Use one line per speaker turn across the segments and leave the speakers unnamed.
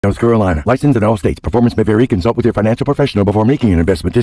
North Carolina. Licensed in all states. Performance may vary. Consult with your financial professional before making an investment.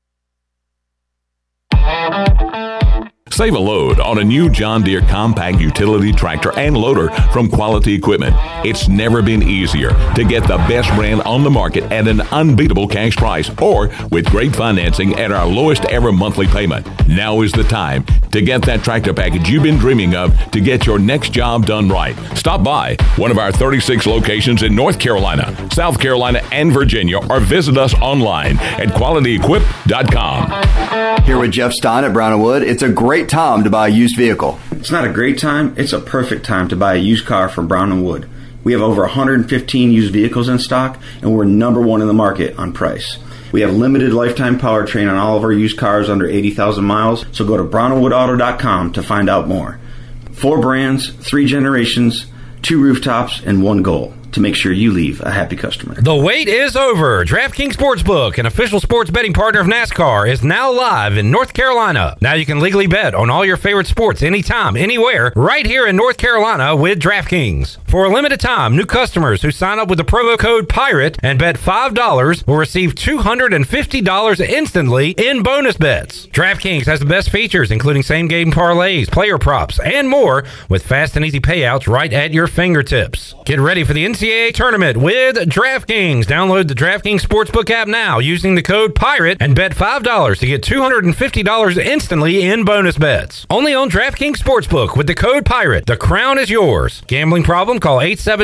Save a load on a new John Deere compact utility tractor and loader from Quality Equipment. It's never been easier to get the best brand on the market at an unbeatable cash price or with great financing at our lowest ever monthly payment. Now is the time to get that tractor package you've been dreaming of to get your next job done right. Stop by one of our 36 locations in North Carolina, South Carolina, and Virginia, or visit us online at QualityEquip.com.
Here with Jeff Stein at Brown & Wood. It's a great time to buy a used vehicle.
It's not a great time, it's a perfect time to buy a used car from Brown & Wood. We have over 115 used vehicles in stock, and we're number one in the market on price. We have limited lifetime powertrain on all of our used cars under 80,000 miles, so go to brownandwoodauto.com to find out more. 4 brands, 3 generations, 2 rooftops, and 1 goal: to make sure you leave a happy customer.
The wait is over. DraftKings Sportsbook, an official sports betting partner of NASCAR, is now live in North Carolina. Now you can legally bet on all your favorite sports anytime, anywhere, right here in North Carolina with DraftKings. For a limited time, new customers who sign up with the promo code PIRATE and bet $5 will receive $250 instantly in bonus bets. DraftKings has the best features, including same-game parlays, player props, and more, with fast and easy payouts right at your fingertips. Get ready for the NCAA tournament with DraftKings. Download the DraftKings Sportsbook app now using the code PIRATE and bet $5 to get $250 instantly in bonus bets. Only on DraftKings Sportsbook with the code PIRATE. The crown is yours. Gambling problem? Call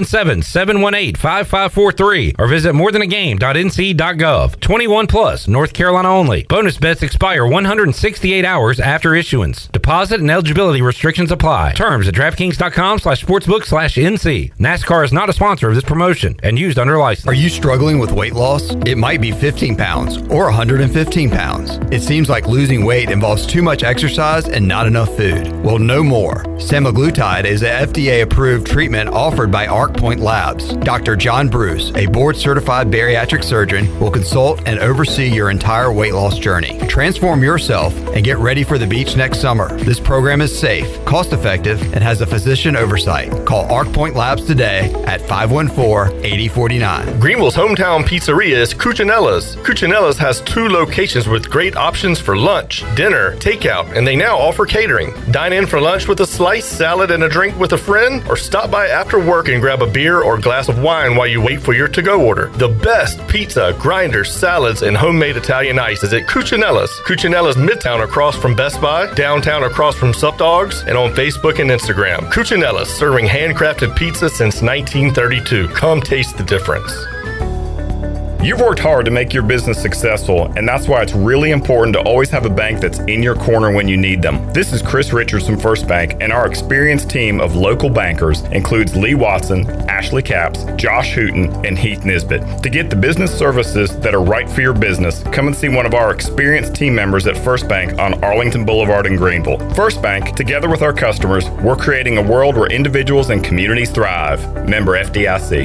877-718-5543 or visit morethanagame.nc.gov. 21 plus, North Carolina only. Bonus bets expire 168 hours after issuance. Deposit and eligibility restrictions apply. Terms at DraftKings.com/sportsbook/NC. NASCAR is not a sponsor of this promotion and used under license.
Are you struggling with weight loss? It might be 15 pounds or 115 pounds. It seems like losing weight involves too much exercise and not enough food. Well, no more. Semaglutide is an FDA-approved treatment offered by Arc Point Labs. Dr. John Bruce, a board-certified bariatric surgeon, will consult and oversee your entire weight loss journey. Transform yourself and get ready for the beach next summer. This program is safe, cost-effective, and has a physician oversight. Call Arc Point Labs today at 514-8049.
Greenville's hometown pizzeria is Cucinella's. Cucinella's has 2 locations with great options for lunch, dinner, takeout, and they now offer catering. Dine in for lunch with a slice, salad, and a drink with a friend, or stop by after work and grab a beer or glass of wine while you wait for your to-go order. The best pizza, grinders, salads, and homemade Italian ice is at Cucinella's. Cucinella's Midtown across from Best Buy, downtown across from Sup Dogs, and on Facebook and Instagram. Cucinella's, serving handcrafted pizza since 1932. Come taste the difference.
You've worked hard to make your business successful, and that's why it's really important to always have a bank that's in your corner when you need them. This is Chris Richards from First Bank, and our experienced team of local bankers includes Lee Watson, Ashley Capps, Josh Hooten, and Heath Nisbet. To get the business services that are right for your business, come and see one of our experienced team members at First Bank on Arlington Boulevard in Greenville. First Bank, together with our customers, we're creating a world where individuals and communities thrive. Member FDIC.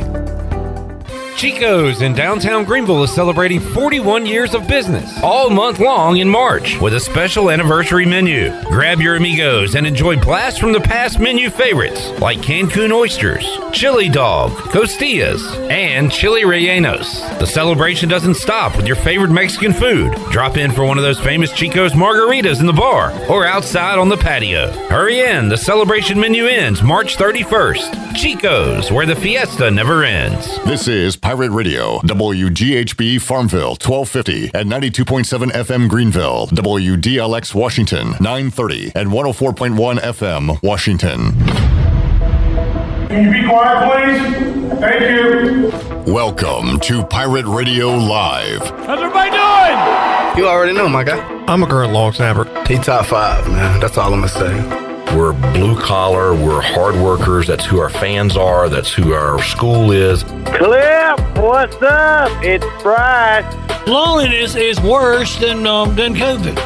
Chico's in downtown Greenville is celebrating 41 years of business all month long in March with a special anniversary menu. Grab your amigos and enjoy blasts from the past menu favorites like Cancun oysters, chili dog, costillas, and chili rellenos. The celebration doesn't stop with your favorite Mexican food. Drop in for one of those famous Chico's margaritas in the bar or outside on the patio. Hurry in, the celebration menu ends March 31st. Chico's, where the fiesta never ends.
This is Pirate Radio, WGHB Farmville, 1250 and 92.7 FM Greenville, WDLX Washington, 930 and 104.1 FM Washington.
Can you be quiet, please? Thank you.
Welcome to Pirate Radio Live.
How's everybody doing?
You already know, my guy.
I'm a current long snapper.
T-top 5, man. That's all I'm going to say.
We're blue collar, we're hard workers, that's who our fans are, that's who our school is.
Clip, what's up? It's Bryce.
Loneliness is worse than COVID.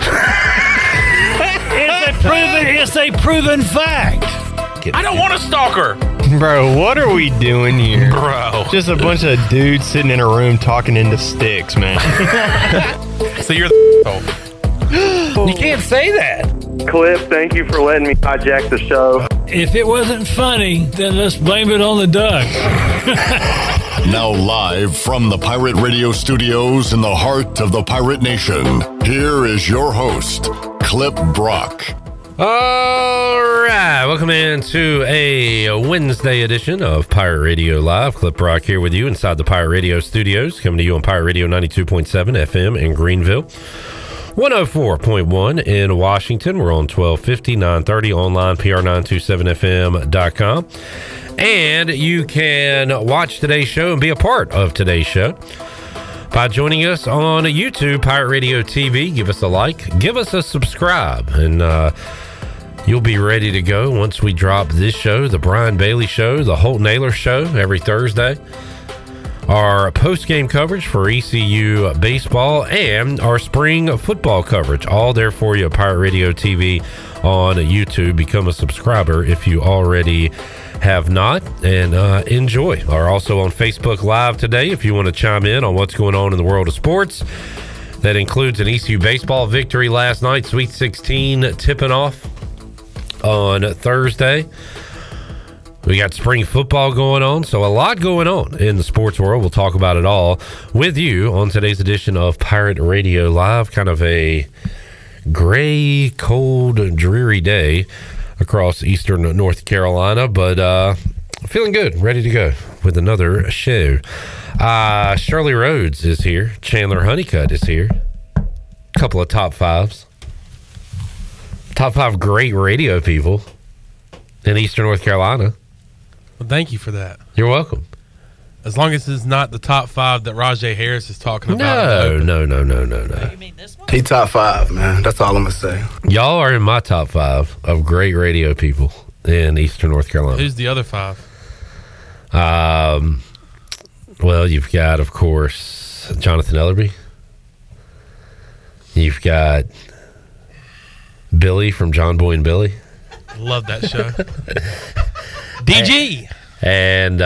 It's a proven fact.
I don't want a stalker.
Bro, what are we doing here?
Bro.
Just a bunch of dudes sitting in a room talking into sticks, man.
So you're
You can't say that.
Cliff, thank you for letting me hijack the show.
If it wasn't funny, then let's blame it on the duck.
Now live from the Pirate Radio studios in the heart of the Pirate Nation, here is your host, Clip Brock.
All right, welcome into a Wednesday edition of Pirate Radio Live. Clip Brock here with you inside the Pirate Radio studios, coming to you on Pirate Radio 92.7 FM in Greenville, 104.1 in Washington. We're on 1250, 930 online, pr927fm.com. And you can watch today's show and be a part of today's show by joining us on YouTube, Pirate Radio TV. Give us a like, give us a subscribe, and you'll be ready to go once we drop this show, the Brian Bailey Show, the Holt Naylor Show every Thursday. Our post-game coverage for ECU baseball and our spring football coverage, all there for you at Pirate Radio TV on YouTube. Become a subscriber if you already have not, and enjoy. Are also on Facebook Live today if you want to chime in on what's going on in the world of sports. That includes an ECU baseball victory last night, Sweet 16 tipping off on Thursday. We got spring football going on, so a lot going on in the sports world. We'll talk about it all with you on today's edition of Pirate Radio Live. Kind of a gray, cold, dreary day across eastern North Carolina, but feeling good, ready to go with another show. Shirley Rhodes is here. Chandler Honeycutt is here. A couple of top fives. Top five great radio people in eastern North Carolina.
Well, thank you for that.
You're welcome.
As long as it's not the top five that Rajay Harris is talking about.
No.
You mean this one? He top five, man. That's all I'm going to say.
Y'all are in my top five of great radio people in eastern North Carolina.
Who's the other five?
Well, you've got, of course, Jonathan Ellerby. You've got Billy from John Boy and Billy.
Love that show. DG.
And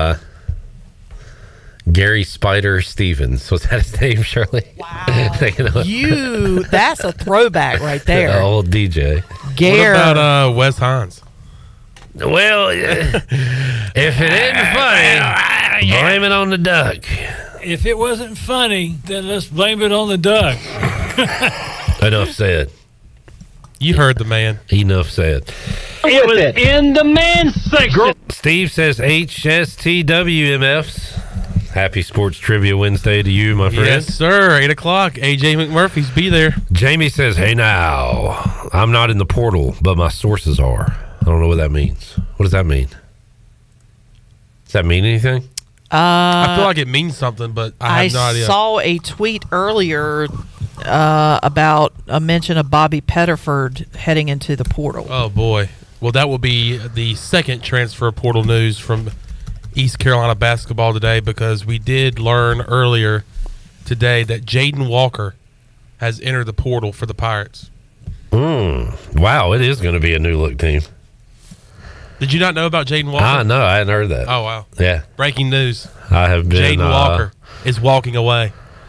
Gary Spider Stevens. Was that his name, Shirley?
Wow. That's a throwback right there.
The old DJ.
Gary.
What about Wes Hines?
Well, if it isn't funny, blame it on the duck.
If it wasn't funny, then let's blame it on the duck.
Enough said.
You heard the man.
Enough said.
It was in the men's section.
Steve says HSTWMFs. Happy Sports Trivia Wednesday to you, my friend.
Yes, sir. 8 o'clock. AJ McMurphy's be there.
Jamie says, hey now, I'm not in the portal, but my sources are. I don't know what that means. What does that mean? Does that mean anything?
I feel like it means something, but I have no idea.
I saw a tweet earlier about a mention of Bobby Pettiford heading into the portal.
Oh, boy. Well, that will be the second transfer portal news from East Carolina basketball today, because we did learn earlier today that Jaden Walker has entered the portal for the Pirates.
Wow, it is going to be a new look team.
Did you not know about Jaden Walker?
No, I hadn't heard that.
Oh, wow.
Yeah.
Breaking news.
I have been.
Jaden Walker is walking away.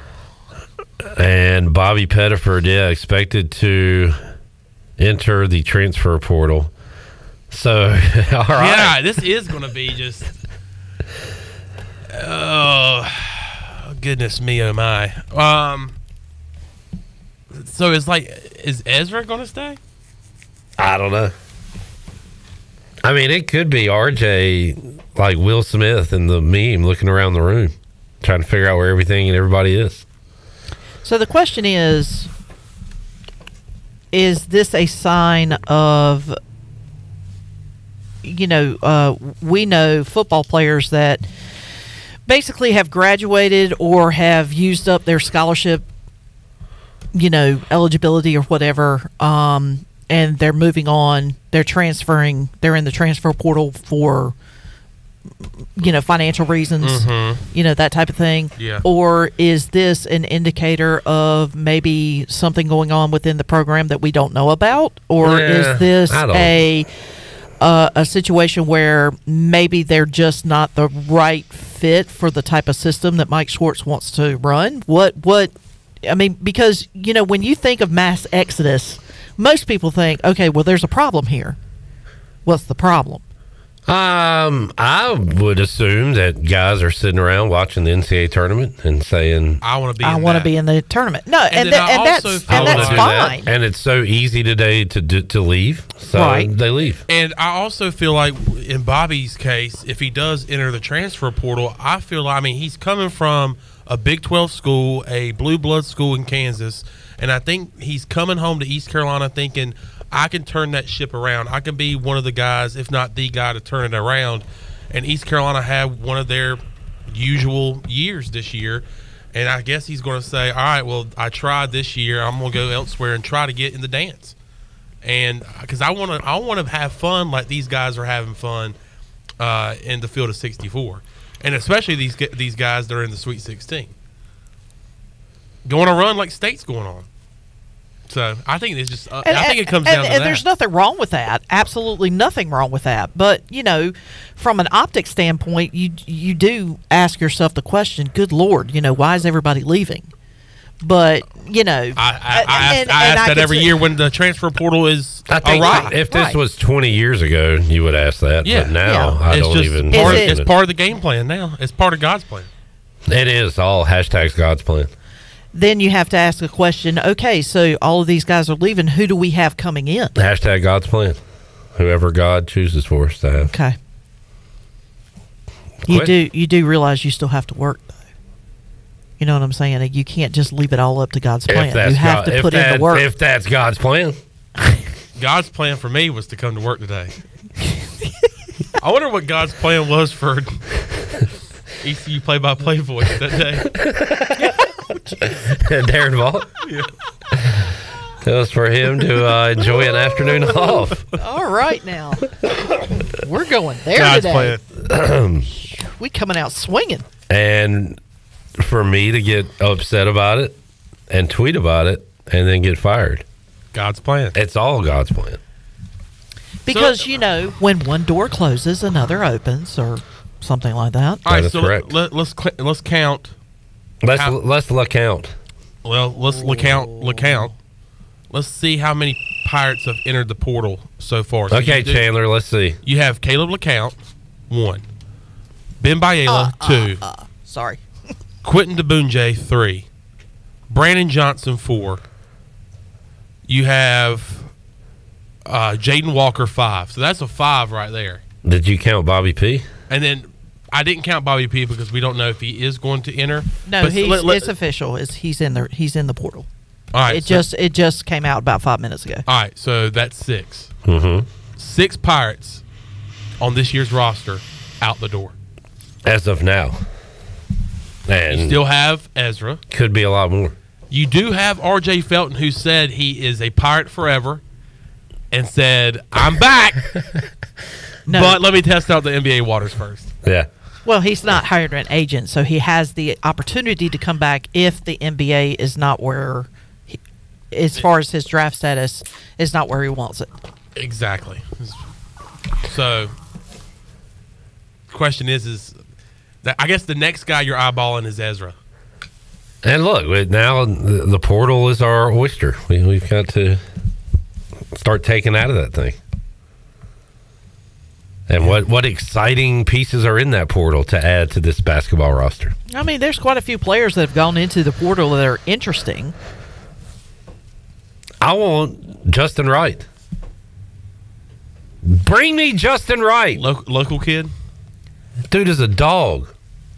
And Bobby Pettiford, expected to enter the transfer portal. So, all right.
Yeah, this is going to be just... Oh, goodness me, oh my. So it's like, is Ezra going to stay?
I don't know. I mean, it could be RJ, like Will Smith in the meme, looking around the room, trying to figure out where everything and everybody is.
So the question is this a sign of, we know football players that basically have graduated or have used up their scholarship, eligibility or whatever, and they're moving on, they're transferring, they're in the transfer portal for, financial reasons, that type of thing.
Yeah.
Or is this an indicator of maybe something going on within the program that we don't know about? Or is this a situation where maybe they're just not the right fit for the type of system that Mike Schwartz wants to run? Because, when you think of mass exodus, most people think, okay, well, there's a problem here. What's the problem?
I would assume that guys are sitting around watching the NCAA tournament and saying,
"I want to be.
I want to be in the tournament." No, and that's fine.
And it's so easy today to leave, so they leave.
And I also feel like in Bobby's case, if he does enter the transfer portal, I feel like, I mean, he's coming from a Big 12 school, a blue blood school in Kansas, and I think he's coming home to East Carolina thinking, I can turn that ship around. I can be one of the guys, if not the guy, to turn it around. And East Carolina had one of their usual years this year. And I guess he's going to say, all right, well, I tried this year. I'm going to go elsewhere and try to get in the dance. And because I want to have fun like these guys are having fun in the field of 64. And especially these guys that are in the Sweet 16. Going on a run like State's going on. So I think it's just. I think it comes down to that.
And there's nothing wrong with that. Absolutely nothing wrong with that. But from an optics standpoint, you do ask yourself the question: good Lord, why is everybody leaving? But
I ask that every year when the transfer portal is.
I think if this was 20 years ago, you would ask that.
Yeah.
But now I don't even.
It's part of the game plan now. It's part of God's plan.
It is all hashtags God's plan.
Then you have to ask a question, okay, so all of these guys are leaving. Who do we have coming in?
Hashtag God's plan. Whoever God chooses for us to have.
Okay. You do realize you still have to work, though. You know what I'm saying? You can't just leave it all up to God's plan. You have to put in the work.
If that's God's plan.
God's plan for me was to come to work today. I wonder what God's plan was for ECU play-by-play voice that day.
Darren Vaught.
Yeah.
It was for him to enjoy an afternoon off.
All right, now we're going there
God's
today.
Plan.
We coming out swinging.
And for me to get upset about it and tweet about it and then get fired.
God's plan.
It's all God's plan.
Because when one door closes, another opens, or something like that.
All right,
that is correct.
Let's count.
Let's look count.
Well, let's look count. Let's see how many Pirates have entered the portal so far. So
okay, Chandler, let's see.
You have Caleb LeCount, 1. Ben Biela, 2.
Sorry.
Quentin DeBunje, 3. Brandon Johnson, 4. You have Jaden Walker, 5. So that's a 5 right there.
Did you count Bobby P?
And then I didn't count Bobby P because we don't know if he is going to enter.
No, it's official. He's in there. He's in the portal.
All right,
it just came out about 5 minutes ago.
All right, so that's 6.
Mm-hmm.
6 Pirates on this year's roster out the door
as of now. And
you still have Ezra.
Could be a lot more.
You do have R.J. Felton, who said he is a Pirate forever, and said, "I'm back." No. But let me test out the NBA waters first.
Yeah.
Well, he's not hired an agent, so he has the opportunity to come back if the NBA is not where, as far as his draft status, is not where he wants it.
Exactly. So, the question is that I guess the next guy you're eyeballing is Ezra.
And look, now the portal is our oyster. We've got to start taking out of that thing. And what exciting pieces are in that portal to add to this basketball roster?
I mean, there's quite a few players that have gone into the portal that are interesting.
I want Justin Wright. Bring me Justin Wright.
Local kid?
Dude is a dog.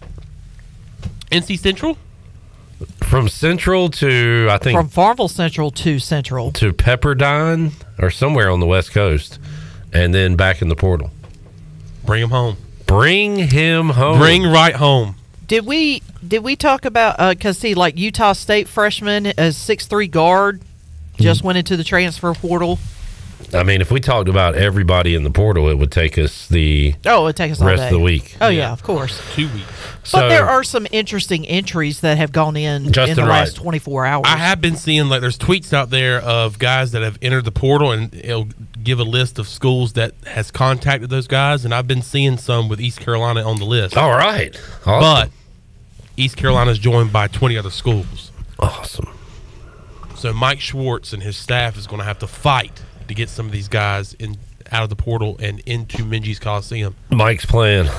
NC Central?
From Central to, I think...
From Farmville Central to Central.
To Pepperdine or somewhere on the West Coast. And then back in the portal.
Bring him home.
Bring him home.
Bring Wright home.
Did we talk about, because see, like Utah State freshman, a 6'3" guard, just went into the transfer portal.
I mean, if we talked about everybody in the portal, it would take us the
rest
of the week.
Oh, yeah, of course.
2 weeks.
But there are some interesting entries that have gone in the last 24 hours.
I have been seeing, there's tweets out there of guys that have entered the portal, and it'll give a list of schools that has contacted those guys, and I've been seeing some with East Carolina on the list.
All right. Awesome.
But East Carolina is joined by 20 other schools.
Awesome.
So Mike Schwartz and his staff is going to have to fight to get some of these guys in out of the portal and into Minges Coliseum.
Mike's plan.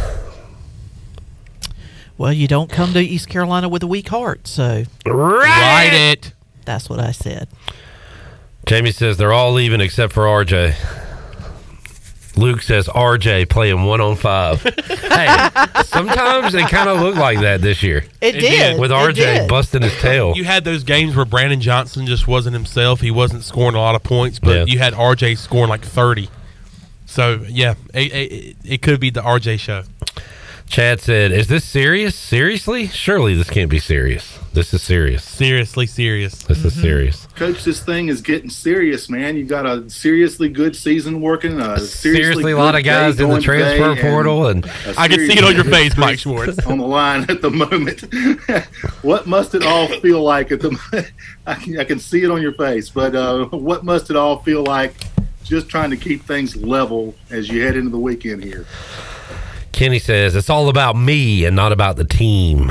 Well, you don't come to East Carolina with a weak heart, so
Write it.
That's what I said.
Jamie says they're all leaving except for RJ. Luke says RJ playing 1-on-5. Hey, sometimes it kind of looked like that this year.
It did.
With RJ busting his tail.
You had those games where Brandon Johnson just wasn't himself. He wasn't scoring a lot of points, but you had RJ scoring like 30. So, yeah, it could be the RJ show.
Chad said, is this serious? Seriously? Surely this can't be serious. This is serious.
Seriously serious.
This is serious.
Coach, this thing is getting serious, man. You got a seriously good season working.
Seriously, a lot of guys in the transfer portal. And
I can see it on your face, Mike Schwartz.
On the line at the moment. What must it all feel like at the I can see it on your face, but what must it all feel like just trying to keep things level as you head into the weekend here?
Kenny says, it's all about me and not about the team.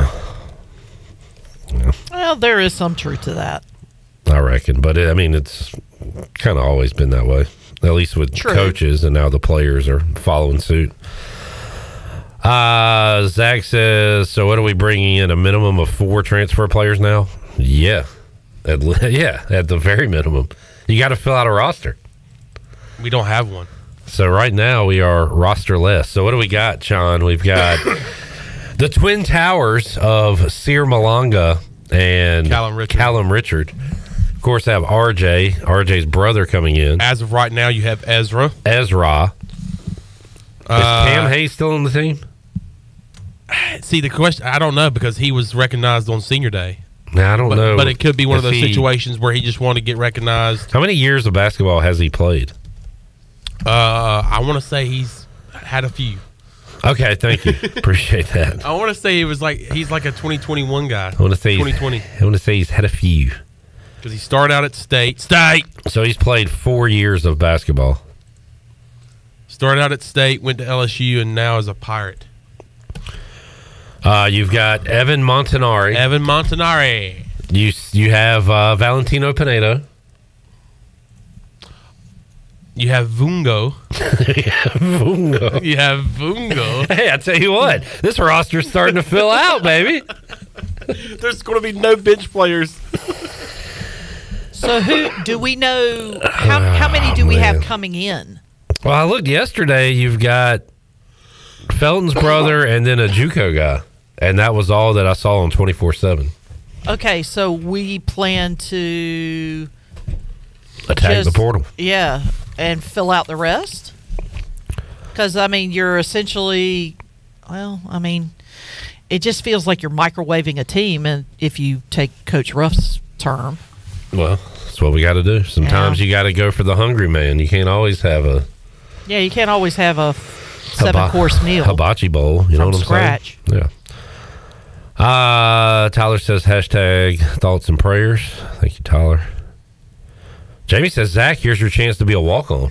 Well, there is some truth to that.
I reckon. But, it's kind of always been that way, at least with coaches, and now the players are following suit. Zach says, so what are we bringing in, a minimum of 4 transfer players now? Yeah. At the very minimum. You got to fill out a roster.
We don't have one.
So right now we are rosterless. So what do we got, John? We've got the Twin Towers of Sear Malanga and Callum Richard. Of course, I have RJ's brother coming in.
As of right now, you have Ezra.
Is Cam Hayes still on the team?
See, the question, I don't know, because he was recognized on senior day.
Now, I don't know.
But it could be one of those situations where he just wanted to get recognized.
How many years of basketball has he played?
I want to say he's had a few.
Okay, thank you. Appreciate that.
I want to say he's like a 2021 guy.
I want to say
2020.
I want to say he's had a few.
Because he started out at State.
So he's played 4 years of basketball.
Started out at State, went to LSU, and now is a Pirate.
You've got Evan Montanari. You have Valentino Pinedo.
You have Vungo. You have Vungo.
Hey, I tell you what, this roster's starting to fill out, baby.
There's going to be no bench players.
So who do we know? How many do we have coming in?
Well, I looked yesterday. You've got Felton's brother and then a JUCO guy, and that was all that I saw on 24/7.
Okay, so we plan to
attack the portal.
Yeah, and fill out the rest. Because you're essentially, it just feels like you're microwaving a team, and if you take Coach Ruff's term.
Well, that's what we got to do. Sometimes you got to go for the hungry man. You can't always have a.
Yeah, you can't always have a 7-course meal.
Hibachi bowl. You know what I'm
scratch.
saying? Yeah. Tyler says hashtag thoughts and prayers. Thank you, Tyler. Jamie says, Zach, here's your chance to be a walk-on.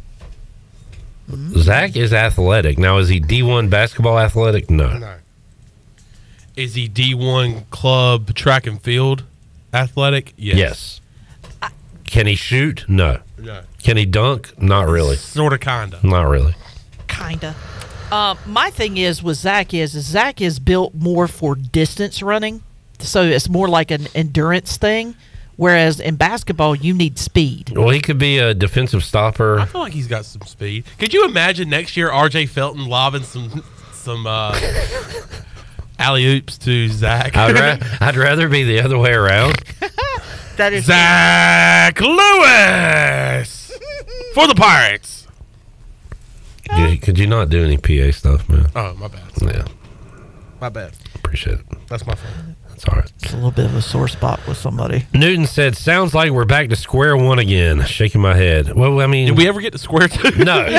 Zach is athletic. Now, is he D1 basketball athletic? No.
Is he D1 club track and field athletic?
Yes. Can he shoot? No. Can he dunk? Not really.
Sort of, kind of.
Not really.
Kind of. My thing is with Zach Zach is built more for distance running, so it's more like an endurance thing. Whereas in basketball, you need speed.
Well, he could be a defensive stopper.
I feel like he's got some speed. Could you imagine next year R.J. Felton lobbing some alley-oops to Zach?
I'd rather be the other way around.
That is
Zach Lewis for the Pirates.
Could you not do any PA stuff, man?
Oh, my bad.
Yeah.
My bad.
Appreciate it.
That's my fault.
That's all right.
It's a little bit of a sore spot with somebody.
Newton said, sounds like we're back to square one again. Shaking my head. Well,
did we ever get to square two?
No.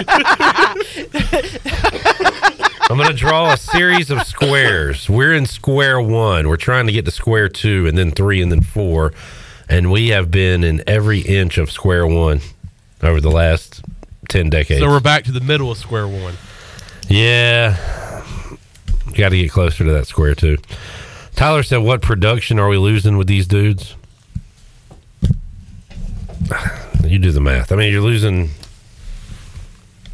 I'm going to draw a series of squares. We're in square one. We're trying to get to square two, and then 3, and then 4. And we have been in every inch of square one over the last 10 decades.
So we're back to the middle of square one.
Yeah. Got to get closer to that square two. Tyler said, what production are we losing with these dudes? You do the math. You're losing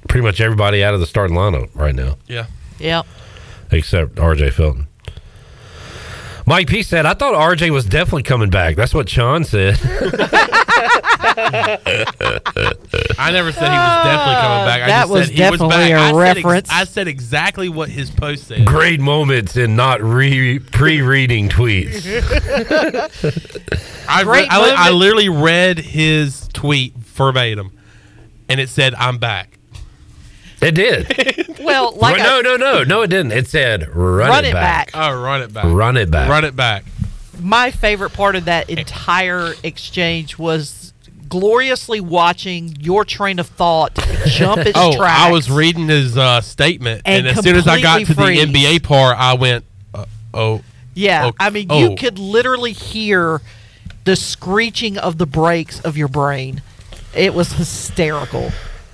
pretty much everybody out of the starting lineup right now.
Yeah.
Yeah.
Except R.J. Felton. Mike P said, I thought R.J. was definitely coming back. That's what Sean said.
I never said he was definitely coming back. I
that
just
was
said
definitely
he was back.
a reference.
I said exactly what his post said.
Great moments in not pre-reading tweets.
I literally read his tweet verbatim, and it said, I'm back.
It did.
Well,
No, it didn't. It said, run it back.
Oh, run it back.
Run it back.
Run it back.
My favorite part of that entire exchange was gloriously watching your train of thought jump its tracks.
I was reading his statement, and as soon as I got to
freeze.
the NBA part, I went,
Yeah,
okay.
I mean, you could literally hear the screeching of the brakes of your brain. It was hysterical.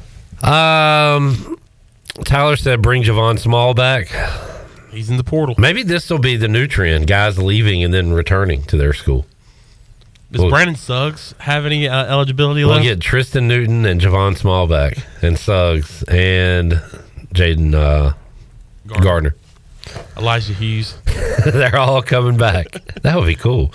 Tyler said bring Javon Small back.
He's in the portal.
Maybe this will be the new trend, guys leaving and then returning to their school.
Does Brandon Suggs have any eligibility
we'll
left?
get Tristan Newton and Javon Small back, and Suggs and Jaden Gardner.
Elijah Hughes.
They're all coming back. That would be cool.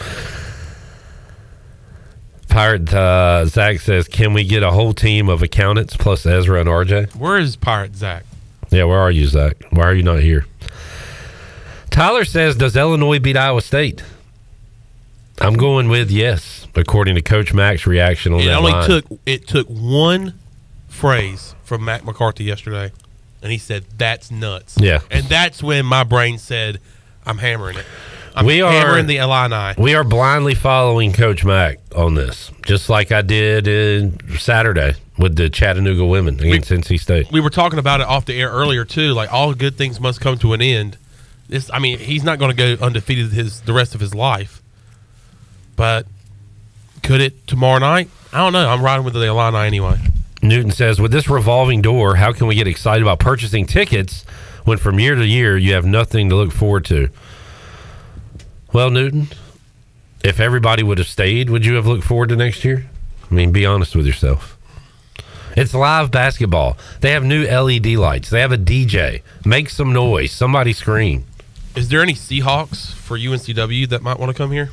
Pirate Zach says, can we get a whole team of accountants plus Ezra and RJ?
Where is Pirate Zach?
Yeah, where are you, Zach? Why are you not here? Tyler says, does Illinois beat Iowa State? I'm going with yes, according to Coach Mack's reaction on that line.
It took one phrase from Mac McCarthy yesterday, and he said, that's nuts.
Yeah.
And that's when my brain said, I'm hammering it. I'm hammering the Illini.
We are blindly following Coach Mack on this, just like I did Saturday with the Chattanooga women against NC State.
We were talking about it off the air earlier, too. Like, all good things must come to an end. He's not going to go undefeated the rest of his life. But could it tomorrow night? I don't know. I'm riding with the Illini anyway.
Newton says, with this revolving door, how can we get excited about purchasing tickets when from year to year you have nothing to look forward to? Well, Newton, if everybody would have stayed, would you have looked forward to next year? I mean, be honest with yourself. It's live basketball. They have new LED lights. They have a DJ. Make some noise. Somebody scream.
Is there any Seahawks for UNCW that might want to come here?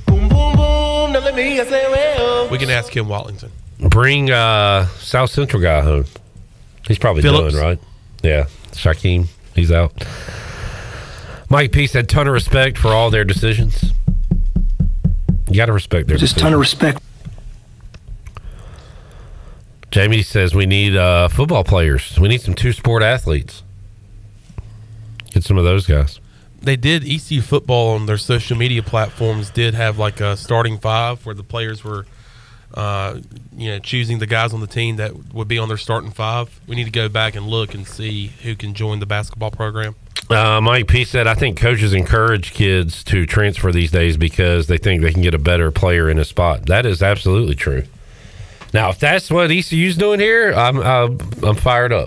We can ask Kim Watlington.
Bring South Central guy home. He's probably done, right? Yeah. Shaquem, he's out. Mike P said, ton of respect for all their decisions. You got to respect their decisions.
Just ton of respect.
Jamie says we need football players. We need some two-sport athletes. Get some of those guys.
They did. ECU football on their social media platforms did have like a starting five where the players were, choosing the guys on the team that would be on their starting five. We need to go back and look and see who can join the basketball program.
Mike P said, I think coaches encourage kids to transfer these days because they think they can get a better player in a spot. That is absolutely true. Now, if that's what ECU's doing here, I'm fired up.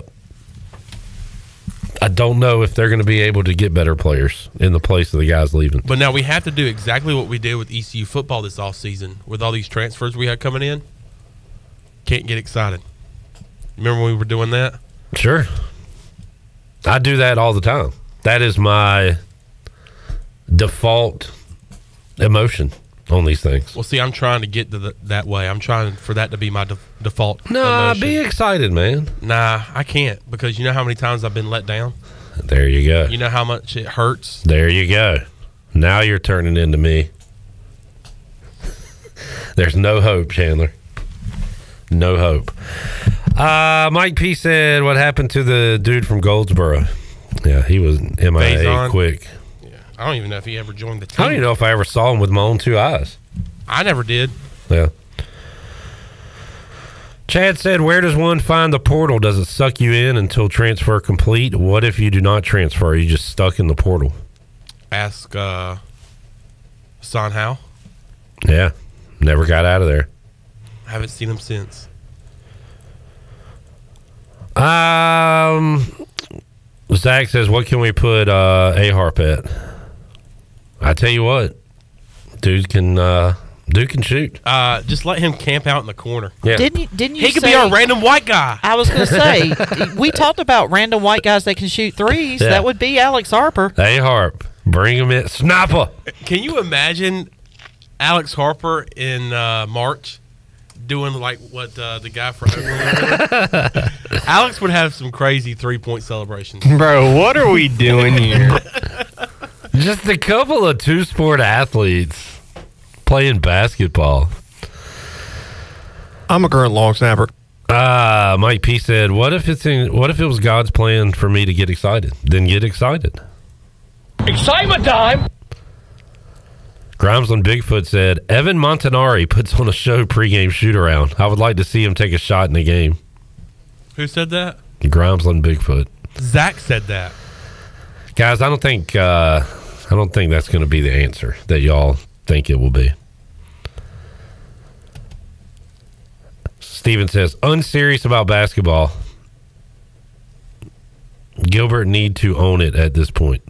I don't know if they're going to be able to get better players in the place of the guys leaving.
But now we have to do exactly what we did with ECU football this offseason with all these transfers we had coming in. Can't get excited. Remember when we were doing that?
Sure. I do that all the time. That is my default emotion on these things.
Well, see, I'm trying to get to that way. I'm trying for that to be my default
emotion. Be excited, man.
Nah, I can't because you know how many times I've been let down?
There you go.
You know how much it hurts?
There you go. Now you're turning into me. There's no hope, Chandler. No hope. Mike P said, what happened to the dude from Goldsboro? Yeah, he was MIA
Faison.
Quick.
Yeah, I don't even know if he ever joined the team.
I don't even know if I ever saw him with my own two eyes.
I never did.
Yeah. Chad said, where does one find the portal? Does it suck you in until transfer complete? What if you do not transfer? Are you just stuck in the portal?
Ask Son Howe.
Yeah, never got out of there.
Haven't seen him since.
Zach says, what can we put A-Harp at? I tell you what, dude can Duke can shoot.
Just let him camp out in the corner.
Yeah.
Didn't you
He could
say,
be our random white guy.
I was going to say, we talked about random white guys that can shoot threes.
Yeah.
That would be Alex Harper.
Hey, Harp. Bring him in. Sniper.
Can you imagine Alex Harper in March doing like what the guy from Oklahoma did? Alex would have some crazy 3-point celebrations.
Bro, what are we doing here?
Just a couple of two-sport athletes playing basketball.
I'm a current long snapper.
Mike P said, what if it was God's plan for me to get excited? Then get excited.
Excitement time!
Grimes on Bigfoot said, Evan Montanari puts on a show pregame shoot-around. I would like to see him take a shot in the game.
Who said that?
Grimes on Bigfoot.
Zach said that.
Guys, I don't think that's going to be the answer that y'all think it will be. Steven says, unserious about basketball. Gilbert need to own it at this point.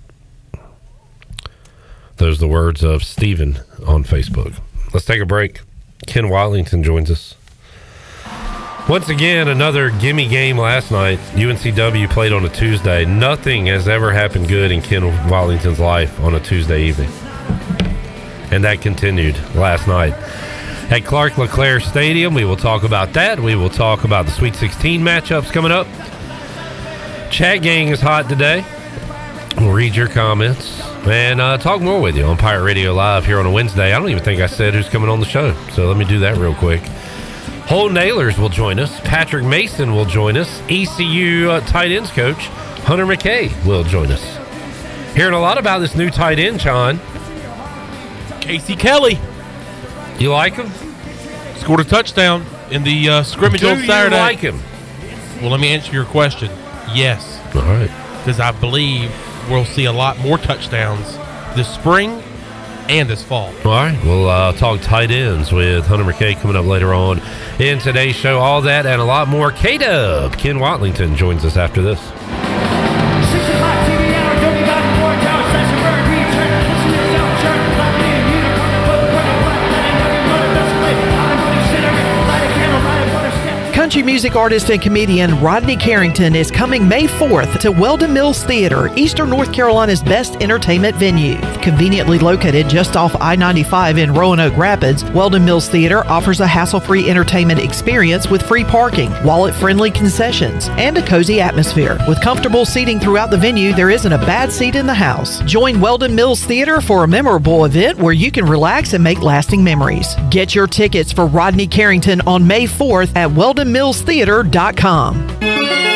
Those are the words of Steven on Facebook. Let's take a break. Ken Watlington joins us. Once again, another gimme game last night. UNCW played on a Tuesday. Nothing has ever happened good in Ken Watlington's life on a Tuesday evening. And that continued last night. At Clark LeClaire Stadium, we will talk about that. We will talk about the Sweet 16 matchups coming up. Chat Gang is hot today. We'll read your comments and talk more with you on Pirate Radio Live here on a Wednesday. I don't even think I said who's coming on the show, so let me do that real quick. Whole Nailers will join us. Patrick Mason will join us. ECU tight ends coach Hunter McKay will join us. Hearing a lot about this new tight end, John.
Casey Kelly.
You like him?
Scored a touchdown in the scrimmage on Saturday.
Do you like him?
Well, let me answer your question. Yes.
All right.
Because I believe we'll see a lot more touchdowns this spring and this fall.
All right. We'll talk tight ends with Hunter McKay coming up later on in today's show. All that and a lot more. K-Dub. Ken Watlington joins us after this.
6 o'clock TV hour, don't be back in Warren Tower, Session Bird, return, listen to yourself, church, black man, unicorn, the book, black,
Country music artist and comedian Rodney Carrington is coming May 4th to Weldon Mills Theater, Eastern North Carolina's best entertainment venue. Conveniently located just off I-95 in Roanoke Rapids, Weldon Mills Theater offers a hassle-free entertainment experience with free parking, wallet-friendly concessions, and a cozy atmosphere. With comfortable seating throughout the venue, there isn't a bad seat in the house. Join Weldon Mills Theater for a memorable event where you can relax and make lasting memories. Get your tickets for Rodney Carrington on May 4th at WeldonMillsTheater.com.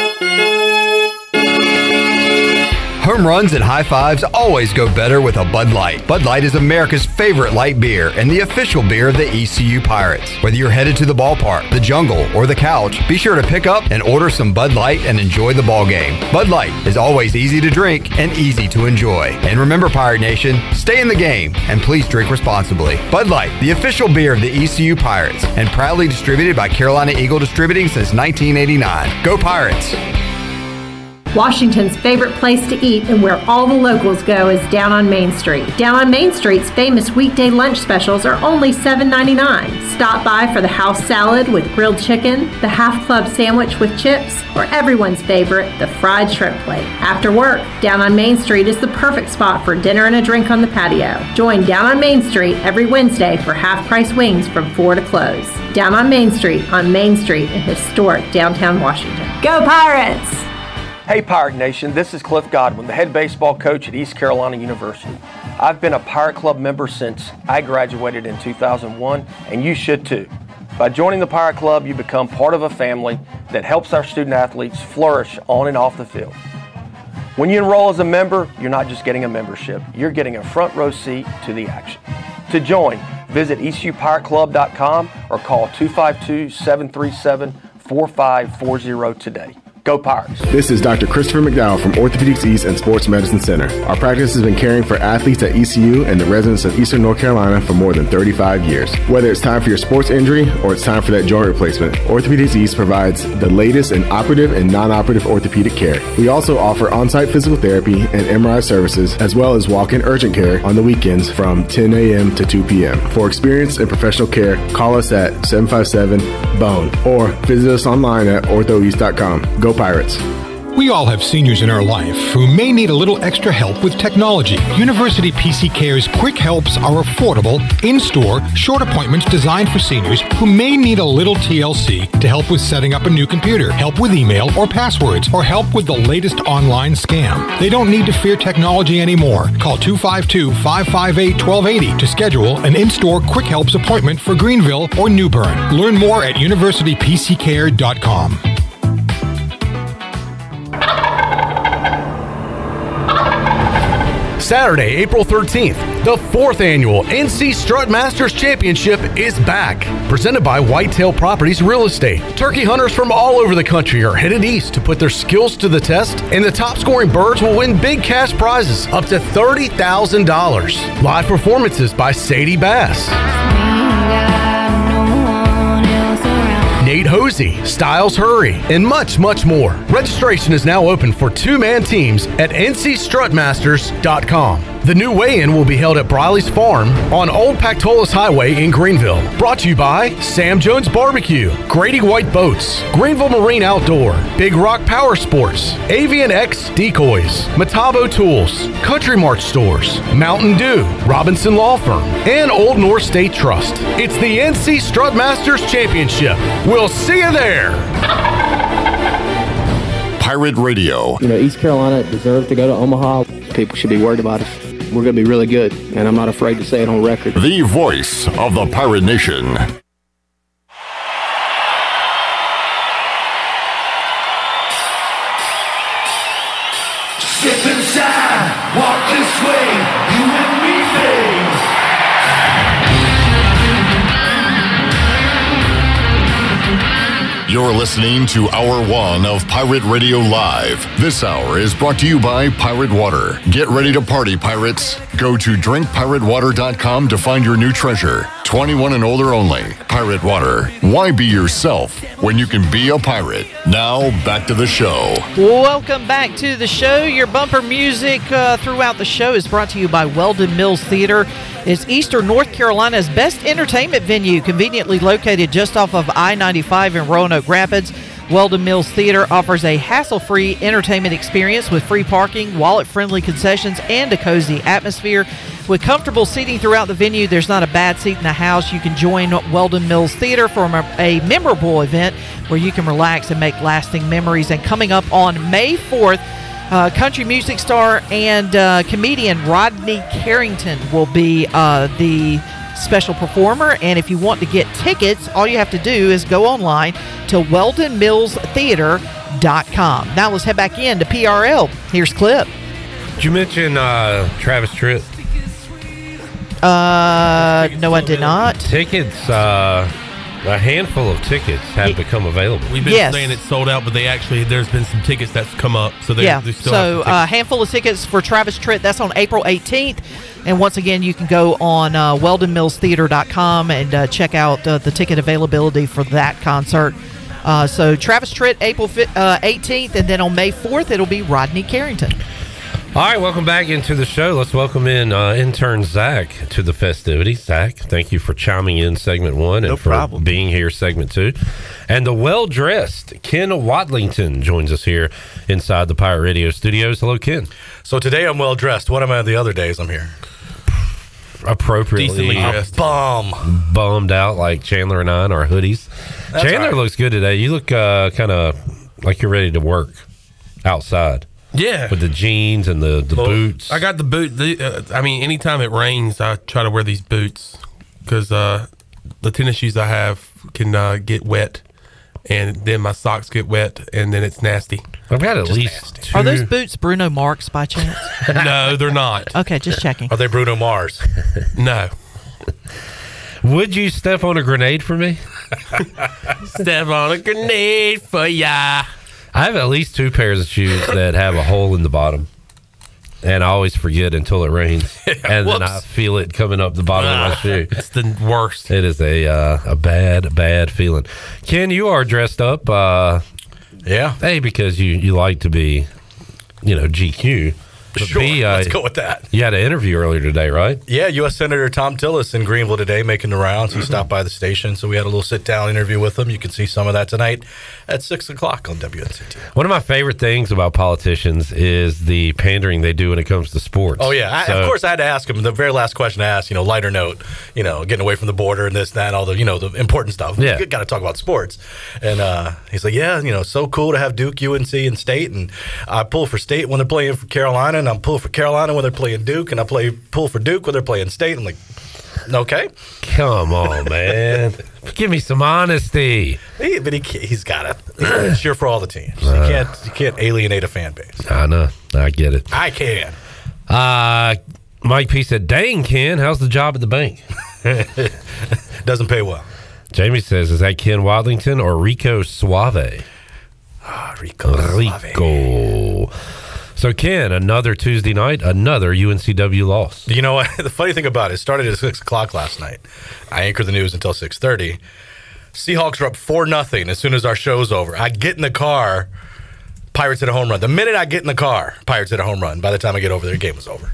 Home runs and high fives always go better with a Bud Light. Bud Light is America's favorite light beer and the official beer of the ECU Pirates. Whether you're headed to the ballpark, the jungle, or the couch, be sure to pick up and order some Bud Light and enjoy the ball game. Bud Light is always easy to drink and easy to enjoy. And remember, Pirate Nation, stay in the game and please drink responsibly. Bud Light, the official beer of the ECU Pirates, and proudly distributed by Carolina Eagle Distributing since 1989. Go Pirates!
Washington's favorite place to eat and where all the locals go is Down on Main Street. Down on Main Street's famous weekday lunch specials are only $7.99. Stop by for the house salad with grilled chicken, the half club sandwich with chips, or everyone's favorite, the fried shrimp plate. After work, Down on Main Street is the perfect spot for dinner and a drink on the patio. Join Down on Main Street every Wednesday for half-price wings from 4 to close. Down on Main Street in historic downtown Washington. Go Pirates!
Hey Pirate Nation, this is Cliff Godwin, the head baseball coach at East Carolina University. I've been a Pirate Club member since I graduated in 2001, and you should too. By joining the Pirate Club, you become part of a family that helps our student athletes flourish on and off the field. When you enroll as a member, you're not just getting a membership, you're getting a front row seat to the action. To join, visit ECUPirateClub.com or call 252-737-4540 today. Go Pirates.
This is Dr. Christopher McDowell from Orthopedics East and Sports Medicine Center. Our practice has been caring for athletes at ECU and the residents of Eastern North Carolina for more than 35 years. Whether it's time for your sports injury or it's time for that joint replacement, Orthopedics East provides the latest in operative and non-operative orthopedic care. We also offer on-site physical therapy and MRI services, as well as walk-in urgent care on the weekends from 10 a.m. to 2 p.m. For experience and professional care, call us at 757-BONE or visit us online at orthoeast.com. Go Pirates.
We all have seniors in our life who may need a little extra help with technology. University PC Care's Quick Helps are affordable, in-store, short appointments designed for seniors who may need a little TLC to help with setting up a new computer, help with email or passwords, or help with the latest online scam. They don't need to fear technology anymore. Call 252-558-1280 to schedule an in-store Quick Helps appointment for Greenville or New Bern. Learn more at universitypccare.com.
Saturday, April 13th, the 4th annual NC Strut Masters Championship is back. Presented by Whitetail Properties Real Estate. Turkey hunters from all over the country are headed east to put their skills to the test, and the top scoring birds will win big cash prizes up to $30,000. Live performances by Sadie Bass, Nate Hosey, Styles Hurry, and much, much more. Registration is now open for two-man teams at ncstrutmasters.com. The new weigh-in will be held at Briley's Farm on Old Pactolus Highway in Greenville. Brought to you by Sam Jones Barbecue, Grady White Boats, Greenville Marine Outdoor, Big Rock Power Sports, Avian X Decoys, Metabo Tools, Country Mart Stores, Mountain Dew, Robinson Law Firm, and Old North State Trust. It's the NC Strut Masters Championship. We'll see you there.
Pirate Radio.
You know, East Carolina deserves to go to Omaha. People should be worried about us. We're going to be really good, and I'm not afraid to say it on record.
The voice of the Pirate Nation.
Step inside, walk this way, you and me, babe.
You're listening to Hour 1 of Pirate Radio Live. This hour is brought to you by Pirate Water. Get ready to party, pirates. Go to drinkpiratewater.com to find your new treasure. 21 and older only. Pirate Water. Why be yourself when you can be a pirate? Now, back to the show.
Welcome back to the show. Your bumper music throughout the show is brought to you by Weldon Mills Theater. It's Eastern North Carolina's best entertainment venue, conveniently located just off of I-95 in Roanoke Rapids. Weldon Mills Theater offers a hassle-free entertainment experience with free parking, wallet-friendly concessions, and a cozy atmosphere. With comfortable seating throughout the venue, there's not a bad seat in the house. You can join Weldon Mills Theater for a memorable event where you can relax and make lasting memories. And coming up on May 4th, country music star and comedian Rodney Carrington will be the special performer. And if you want to get tickets, all you have to do is go online to weldonmillstheater.com. Now let's head back in to PRL. Here's Clip.
Did you mention Travis Tritt?
No, I did not.
Tickets, a handful of tickets have become available.
We've been saying it's sold out, but there's been some tickets that's come up. So they still have
a handful of tickets for Travis Tritt. That's on April 18th. And once again, you can go on weldonmillstheater.com and check out the ticket availability for that concert. So Travis Tritt, April 18th, and then on May 4th, it'll be Rodney Carrington.
All right, welcome back into the show. Let's welcome in intern Zach to the festivities. Zach, thank you for chiming in segment 1 and for being here segment 2. And the well-dressed Ken Wadlington joins us here inside the Pirate Radio studios. Hello, Ken.
So today I'm well-dressed. What am I the other days I'm here?
Appropriately bummed out like Chandler and I in our hoodies. That's Chandler looks good today. You look kind of like you're ready to work outside.
Yeah,
with the jeans and the boots.
I got the boot. Anytime it rains, I try to wear these boots because the tennis shoes I have can get wet, and then my socks get wet, and then it's nasty.
I've got at least two.
Are those boots Bruno Mars by chance?
No, they're not.
Okay, just checking.
Are they Bruno Mars?
No.
Would you step on a grenade for me?
Step on a grenade for ya.
I have at least 2 pairs of shoes that have a hole in the bottom. And I always forget until it rains. And then I feel it coming up the bottom of my shoe.
It's the worst.
It is a bad feeling. Ken, you are dressed up.
Yeah.
A, because you like to be, GQ. But
Sure,
B,
let's go with that.
You had an interview earlier today, right?
Yeah, U.S. Senator Tom Tillis in Greenville today making the rounds. He stopped by the station, so we had a little sit-down interview with him. You can see some of that tonight at 6 o'clock on WNCT.
One of my favorite things about politicians is the pandering they do when it comes to sports.
Oh, yeah. Of course, I had to ask him. The very last question I asked, lighter note, getting away from the border and this, that, all the, the important stuff.
Yeah.
Got to talk about sports. And he's like, yeah, so cool to have Duke, UNC, and State. And I pull for State when they're playing for Carolina, and I'm pull for Carolina when they're playing Duke, and I pull for Duke when they're playing State. I'm like, okay.
Come on, man. Give me some honesty.
But he's got to cheer for all the teams. You can't alienate a fan base.
I know. I get it.
I can.
Mike P said, dang, Ken, how's the job at the bank?
Doesn't pay well.
Jamie says, is that Ken Wadlington or Rico Suave?
Rico
Suave. So, Ken, another Tuesday night, another UNCW loss.
You know what? The funny thing about it started at 6 o'clock last night. I anchored the news until 6:30. Seahawks are up 4-0 as soon as our show's over. I get in the car, Pirates hit a home run. The minute I get in the car, Pirates hit a home run. By the time I get over there, the game was over.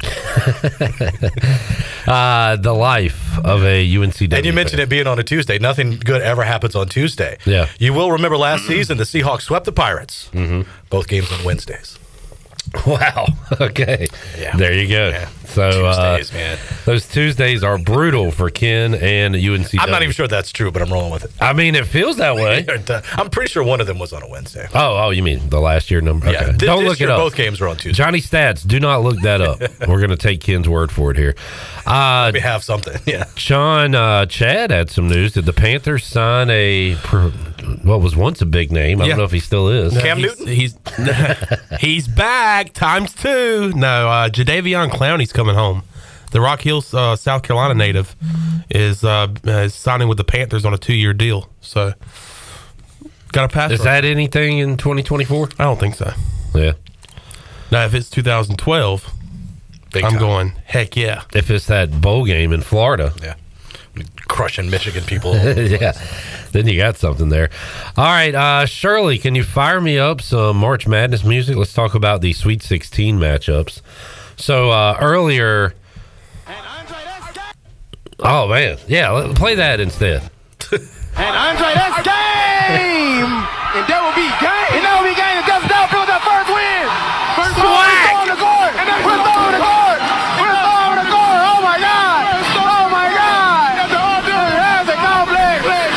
The life of a UNCW.
And you mentioned it being on a Tuesday. Nothing good ever happens on Tuesday.
Yeah.
You will remember last season, the Seahawks swept the Pirates.
Mm-hmm.
Both games on Wednesdays.
Wow. Okay.
Yeah.
There you go.
Yeah.
So
Tuesdays, man.
Those Tuesdays are brutal for Ken and UNCW.
I'm not even sure that's true, but I'm rolling with it.
I mean, it feels that way.
I'm pretty sure one of them was on a Wednesday.
Oh, you mean the last year number?
Yeah.
Okay. Don't
this
look
year,
it up.
Both games were on Tuesday.
Johnny Stats, do not look that up. We're going to take Ken's word for it here.
Let me have something. Yeah.
Sean, Chad had some news. Did the Panthers sign what was once a big name? I don't know if he still is.
Cam Newton?
He's back ×2. No, Jadeveon Clowney's coming home. The Rock Hill, South Carolina native is signing with the Panthers on a 2-year deal. So, got a pass.
Is that anything in 2024?
I don't think so.
Yeah.
Now, if it's 2012, I'm going, heck yeah.
If it's that bowl game in Florida.
Yeah. Crushing Michigan people.
Yeah. Then you got something there. All right, Shirley, can you fire me up some March Madness music? Let's talk about the Sweet 16 matchups. So earlier... Oh, man. Yeah, play that instead.
And Andre, that's game! And that will be game! And that will be game! And that's down for the first win! First swag! We're throwing the guard! We're throwing the guard! We're throwing the guard! Oh, my God! Oh, my God! That's a complex!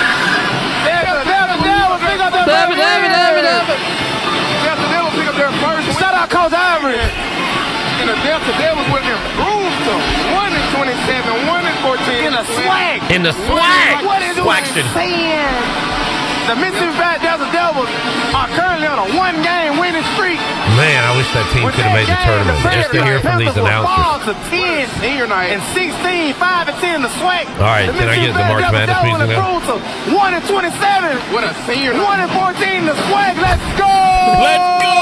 Devil pick up their first win! Shout out Coach Ivory! And the Devils went there proved them. 1-27, 1-14. In the swag!
In the swag!
What is
Swaction.
saying? The Mississippi Delta Devils are currently on a 1-game winning streak.
Man, I wish that team could have made the tournament. Just to hear from these announcers.
To 10 senior night and 16, 5-10 in the swag.
All right, can I get the March Madness music now?
1-27. What a senior night. 1-14 in the swag. Let's go!
Let's go!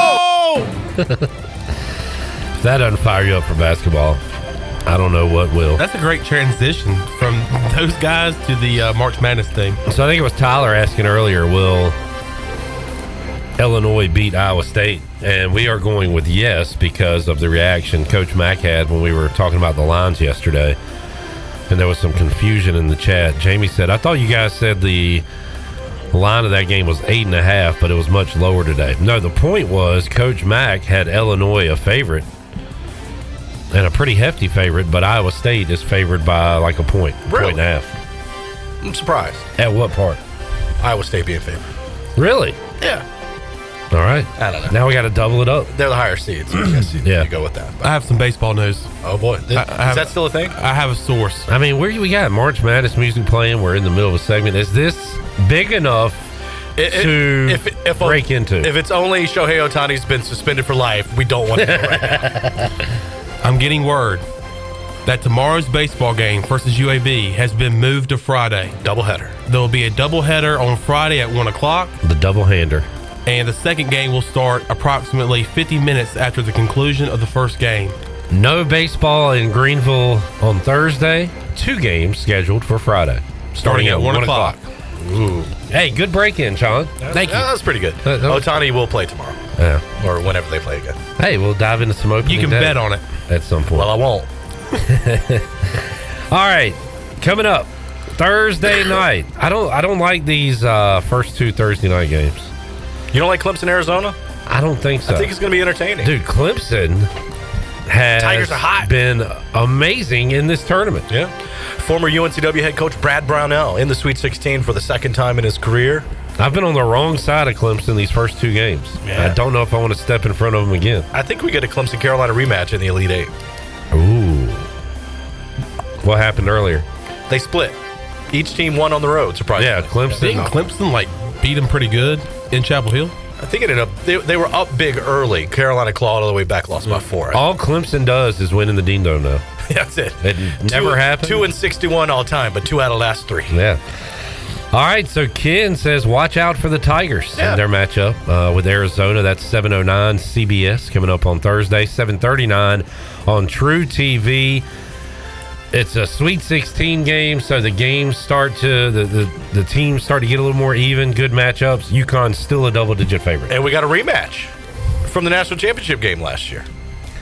If that doesn't fire you up for basketball, I don't know what will.
That's a great transition from those guys to the March Madness thing.
So I think it was Tyler asking earlier, will Illinois beat Iowa State? And we are going with yes because of the reaction Coach Mack had when we were talking about the lines yesterday. And there was some confusion in the chat. Jamie said, I thought you guys said the line of that game was 8.5, but it was much lower today. No, the point was Coach Mack had Illinois a favorite. And a pretty hefty favorite, but Iowa State is favored by like a point,
Really?
1.5.
I'm surprised.
At what part?
Iowa State being favored.
Really?
Yeah.
All right.
I don't know.
Now we got to double it up.
They're the higher seeds. I guess you go with that.
I have some baseball news.
Oh, boy. Is that still a thing?
I have a source.
I mean, we got March Madness music playing. We're in the middle of a segment. Is this big enough to break into?
If it's only Shohei Ohtani's been suspended for life, we don't want to know right now.
I'm getting word that tomorrow's baseball game versus UAB has been moved to Friday.
Doubleheader.
There will be a doubleheader on Friday at 1 o'clock.
The double-hander.
And the second game will start approximately 50 minutes after the conclusion of the first game.
No baseball in Greenville on Thursday. 2 games scheduled for Friday, starting at 1 o'clock. Ooh. Hey, good break-in, Sean. Thank you.
That's pretty good. Ohtani will play tomorrow.
Yeah.
Or whenever they play again.
Hey, we'll dive into some opening
You can
day
bet on it.
at some point.
Well, I won't.
All right, coming up Thursday night. I don't like these first 2 Thursday night games.
You don't like Clemson, Arizona?
I don't think so.
I think it's going to be entertaining.
Dude, Clemson has
Tigers are hot.
been amazing in this tournament.
Yeah. Former UNCW head coach Brad Brownell in the Sweet 16 for the second time in his career.
I've been on the wrong side of Clemson these first 2 games.
Yeah.
I don't know if I want to step in front of them again.
I think we get a Clemson-Carolina rematch in the Elite Eight.
Ooh. What happened earlier?
They split. Each team won on the road, surprisingly.
Yeah, Clemson.
Didn't Clemson beat them pretty good in Chapel Hill?
I think it ended up they were up big early. Carolina clawed all the way back, lost by 4.
All Clemson does is win in the Dean Dome now.
That's it.
It never happened.
2-61 all time, but 2 out of the last 3.
Yeah. All right, so Ken says watch out for the Tigers in their matchup with Arizona. That's 7:09 CBS coming up on Thursday, 7:39 on True TV. It's a Sweet 16 game, so the games start to the teams start to get a little more even. Good matchups. UConn's still a double-digit favorite,
and we got a rematch from the national championship game last year.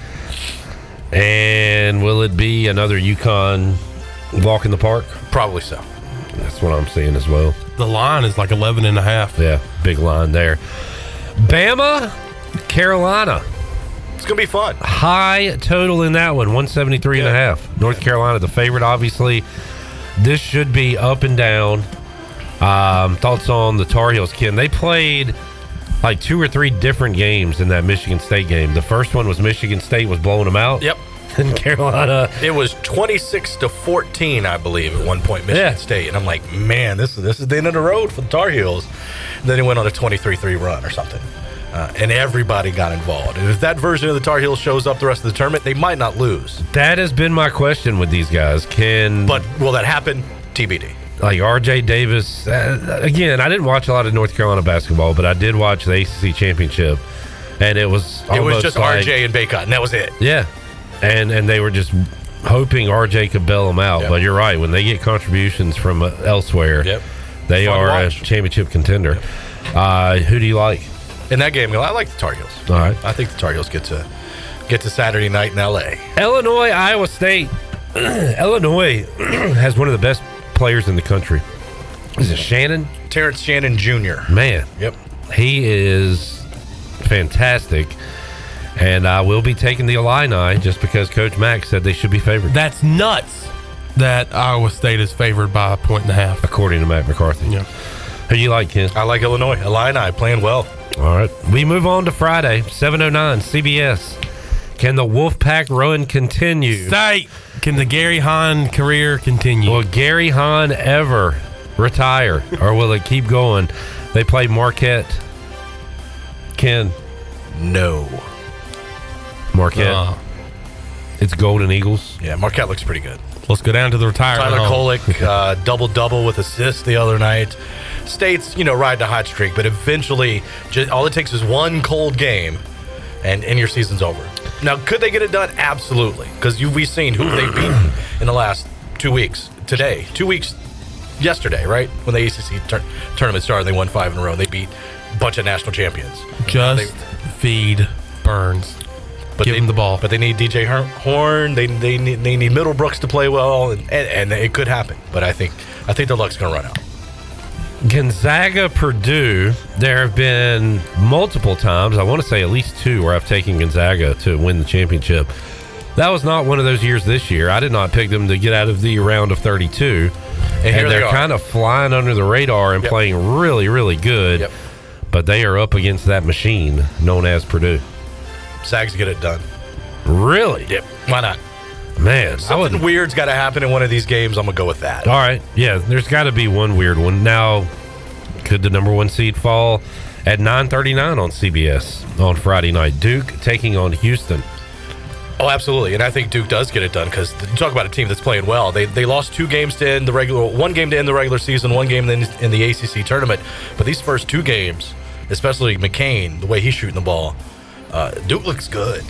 And will it be another UConn walk in the park?
Probably so.
That's what I'm seeing as well.
The line is like 11.5.
Yeah, big line there. Bama, Carolina.
It's going to be fun.
High total in that one, 173.5. North Carolina, the favorite, obviously. This should be up and down. Thoughts on the Tar Heels, Ken? They played like 2 or 3 different games in that Michigan State game. The first one was Michigan State was blowing them out.
Yep.
And Carolina.
It was 26-14, I believe, at one point, Michigan State. And I'm like, man, this is the end of the road for the Tar Heels. And then it went on a 23-3 run or something. And everybody got involved. And if that version of the Tar Heels shows up the rest of the tournament, they might not lose.
That has been my question with these guys.
But will that happen? TBD.
Like RJ Davis. Again, I didn't watch a lot of North Carolina basketball, but I did watch the ACC championship. And it was
just like, RJ and Bacot, and that was it.
Yeah. And they were just hoping RJ could bail them out. Yep. But you're right. When they get contributions from elsewhere, they are a championship contender. Yep. Who do you like?
In that game, I like the Tar Heels.
All right.
I think the Tar Heels get to Saturday night in L.A.
Illinois, Iowa State. Illinois has one of the best players in the country. Is it Shannon?
Terrence Shannon Jr.
Man.
Yep.
He is fantastic. And I will be taking the Illini just because Coach Mack said they should be favored.
That's nuts that Iowa State is favored by 1.5.
According to Matt McCarthy.
Yeah.
Who you like, Ken?
I like Illinois. Illini playing well.
All right. We move on to Friday, 7:09 CBS. Can the Wolfpack run continue?
Can the Gary Hahn career continue?
Will Gary Hahn ever retire, or will it keep going? They play Marquette. Ken?
No.
Marquette. It's Golden Eagles.
Yeah, Marquette looks pretty good.
Let's go down to the retirement
Tyler
home.
Kolek, double-double with assists the other night. State's, ride the hot streak, but eventually, all it takes is one cold game, and your season's over. Now, could they get it done? Absolutely, because we've seen who they've beaten in the last 2 weeks. Today, 2 weeks yesterday, right? When the ACC tournament started, they won 5 in a row. They beat a bunch of national champions.
Just feed Burns. Give him the ball.
But they need DJ Horn. They need Middlebrooks to play well, and it could happen. But I think their luck's going to run out.
Gonzaga, Purdue. There have been multiple times, I want to say at least 2, where I've taken Gonzaga to win the championship. That was not one of those years this year. I did not pick them to get out of the round of 32. And they're kind of flying under the radar and playing really, really good.
Yep.
But they are up against that machine known as Purdue.
Zags get it done.
Really?
Yep. Why not?
Man,
something weird's got to happen in one of these games. I'm gonna go with that.
All right, yeah. There's got to be one weird one. Now, could the number 1 seed fall at 9:39 on CBS on Friday night? Duke taking on Houston.
Oh, absolutely, and I think Duke does get it done because you talk about a team that's playing well. They lost 2 games to end the regular, 1 game to end the regular season, 1 game in the ACC tournament. But these first 2 games, especially McCain, the way he's shooting the ball. Duke looks good.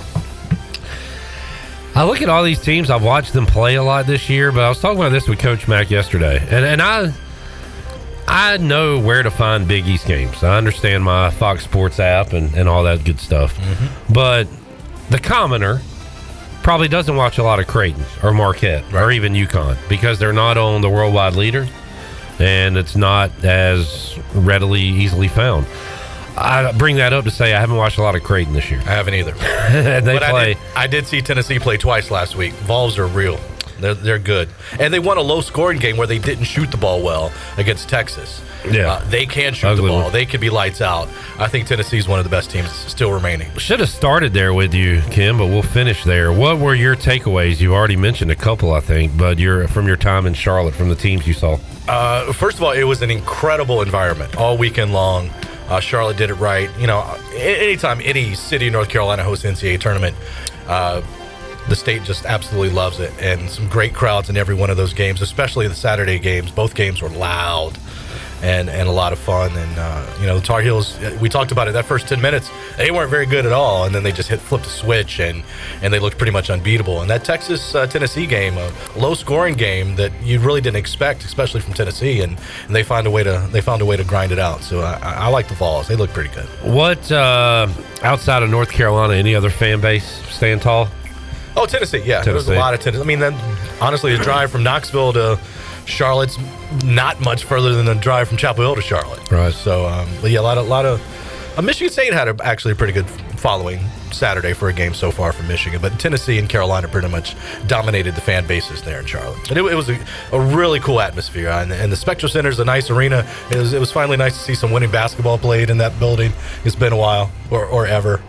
I look at all these teams. I've watched them play a lot this year, but I was talking about this with Coach Mack yesterday, and I know where to find Big East games. I understand my Fox Sports app and all that good stuff, but the commoner probably doesn't watch a lot of Creighton or Marquette or even UConn because they're not on the worldwide leader, and it's not as readily easily found. I bring that up to say I haven't watched a lot of Creighton this year.
I haven't either.
They play.
I did see Tennessee play twice last week. Vols are real. They're good. And they won a low-scoring game where they didn't shoot the ball well against Texas.
Yeah.
They can shoot the ball. They could be lights out. I think Tennessee's one of the best teams still remaining.
Should have started there with you, Kim, but we'll finish there. What were your takeaways? You already mentioned a couple, I think, but from your time in Charlotte, from the teams you saw.
First of all, it was an incredible environment all weekend long. Charlotte did it right. You know, anytime any city in North Carolina hosts an NCAA tournament, the state just absolutely loves it. And some great crowds in every one of those games, especially the Saturday games. Both games were loud and a lot of fun. And, the Tar Heels, we talked about it, that first 10 minutes, they weren't very good at all. And then they just flipped a switch, and they looked pretty much unbeatable. And that Texas-Tennessee game, a low-scoring game that you really didn't expect, especially from Tennessee, and they found a way to grind it out. So I like the Vols. They look pretty good.
What, outside of North Carolina, any other fan base stand tall?
Oh, Tennessee, yeah. There was a lot of Tennessee. I mean, honestly, the drive from Knoxville to Charlotte's not much further than the drive from Chapel Hill to Charlotte.
Right.
So, but yeah, a lot of Michigan State had actually a pretty good following Saturday for a game so far from Michigan, but Tennessee and Carolina pretty much dominated the fan bases there in Charlotte. And it was a really cool atmosphere, and the Spectrum Center is a nice arena. It was finally nice to see some winning basketball played in that building. It's been a while, or ever.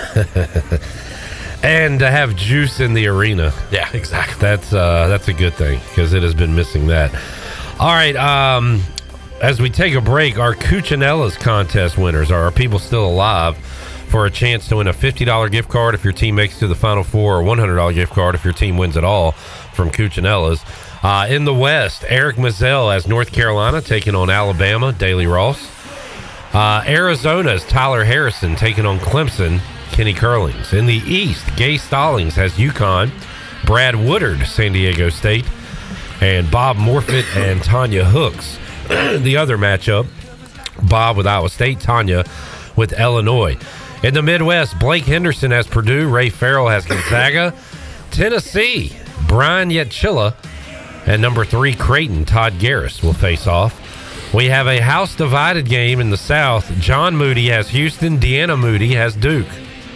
And to have juice in the arena.
Yeah, exactly.
That's a good thing because it has been missing that. All right, as we take a break, our Cuccinella's contest winners are people still alive for a chance to win a $50 gift card if your team makes it to the Final Four, or $100 gift card if your team wins it all from Cuccinella's. In the West, Eric Mazzell has North Carolina taking on Alabama, Daily Ross. Arizona's Tyler Harrison taking on Clemson, Kenny Curlings. In the East, Gay Stallings has UConn, Brad Woodard, San Diego State, and Bob Morfitt and Tanya Hooks. The other matchup, Bob with Iowa State, Tanya with Illinois. In the Midwest, Blake Henderson has Purdue, Ray Farrell has Gonzaga. Tennessee, Brian Yetchilla, and number 3, Creighton, Todd Garris will face off. We have a house-divided game in the South. John Moody has Houston, Deanna Moody has Duke.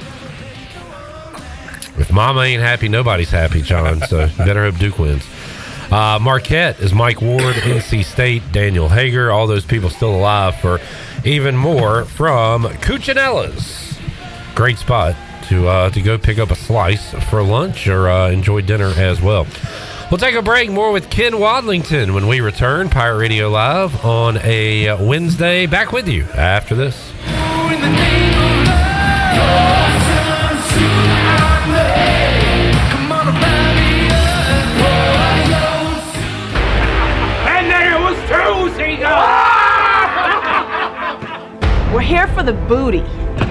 If Mama ain't happy, nobody's happy, John, so you better hope Duke wins. Marquette is Mike Ward, NC State, Daniel Hager, all those people still alive for even more from Cuccinella's. Great spot to go pick up a slice for lunch or enjoy dinner as well. We'll take a break. More with Ken Wadlington when we return. Pirate Radio Live on a Wednesday. Back with you after this.
We're here for the booty.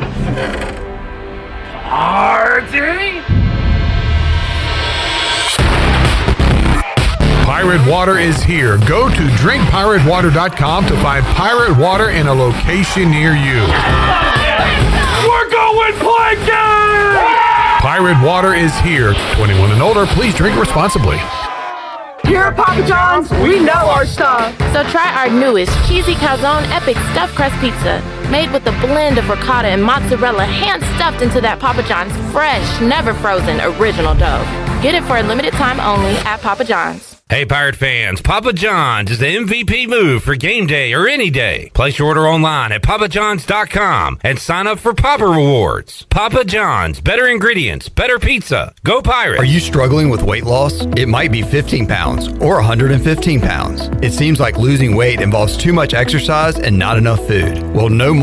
Party!
Pirate Water is here. Go to drinkpiratewater.com to find Pirate Water in a location near you.
We're going plankton!
Pirate Water is here. 21 and older, please drink responsibly.
Here at Papa John's, we know our stuff.
So try our newest cheesy calzone epic stuffed crust pizza. Made with a blend of ricotta and mozzarella, hand stuffed into that Papa John's fresh, never frozen original dough. Get it for a limited time only at Papa John's.
Hey, Pirate fans, Papa John's is the MVP move for game day or any day. Place your order online at papajohns.com and sign up for Papa Rewards. Papa John's, better ingredients, better pizza. Go Pirates!
Are you struggling with weight loss? It might be 15 pounds or 115 pounds. It seems like losing weight involves too much exercise and not enough food. Well, no more.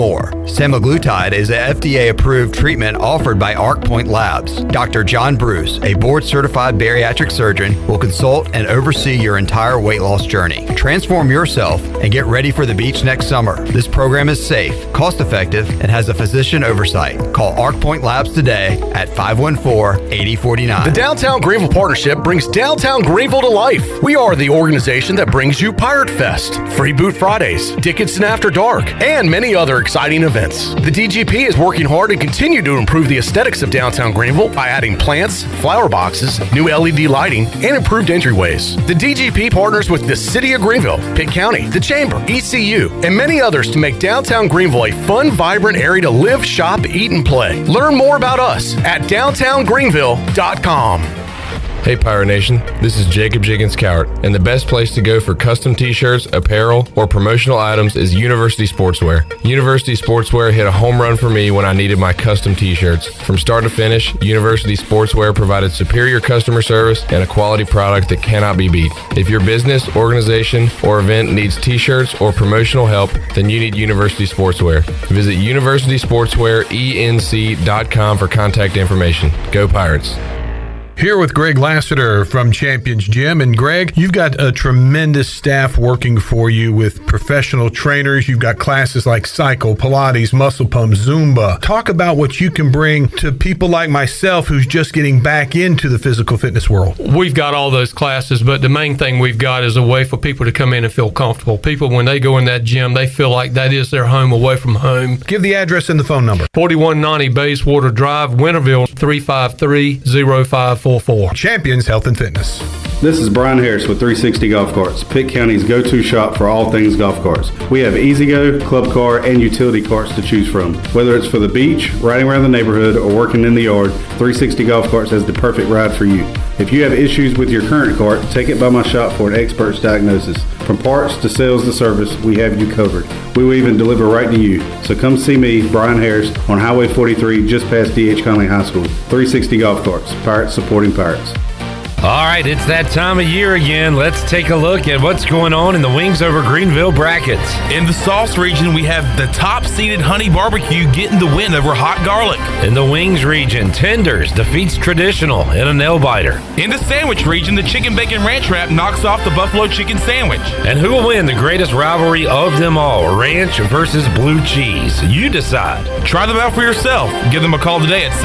Semaglutide is an FDA-approved treatment offered by ArcPoint Labs. Dr. John Bruce, a board-certified bariatric surgeon, will consult and oversee your entire weight loss journey. Transform yourself and get ready for the beach next summer. This program is safe, cost-effective, and has a physician oversight. Call ArcPoint Labs today at 514-8049.
The Downtown Greenville Partnership brings Downtown Greenville to life. We are the organization that brings you Pirate Fest, Free Boot Fridays, Dickinson After Dark, and many other exciting events. The DGP is working hard to continue to improve the aesthetics of downtown Greenville by adding plants, flower boxes, new LED lighting, and improved entryways. The DGP partners with the City of Greenville, Pitt County, the Chamber, ECU, and many others to make downtown Greenville a fun, vibrant area to live, shop, eat, and play. Learn more about us at downtowngreenville.com.
Hey Pirate Nation, this is Jacob Jiggins Cowart, and the best place to go for custom t-shirts, apparel, or promotional items is University Sportswear. University Sportswear hit a home run for me when I needed my custom t-shirts. From start to finish, University Sportswear provided superior customer service and a quality product that cannot be beat. If your business, organization, or event needs t-shirts or promotional help, then you need University Sportswear. Visit universitysportswearenc.com for contact information. Go Pirates.
Here with Greg Lassiter from Champions Gym. And Greg, you've got a tremendous staff working for you with professional trainers. You've got classes like cycle, Pilates, muscle pump, Zumba. Talk about what you can bring to people like myself who's just getting back into the physical fitness world.
We've got all those classes, but the main thing we've got is a way for people to come in and feel comfortable. People, when they go in that gym, they feel like that is their home away from home.
Give the address and the phone number.
4190 Bayswater Drive, Winterville, 353-0544.
Champions Health and Fitness.
This is Brian Harris with 360 Golf Carts, Pitt County's go-to shop for all things golf carts. We have E-Z-Go, club car, and utility carts to choose from. Whether it's for the beach, riding around the neighborhood, or working in the yard, 360 Golf Carts has the perfect ride for you. If you have issues with your current cart, take it by my shop for an expert's diagnosis. From parts to sales to service, we have you covered. We will even deliver right to you. So come see me, Brian Harris, on Highway 43, just past D.H. Conley High School. 360 Golf Carts, Pirates supporting Pirates.
All right, it's that time of year again. Let's take a look at what's going on in the Wings Over Greenville brackets.
In the sauce region, we have the top-seeded Honey Barbecue getting the win over Hot Garlic.
In the Wings region, Tenders defeats Traditional in a nail-biter.
In the sandwich region, the Chicken Bacon Ranch Wrap knocks off the Buffalo Chicken Sandwich.
And who will win the greatest rivalry of them all, Ranch versus Blue Cheese? You decide.
Try them out for yourself. Give them a call today at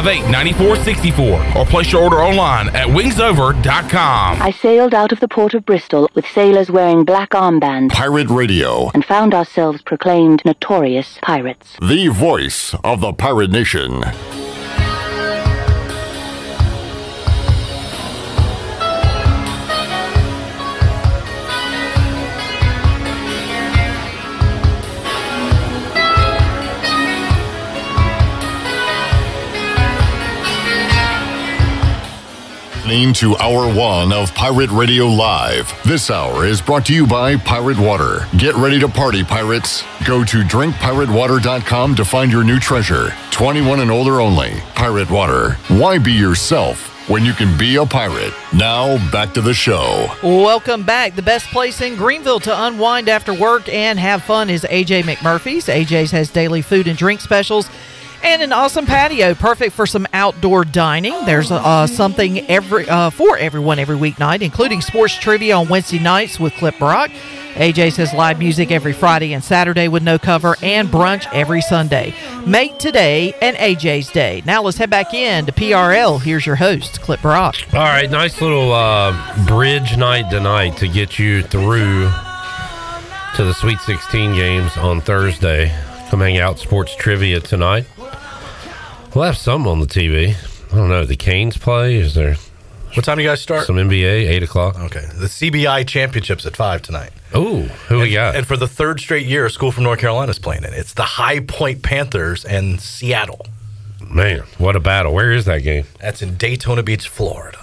758-9464 or place your order online at wingsover.com.
I sailed out of the port of Bristol with sailors wearing black armbands.
Pirate Radio.
And found ourselves proclaimed notorious pirates.
The voice of the Pirate Nation. Listening to Hour 1 of Pirate Radio Live. This hour is brought to you by Pirate Water. Get ready to party, pirates. Go to drinkpiratewater.com to find your new treasure. 21 and older only. Pirate Water. Why be yourself when you can be a pirate? Now, back to the show.
Welcome back. The best place in Greenville to unwind after work and have fun is AJ McMurphy's. AJ's has daily food and drink specials and an awesome patio, perfect for some outdoor dining. There's something for everyone every weeknight, including sports trivia on Wednesday nights with Clip Brock. AJ's has live music every Friday and Saturday with no cover, and brunch every Sunday. Make today an AJ's day. Now let's head back in to PRL. Here's your host, Clip Brock.
All right, nice little bridge night tonight to get you through to the Sweet 16 games on Thursday. Come hang out, sports trivia tonight. We'll have something on the TV. I don't know. The Canes play? Is there?
What time do you guys start?
Some NBA, 8 o'clock.
Okay. The CBI Championships at 5 tonight.
Ooh, who we got?
And for the third straight year, a school from North Carolina is playing it. It's the High Point Panthers and Seattle.
Man, what a battle. Where is that game?
That's in Daytona Beach, Florida.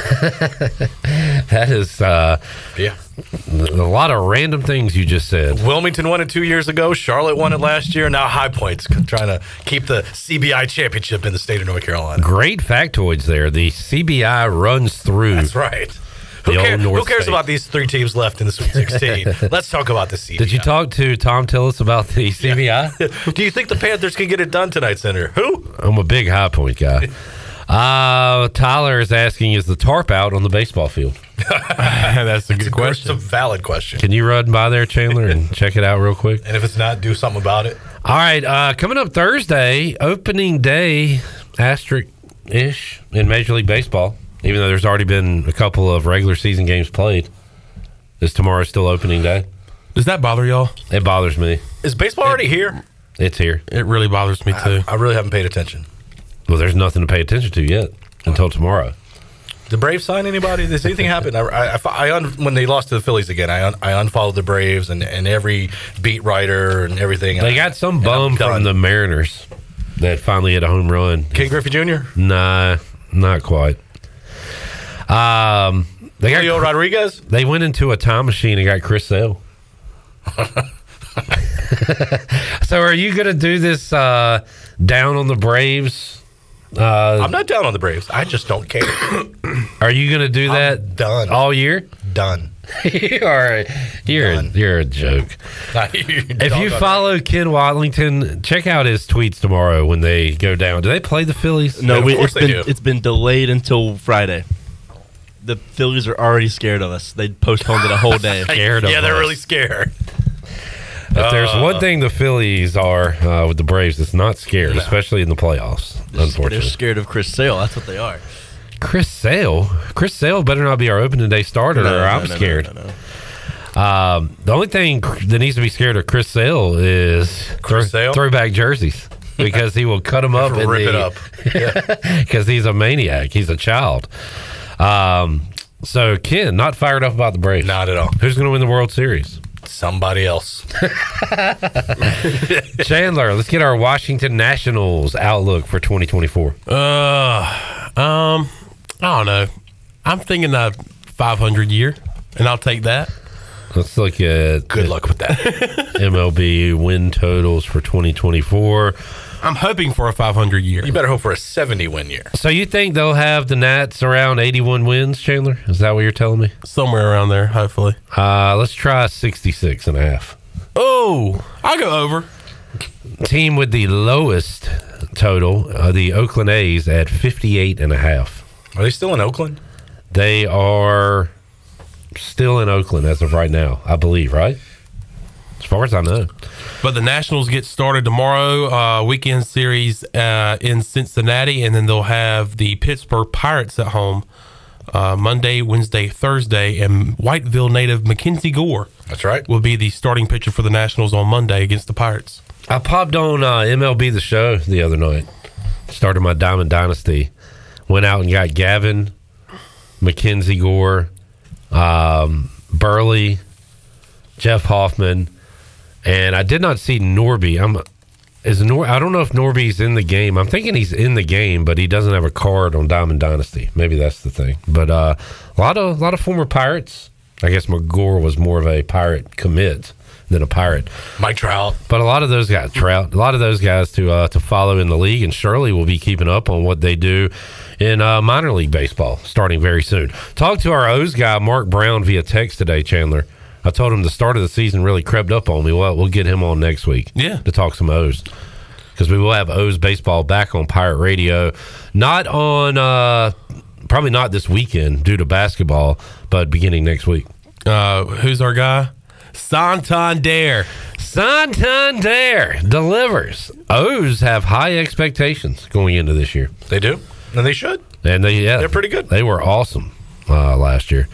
That is a lot of random things you just said.
Wilmington won it 2 years ago. Charlotte won it last year. Now High Point's trying to keep the CBI championship in the state of North Carolina.
Great factoids there. The CBI runs through.
That's right. Who cares about these 3 teams left in the Sweet 16? Let's talk about the CBI.
Did you talk to Tom Tillis about the CBI?
Do you think the Panthers can get it done tonight, Senator? Who?
I'm a big High Point guy. Tyler is asking, is the tarp out on the baseball field?
That's a good question. It's a valid question.
Can you run by there, Chandler, and check it out real quick?
And if it's not, do something about it.
All right, coming up Thursday, opening day, asterisk-ish, in Major League Baseball, even though there's already been a couple of regular season games played. Is tomorrow still opening day?
Does that bother y'all?
It bothers me.
Is baseball already here?
It's here.
It really bothers me, too.
I really haven't paid attention.
Well, there's nothing to pay attention to yet until tomorrow.
Did Braves sign anybody? Does anything happen? When they lost to the Phillies again, I unfollowed the Braves and every beat writer and everything.
They got some bum from the Mariners that finally hit a home run.
Ken Griffey Jr.?
Nah, not quite. They got
Julio Rodriguez?
They went into a time machine and got Chris Sale. So are you going to do this down on the Braves?
I'm not down on the Braves. I just don't care.
Are you going to do that
done
all year?
Done.
You're a joke. If you follow Ken Watlington, check out his tweets tomorrow when they go down. Do they play the Phillies?
No, it's been delayed until Friday. The Phillies are already scared of us. They postponed it a whole day.
They're really scared.
If there's one thing the Phillies are with the Braves, it's not scared, especially in the playoffs, unfortunately.
They're scared of Chris Sale. That's what they are.
Chris Sale better not be our opening day starter, or I'm scared. The only thing that needs to be scared of Chris Sale is throwback jerseys, because he will cut them up and
rip it up.
Because he's a maniac. He's a child. So Ken, not fired up about the Braves.
Not at all.
Who's going to win the World Series?
Somebody else.
Chandler, let's get our Washington Nationals outlook for 2024.
I don't know. I'm thinking a 500 year, and I'll take that.
Let's look at
good luck with that.
MLB win totals for 2024.
I'm hoping for a 500 year.
You better hope for a 70 win year.
So you think they'll have the Nats around 81 wins, Chandler? Is that what you're telling me?
Somewhere around there, hopefully.
Let's try 66.5.
Oh, I'll go over.
Team with the lowest total, the Oakland A's at 58.5.
Are they still in Oakland?
They are still in Oakland as of right now, I believe, right? As far as I know.
But the Nationals get started tomorrow, weekend series in Cincinnati, and then they'll have the Pittsburgh Pirates at home Monday, Wednesday, Thursday, and Whiteville native Mackenzie Gore.
That's right.
Will be the starting pitcher for the Nationals on Monday against the Pirates.
I popped on MLB The Show the other night. Started my Diamond Dynasty. Went out and got Gavin, Mackenzie Gore, Burley, Jeff Hoffman, and I did not see Norby. I don't know if Norby's in the game. I'm thinking he's in the game, but he doesn't have a card on Diamond Dynasty. Maybe that's the thing. But a lot of former Pirates. I guess McGore was more of a Pirate commit than a Pirate.
Mike Trout.
But a lot of those guys, to follow in the league, and Shirley will be keeping up on what they do in minor league baseball starting very soon. Talked to our O's guy, Mark Brown, via text today, Chandler. I told him the start of the season really crept up on me. Well, we'll get him on next week to talk some O's, because we will have O's baseball back on Pirate Radio. Not on, probably not this weekend due to basketball, but beginning next week.
Who's our guy? Santander
delivers. O's have high expectations going into this year.
They do, and they should.
And they're
pretty good.
They were awesome last year.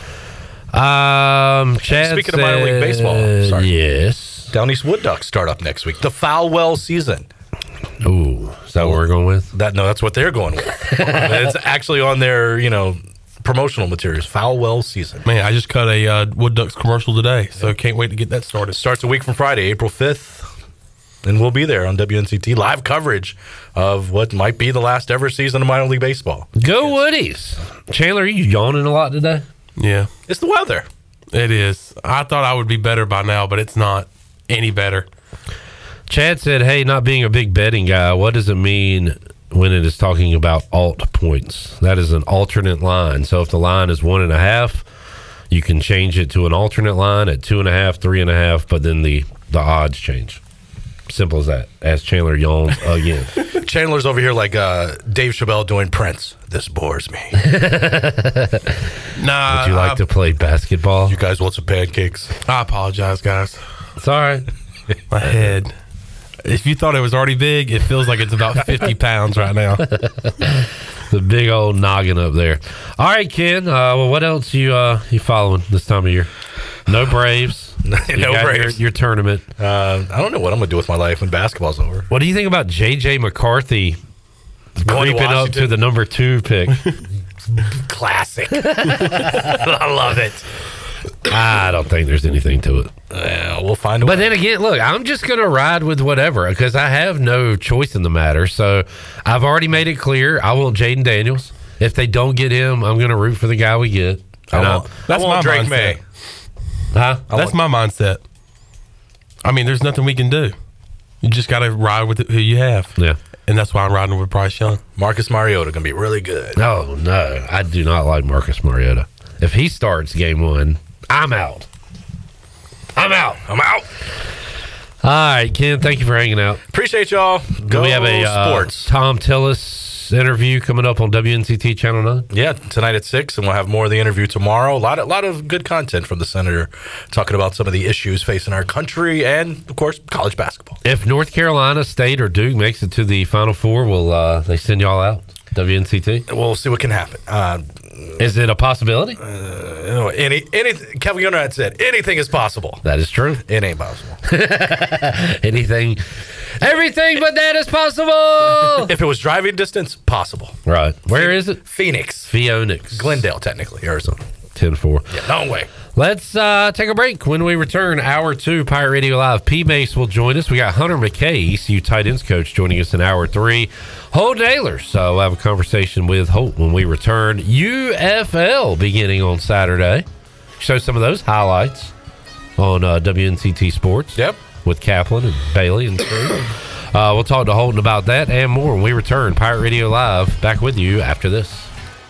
Chad,
speaking of minor league baseball,
yes,
Down East Wood Ducks start up next week. The Falwell season.
Ooh, is that what we're going with?
No, that's what they're going with. It's actually on their, promotional materials. Falwell season.
Man, I just cut a Wood Ducks commercial today, so can't wait to get that started.
Starts a week from Friday, April 5th, and we'll be there on WNCT, live coverage of what might be the last ever season of minor league baseball.
Go Woodies! Chandler, are you yawning a lot today?
Yeah.
It's the weather.
It is. I thought I would be better by now, but it's not any better.
Chad said, hey, not being a big betting guy, what does it mean when it is talking about alt points. That is an alternate line. So if the line is 1.5, you can change it to an alternate line at 2.5, 3.5, but then the odds change. Simple as that. As Chandler yawns again.
Chandler's over here like Dave Chappelle doing Prince. This bores me.
Would you like to play basketball?
You guys want some pancakes?
I apologize, guys.
It's all right.
My head. If you thought it was already big, it feels like it's about 50 pounds right now.
The big old noggin up there. All right, Ken. Well, what else you following this time of year? No Braves.
No Braves.
Your tournament.
I don't know what I'm going to do with my life when basketball's over.
What do you think about J.J. McCarthy creeping up to the number 2 pick?
Classic. I love it.
I don't think there's anything to it.
We'll find a way.
But then again, look, I'm just going to ride with whatever because I have no choice in the matter. So I've already made it clear I want Jaden Daniels. If they don't get him, I'm going to root for the guy we get.
That's my
Drake
mindset.
May.
Huh?
That's my mindset. I mean, there's nothing we can do. You just got to ride with who you have.
Yeah.
And that's why I'm riding with Bryce Young.
Marcus Mariota going to be really good.
No, I do not like Marcus Mariota. If he starts game 1, I'm out. I'm out. All right, Ken, thank you for hanging out.
Appreciate y'all. Go
we have a
sports.
Tom Tillis interview coming up on WNCT Channel 9.
Yeah, tonight at 6, and we'll have more of the interview tomorrow. A lot of good content from the senator talking about some of the issues facing our country and, of course, college basketball.
If North Carolina State or Duke makes it to the Final Four, will they send y'all out? WNCT?
We'll see what can happen.
Is it a possibility?
Kevin Unrat said anything is possible.
That is true.
It ain't possible.
Everything but that is possible.
If it was driving distance, possible.
Right. Where is it?
Phoenix.
Glendale,
technically, Arizona.
10-4.
Yeah, long way.
Let's take a break. When we return, Hour 2, Pirate Radio Live, P-Mace will join us. We got Hunter McKay, ECU tight ends coach, joining us in Hour 3. Holt Naylor. So we'll have a conversation with Holt when we return. UFL beginning on Saturday. Show some of those highlights on WNCT Sports.
Yep.
With Kaplan and Bailey and crew. We'll talk to Holton about that and more when we return. Pirate Radio Live, back with you after this.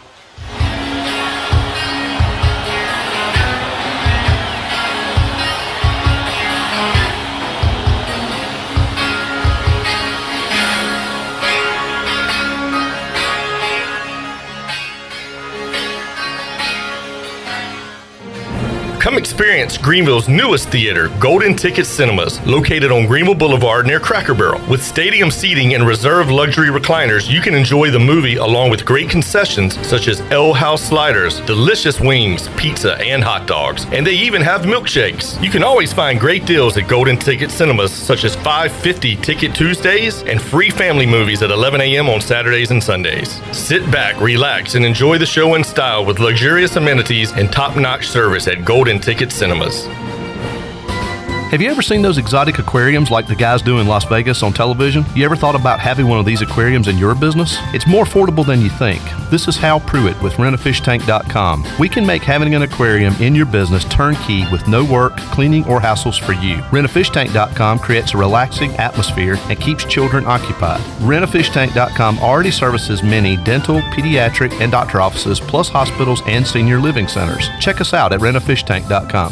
Come experience Greenville's newest theater, Golden Ticket Cinemas, located on Greenville Boulevard near Cracker Barrel. With stadium seating and reserved luxury recliners, you can enjoy the movie along with great concessions such as L House sliders, delicious wings, pizza, and hot dogs. And they even have milkshakes. You can always find great deals at Golden Ticket Cinemas, such as $5.50 Ticket Tuesdays and free family movies at 11 a.m. on Saturdays and Sundays. Sit back, relax, and enjoy the show in style with luxurious amenities and top-notch service at Golden Ticket Cinemas.
Have you ever seen those exotic aquariums like the guys do in Las Vegas on television? You ever thought about having one of these aquariums in your business? It's more affordable than you think. This is Hal Pruitt with rentafishtank.com. We can make having an aquarium in your business turnkey with no work, cleaning, or hassles for you. Rentafishtank.com creates a relaxing atmosphere and keeps children occupied. Rentafishtank.com already services many dental, pediatric, and doctor offices, plus hospitals and senior living centers. Check us out at rentafishtank.com.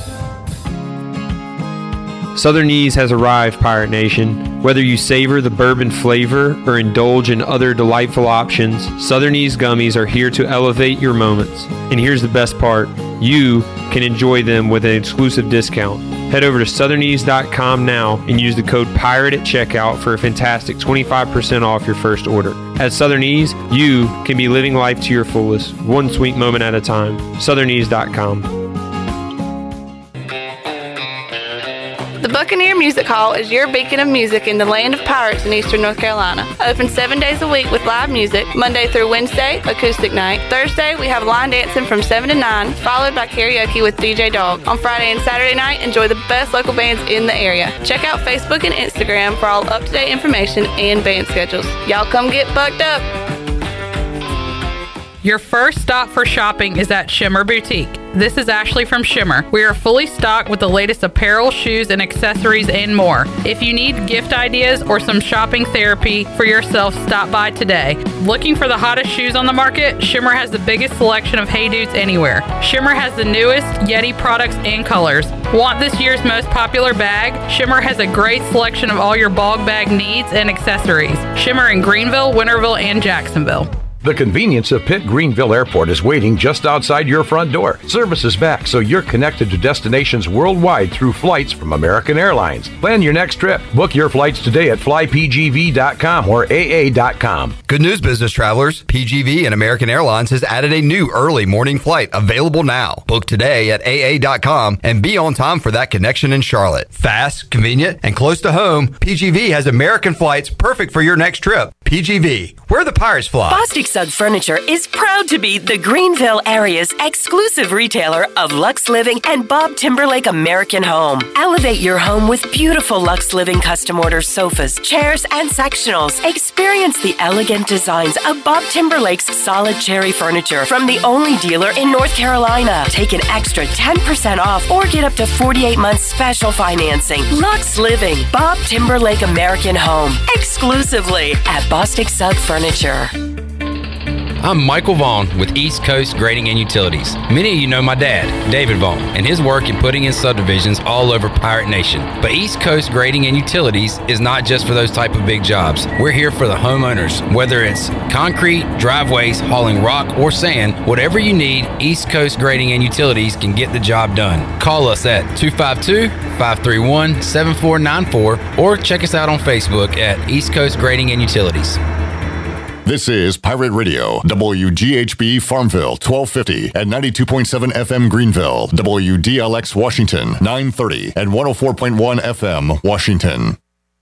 Southern Ease has arrived, Pirate Nation. Whether you savor the bourbon flavor or indulge in other delightful options, Southern Ease gummies are here to elevate your moments. And here's the best part, you can enjoy them with an exclusive discount. Head over to southernease.com now and use the code PIRATE at checkout for a fantastic 25% off your first order. At Southern Ease, you can be living life to your fullest, one sweet moment at a time. southernease.com.
The Buccaneer Music Hall is your beacon of music in the land of pirates in eastern North Carolina. Open 7 days a week with live music. Monday through Wednesday, acoustic night. Thursday, we have line dancing from 7 to 9, followed by karaoke with DJ Dog. On Friday and Saturday night, enjoy the best local bands in the area. Check out Facebook and Instagram for all up-to-date information and band schedules. Y'all come get bucked up.
Your first stop for shopping is at Shimmer Boutique.
This is Ashley from Shimmer. We are fully stocked with the latest apparel, shoes, and accessories and more. If you need gift ideas or some shopping therapy for yourself, stop by today. Looking for the hottest shoes on the market? Shimmer has the biggest selection of Hey Dudes anywhere. Shimmer has the newest Yeti products and colors. Want this year's most popular bag? Shimmer has a great selection of all your bog bag needs and accessories. Shimmer in Greenville, Winterville, and Jacksonville.
The convenience of Pitt Greenville Airport is waiting just outside your front door. Service is back, so you're connected to destinations worldwide through flights from American Airlines. Plan your next trip. Book your flights today at flypgv.com or aa.com.
Good news, business travelers. PGV and American Airlines has added a new early morning flight available now. Book today at aa.com and be on time for that connection in Charlotte. Fast, convenient, and close to home, PGV has American flights perfect for your next trip. PGV, where the Pirates fly.
Bostic Sugg Furniture is proud to be the Greenville area's exclusive retailer of Lux Living and Bob Timberlake American Home. Elevate your home with beautiful Lux Living custom order sofas, chairs, and sectionals. Experience the elegant designs of Bob Timberlake's solid cherry furniture from the only dealer in North Carolina. Take an extra 10% off or get up to 48 months special financing. Lux Living, Bob Timberlake American Home, exclusively at Bostic Sugg Furniture.
I'm Michael Vaughn with East Coast Grading and Utilities. Many of you know my dad, David Vaughn, and his work in putting in subdivisions all over Pirate Nation. But East Coast Grading and Utilities is not just for those type of big jobs. We're here for the homeowners. Whether it's concrete, driveways, hauling rock, or sand, whatever you need, East Coast Grading and Utilities can get the job done. Call us at 252-531-7494 or check us out on Facebook at East Coast Grading and Utilities.
This is Pirate Radio, WGHB Farmville, 1250 at 92.7 FM Greenville, WDLX Washington, 930 and 104.1 FM Washington.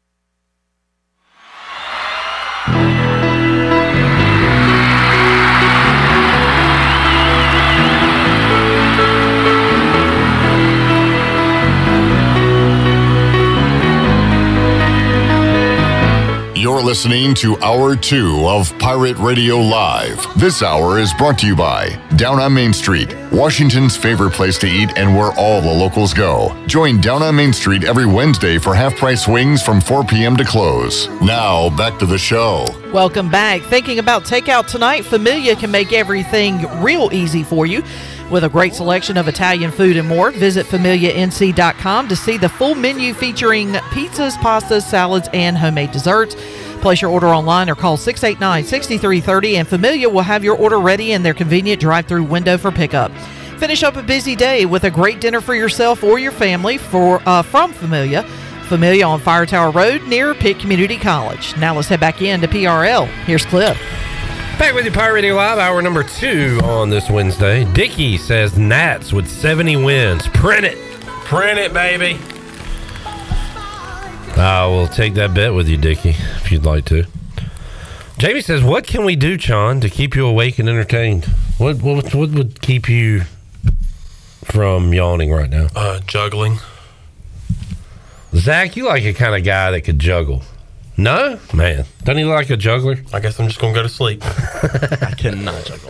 You're listening to Hour 2 of Pirate Radio Live. This hour is brought to you by Down on Main Street, Washington's favorite place to eat and where all the locals go. Join Down on Main Street every Wednesday for half-price wings from 4 p.m. to close. Now, back to the show.
Welcome back. Thinking about takeout tonight? Familia can make everything real easy for you. With a great selection of Italian food and more, visit FamiliaNC.com to see the full menu featuring pizzas, pastas, salads, and homemade desserts. Place your order online or call 689-6330, and Familia will have your order ready in their convenient drive-through window for pickup. Finish up a busy day with a great dinner for yourself or your family from Familia. Familia on Fire Tower Road near Pitt Community College. Now let's head back into PRL. Here's Cliff.
Back with you, Pirate Radio Live, hour number 2 on this Wednesday. Dickie says Nats with 70 wins. Print it.
Print it, baby.
I will take that bet with you, Dickie, if you'd like to. Jamie says, what can we do, Chon, to keep you awake and entertained? What would keep you from yawning right now?
Juggling.
Zach, you like a kind of guy that could juggle. No? Man, doesn't he look like a juggler?
I guess I'm just going to go to sleep.
I cannot juggle.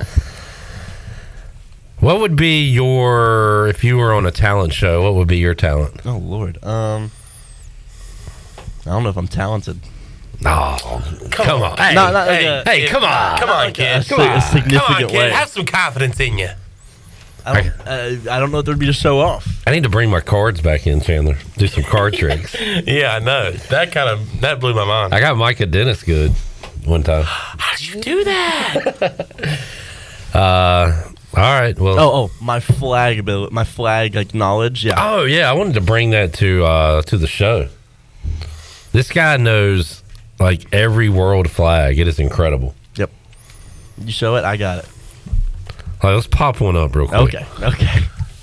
What would be your, if you were on a talent show, what would be your talent?
Oh, Lord. I don't know if I'm talented.
Oh, come on. Hey, hey, come on.
Come on, kid.
Come on. A significant way.
Have some confidence in you.
I don't know if there'd be to show off.
I need to bring my cards back in, Chandler. Do some card tricks.
Yeah, I know. That blew my mind.
I got Micah Dennis good one time.
How did you do that?
All right. Well.
Oh, my flag ability, my flag knowledge. Yeah.
Oh yeah, I wanted to bring that to the show. This guy knows like every world flag. It is incredible.
Yep. You show it, I got it.
All right, let's pop one up real quick.
Okay.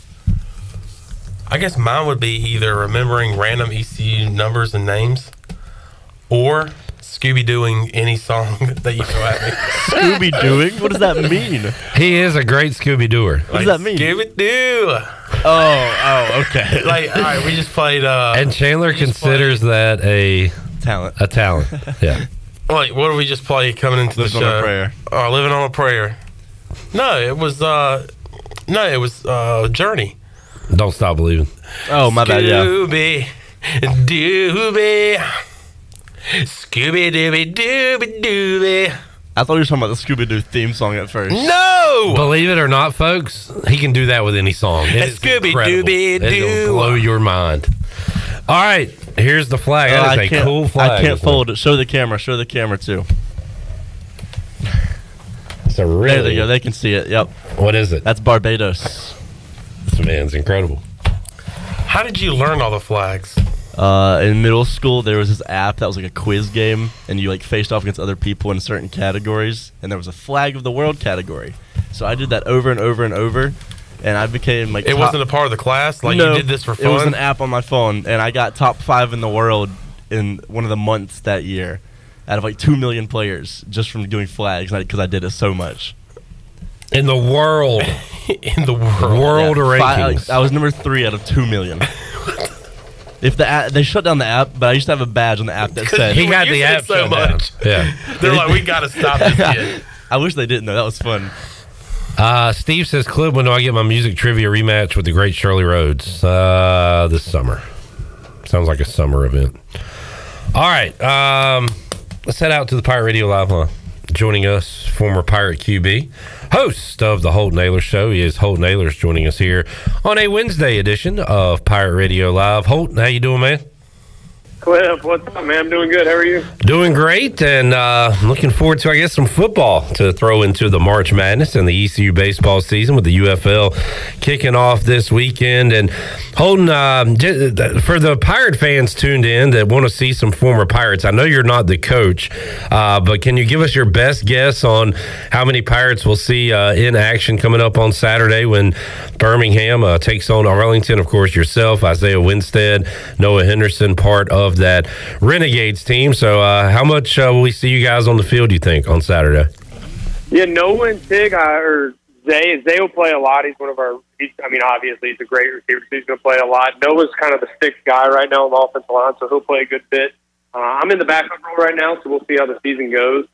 I guess mine would be either remembering random ECU numbers and names, or Scooby-Dooing any song that you throw at me.
Scooby-Dooing? What does that mean?
He is a great Scooby-Dooer.
What does that mean?
Scooby-Doo.
Oh, okay.
Like, all right, we just played.
And Chandler considers that a
talent.
A talent. Yeah.
Like, what did we just play coming into the show?
Living on a Prayer.
Oh, Living on a Prayer. No, it was No, it was Journey.
Don't Stop Believing.
Oh, my bad, yeah.
Scooby Dooby. Scooby Dooby Dooby Dooby.
I thought you were talking about the Scooby-Doo theme song at first.
No!
Believe it or not, folks, he can do that with any song.
Scooby-Dooby-Doo.
It'll blow your mind. All right, here's the flag. That is a cool flag.
I can't fold it. Show the camera. Show the camera, too.
It's a really...
There they go. They can see it. Yep.
What is it?
That's Barbados.
This man's incredible.
How did you learn all the flags?
In middle school, there was this app that was like a quiz game, and you like faced off against other people in certain categories, and there was a flag of the world category. So I did that over and over and over, and I became like.
It wasn't a part of the class. Like, you did this for fun.
It was an app on my phone, and I got top 5 in the world in one of the months that year, out of like 2 million players, just from doing flags, because I did it so much.
In the world.
In the world.
World rankings.
I was number 3 out of 2 million. If they shut down the app, but I used to have a badge on the app that said
he got the app
so much.
Yeah,
they're like, we gotta stop this kid.
I wish they didn't though. That was fun.
Steve says, Clip, when do I get my music trivia rematch with the great Shirley Rhodes? This summer. Sounds like a summer event. All right, let's head out to the Pirate Radio Live line. Joining us, former Pirate QB, host of the Holt Naylor Show. He is Holt Naylor's joining us here on a Wednesday edition of Pirate Radio Live. Holt, how you doing, man?
Cliff, what's up, man? I'm doing good. How are you?
Doing great, and looking forward to, I guess, some football to throw into the March Madness and the ECU baseball season with the UFL kicking off this weekend. And Holden, for the Pirate fans tuned in that want to see some former Pirates, I know you're not the coach, but can you give us your best guess on how many Pirates we'll see in action coming up on Saturday when Birmingham takes on Arlington? Of course, yourself, Isaiah Winstead, Noah Henderson, part of that Renegades team. So how much will we see you guys on the field, do you think, on Saturday?
Yeah, Noah and Tig, or Zay will play a lot. He's one of our, obviously he's a great receiver, so he's going to play a lot. Noah's kind of the sixth guy right now on the offensive line, so he'll play a good bit. I'm in the backup role right now, so we'll see how the season goes.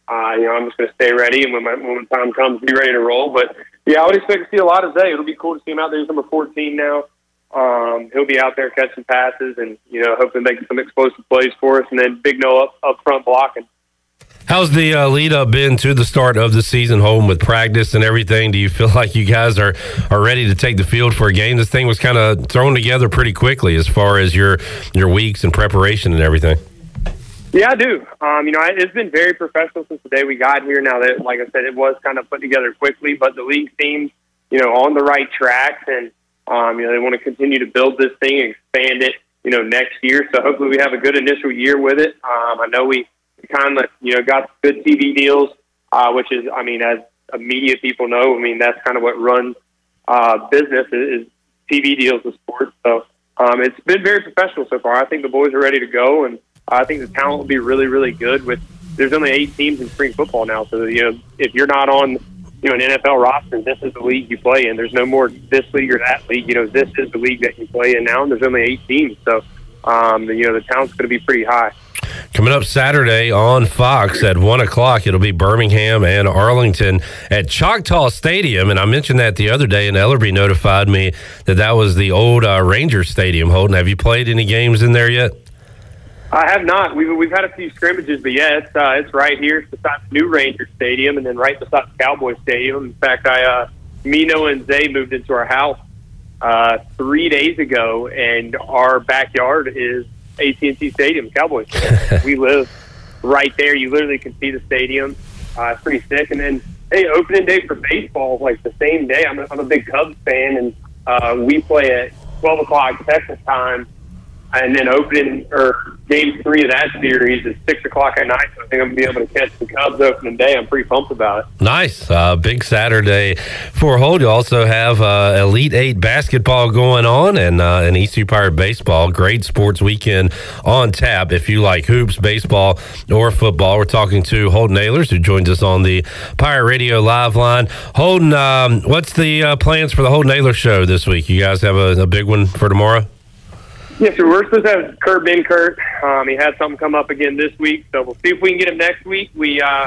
I'm just going to stay ready, and when the time comes, be ready to roll. But, yeah, I would expect to see a lot of Zay. It'll be cool to see him out there. He's number 14 now. He'll be out there catching passes and, hopefully making some explosive plays for us. And then Big Noah up front blocking.
How's the lead up been to the start of the season, home with practice and everything? Do you feel like you guys are ready to take the field for a game? This thing was kind of thrown together pretty quickly as far as your weeks and preparation and everything.
Yeah, I do. It's been very professional since the day we got here. Now that, like I said, it was kind of put together quickly, but the league seems, on the right tracks, and they want to continue to build this thing and expand it, next year. So hopefully we have a good initial year with it. I know we kind of, got good TV deals, which is, as media people know, that's kind of what runs business is TV deals with sports. So it's been very professional so far. I think the boys are ready to go, and I think the talent will be really, really good. There's only 8 teams in spring football now, so if you're not on an NFL roster, this is the league you play in. There's no more this league or that league. This is the league that you play in now, and there's only 8 teams, so the talent's going to be pretty high.
Coming up Saturday on Fox at 1 o'clock, it'll be Birmingham and Arlington at Choctaw Stadium. And I mentioned that the other day, and Ellerby notified me that was the old Rangers Stadium. Holden, have you played any games in there yet?
I have not. We've had a few scrimmages, but yeah, it's right here. It's beside the new Ranger Stadium, and then right beside the Cowboy Stadium. In fact, Mino and Zay moved into our house 3 days ago, and our backyard is AT&T Stadium, Cowboys. We live right there. You literally can see the stadium. It's pretty sick. And then, hey, opening day for baseball, like the same day. I'm a big Cubs fan, and we play at 12 o'clock Texas time. And then game 3 of that series is 6 o'clock at night. So I think I'm going to be able to catch the Cubs opening day. I'm pretty pumped about it.
Nice. Big Saturday for Holt. You also have Elite 8 basketball going on and ECU Pirate baseball. Great sports weekend on tap if you like hoops, baseball, or football. We're talking to Holden Naylors, who joins us on the Pirate Radio Live line. Holden, what's the plans for the Holden Naylor Show this week? You guys have a big one for tomorrow?
Yes, sir. We're supposed to have Kurt Benkert. He had something come up again this week, so we'll see if we can get him next week. We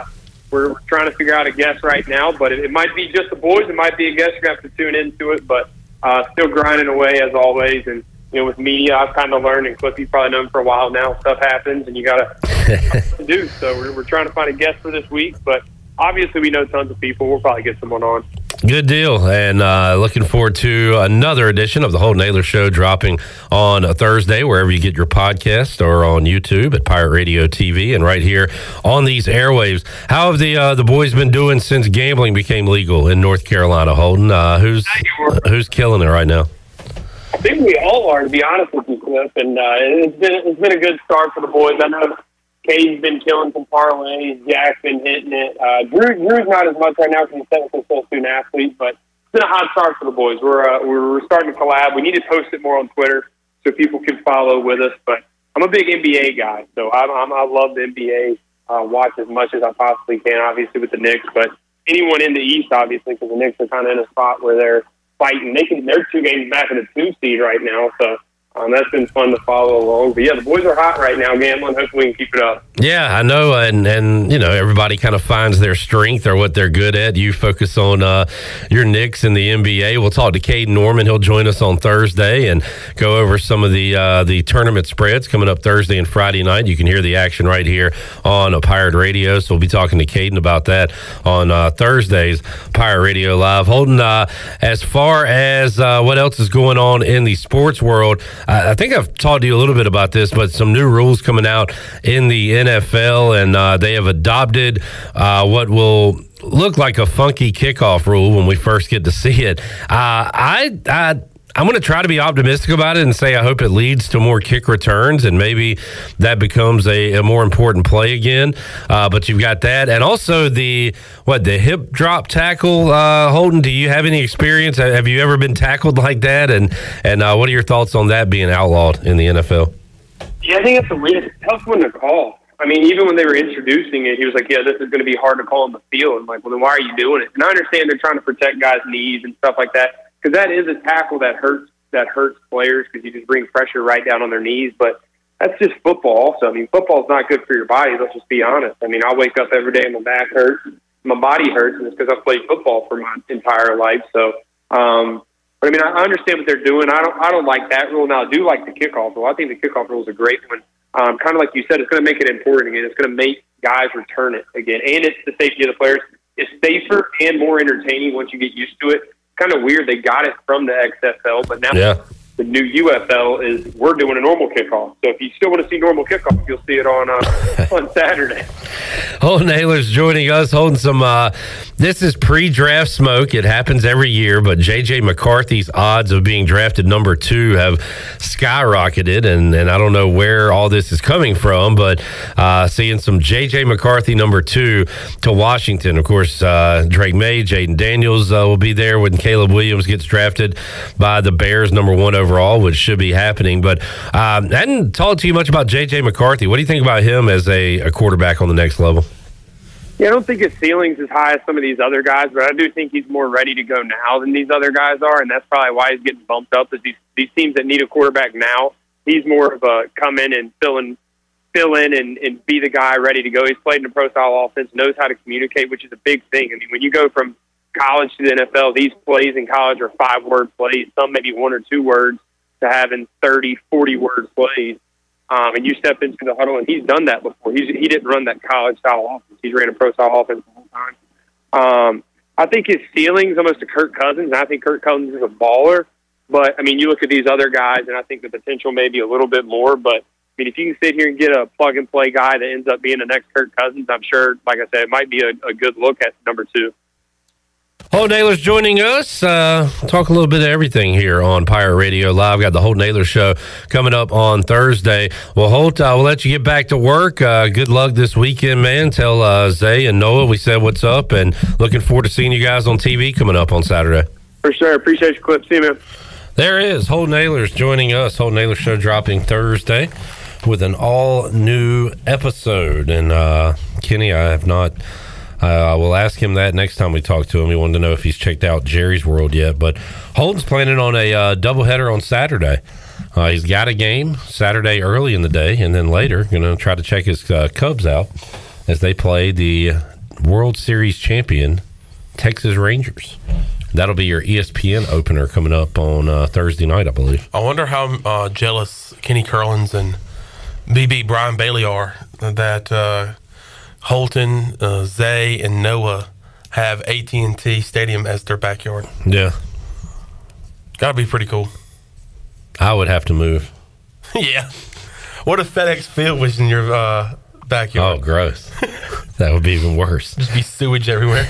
we're trying to figure out a guest right now, but it might be just the boys. It might be a guest. You're going to have to tune into it, but still grinding away as always. And, with media, I've kind of learned, and Cliff, you've probably known for a while now, stuff happens, and you got to do. So we're trying to find a guest for this week, but obviously we know tons of people. We'll probably get someone on.
Good deal, and looking forward to another edition of the Holton Ahlers Show dropping on a Thursday, wherever you get your podcast, or on YouTube at Pirate Radio TV, and right here on these airwaves. How have the boys been doing since gambling became legal in North Carolina, Holton? Who's killing it right now?
I think we all are, to be honest with you, Cliff, and it's been a good start for the boys. I know Cade's been killing some parlays. Jack's been hitting it. Drew's not as much right now because he's technically still a student athlete, but it's been a hot start for the boys. We're starting to collab. We need to post it more on Twitter so people can follow with us. But I'm a big NBA guy, so I love the NBA. Watch as much as I possibly can, obviously with the Knicks, but anyone in the East, obviously, because the Knicks are kind of in a spot where they're fighting. They're 2 games back in the 2 seed right now, so. That's been fun to follow along. But, yeah, the boys are hot right now, gambling. Hopefully we can keep it up.
Yeah, I know. And everybody kind of finds their strength or what they're good at. You focus on your Knicks in the NBA. We'll talk to Cade Norman. He'll join us on Thursday and go over some of the tournament spreads coming up Thursday and Friday night. You can hear the action right here on Pirate Radio. So we'll be talking to Caden about that on Thursday's Pirate Radio Live. Holton, as far as what else is going on in the sports world, I think I've talked to you a little bit about this, but some new rules coming out in the NFL, and they have adopted what will look like a funky kickoff rule when we first get to see it. I'm going to try to be optimistic about it and say I hope it leads to more kick returns and maybe that becomes a more important play again. But you've got that. And also the hip drop tackle, Holton, do you have any experience? Have you ever been tackled like that? And what are your thoughts on that being outlawed in the NFL?
Yeah, I think it's a tough one to call. I mean, even when they were introducing it, he was like, yeah, this is going to be hard to call on the field. I'm like, well, then why are you doing it? And I understand they're trying to protect guys' knees and stuff like that. Because that is a tackle that hurts players because you just bring pressure right down on their knees. But that's just football also. I mean, football's not good for your body, let's just be honest. I mean, I wake up every day and my back hurts, my body hurts, and it's because I've played football for my entire life. So, but I mean, I understand what they're doing. I don't like that rule. Now, I do like the kickoff rule. I think the kickoff rule is a great one. Kind of like you said, it's going to make it important again. It's going to make guys return it again. And it's the safety of the players. It's safer and more entertaining once you get used to it. Kind of weird they got it from the XFL, but now the new UFL is we're doing a normal kickoff. So if you still want to see normal kickoff, you'll see it on Saturday.
Holton Ahlers joining us, holding some this is pre-draft smoke. It happens every year, but J.J. McCarthy's odds of being drafted number 2 have skyrocketed, and I don't know where all this is coming from, but seeing some J.J. McCarthy number 2 to Washington. Of course, Drake May, Jaden Daniels will be there when Caleb Williams gets drafted by the Bears number 1 overall, which should be happening. But I hadn't talked to you much about J.J. McCarthy. What do you think about him as a quarterback on the next level?
Yeah, I don't think his ceiling's as high as some of these other guys, but I do think he's more ready to go now than these other guys are, and that's probably why he's getting bumped up. Is these teams that need a quarterback now, he's more of a come in and fill in and be the guy ready to go. He's played in a pro-style offense, knows how to communicate, which is a big thing. I mean, when you go from college to the NFL, these plays in college are 5-word plays, some maybe 1 or 2 words, to having 30, 40-word plays. And you step into the huddle, and he's done that before. He didn't run that college-style offense. He's ran a pro-style offense the whole time. I think his ceiling's almost to Kirk Cousins, and I think Kirk Cousins is a baller. But, I mean, you look at these other guys, and I think the potential may be a little bit more. But, I mean, if you can sit here and get a plug-and-play guy that ends up being the next Kirk Cousins, I'm sure, like I said, it might be a good look at number 2.
Holton Ahlers joining us. Talk a little bit of everything here on Pirate Radio Live. Got the Holton Ahlers Show coming up on Thursday. Well, Holt, we'll let you get back to work. Good luck this weekend, man. Tell Zay and Noah we said what's up, and looking forward to seeing you guys on TV coming up on Saturday.
For sure. Appreciate your clip. See you, man.
There is Holton Ahlers joining us. Holton Ahlers Show dropping Thursday with an all-new episode. And, Kenny, I have not... we'll ask him that next time we talk to him. We wanted to know if he's checked out Jerry's World yet. But Holton's planning on a doubleheader on Saturday. He's got a game Saturday early in the day, and then later going to try to check his Cubs out as they play the World Series champion Texas Rangers. That'll be your ESPN opener coming up on Thursday night, I believe.
I wonder how jealous Kenny Curlins and BB Brian Bailey are that Holton, Zay, and Noah have AT&T Stadium as their backyard.
Yeah.
Gotta be pretty cool.
I would have to move.
Yeah. What if FedEx Field was in your backyard?
Oh, gross. That would be even worse.
Just be sewage everywhere.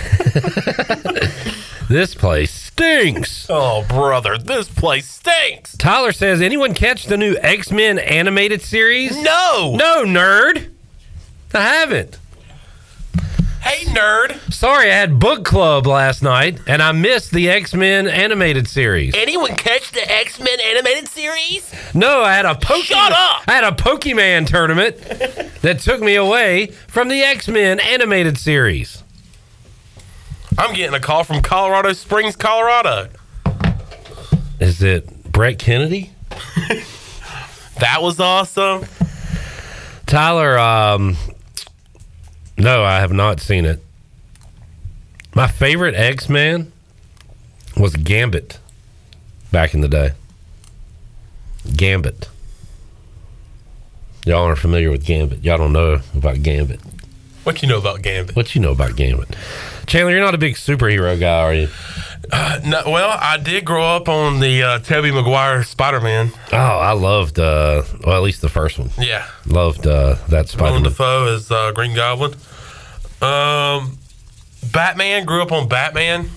This place stinks.
Oh, brother, this place stinks.
Tyler says, anyone catch the new X-Men animated series?
No.
No, nerd. I haven't.
Hey, nerd.
Sorry, I had book club last night, and I missed the X-Men animated series.
Anyone catch the X-Men animated series?
No, I had a
Shut up!
I had a Pokemon tournament that took me away from the X-Men animated series.
I'm getting a call from Colorado Springs, Colorado.
Is it Brett Kennedy?
That was awesome.
Tyler, no, I have not seen it. My favorite X-Men was Gambit back in the day. Gambit. Y'all aren't familiar with Gambit. Y'all don't know about Gambit.
What you know about Gambit?
What you know about Gambit? Chandler, you're not a big superhero guy, are you?
No, well, I did grow up on the Tobey Maguire Spider-Man.
Oh, I loved, well, at least the first one.
Yeah.
Loved that Spider-Man.
Willem Dafoe as Green Goblin. Batman, grew up on Batman.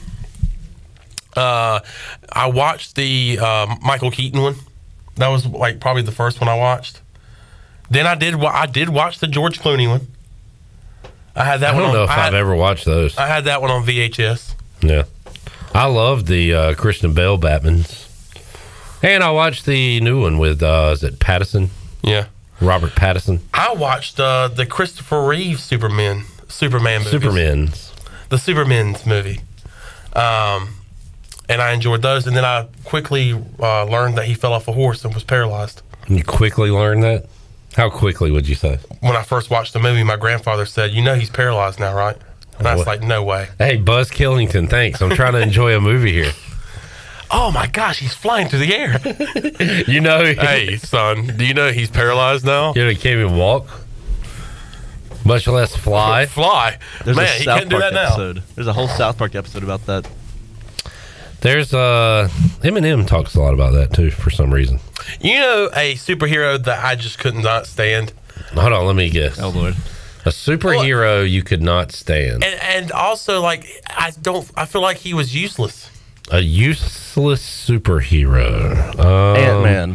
I watched the Michael Keaton one. That was like probably the first one I watched. Then I did watch the George Clooney one. I had that one.
I don't know if I've ever watched those.
I had that one on VHS.
Yeah. I love the Christian Bale Batmans. And I watched the new one with, is it Pattinson?
Yeah.
Robert Pattinson.
I watched the Christopher Reeve Superman movies. The Superman's movie. And I enjoyed those. And then I quickly learned that he fell off a horse and was paralyzed.
You quickly learned that? How quickly would you say?
When I first watched the movie, my grandfather said, "You know he's paralyzed now, right?" And I was like, "No way."
Hey, Buzz Killington, thanks. I'm trying to enjoy a movie here.
Oh my gosh, he's flying through the air.
You know.
Hey, son, do you know he's paralyzed now?
You know he can't even walk, much less fly.
Fly.
There's
Man,
a
he
South
can't do
Park
that now.
episode. There's a whole South Park episode about that.
There's Eminem talks a lot about that too for some reason.
You know a superhero that I just could not stand?
Hold on, let me guess.
Oh Lord.
A superhero you could not stand.
And also, like, I feel like he was useless.
A useless superhero.
Ant-Man.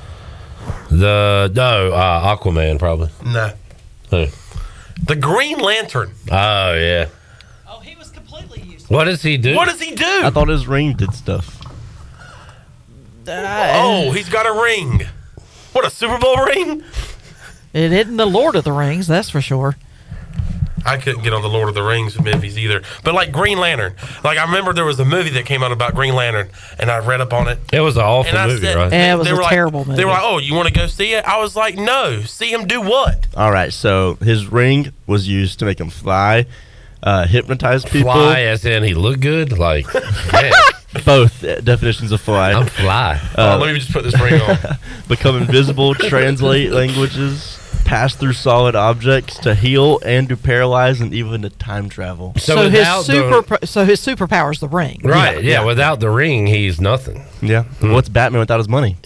Aquaman probably.
No.
Who?
The Green Lantern.
Oh yeah.
Oh, he was completely useless.
What does he do?
What does he do?
I thought his ring did stuff.
Oh, he's got a ring. What, a Super Bowl ring?
It isn't the Lord of the Rings, that's for sure.
I couldn't get on the Lord of the Rings movies either. But like Green Lantern. Like I remember there was a movie that came out about Green Lantern and I read up on it.
It was an awful movie, right?
Yeah, it was a terrible movie.
They were like, "Oh, you want to go see it?" I was like, "No, see him do what?"
All right, so his ring was used to make him fly, hypnotize people.
Fly as in he looked good? Like, man.
Both definitions of fly.
I'm fly.
Let me just put this ring on.
Become invisible, translate languages, pass through solid objects, to heal and to paralyze, and even to time travel.
So his superpower is the ring.
Right, yeah. Without the ring, he's nothing.
Yeah. What's Batman without his money?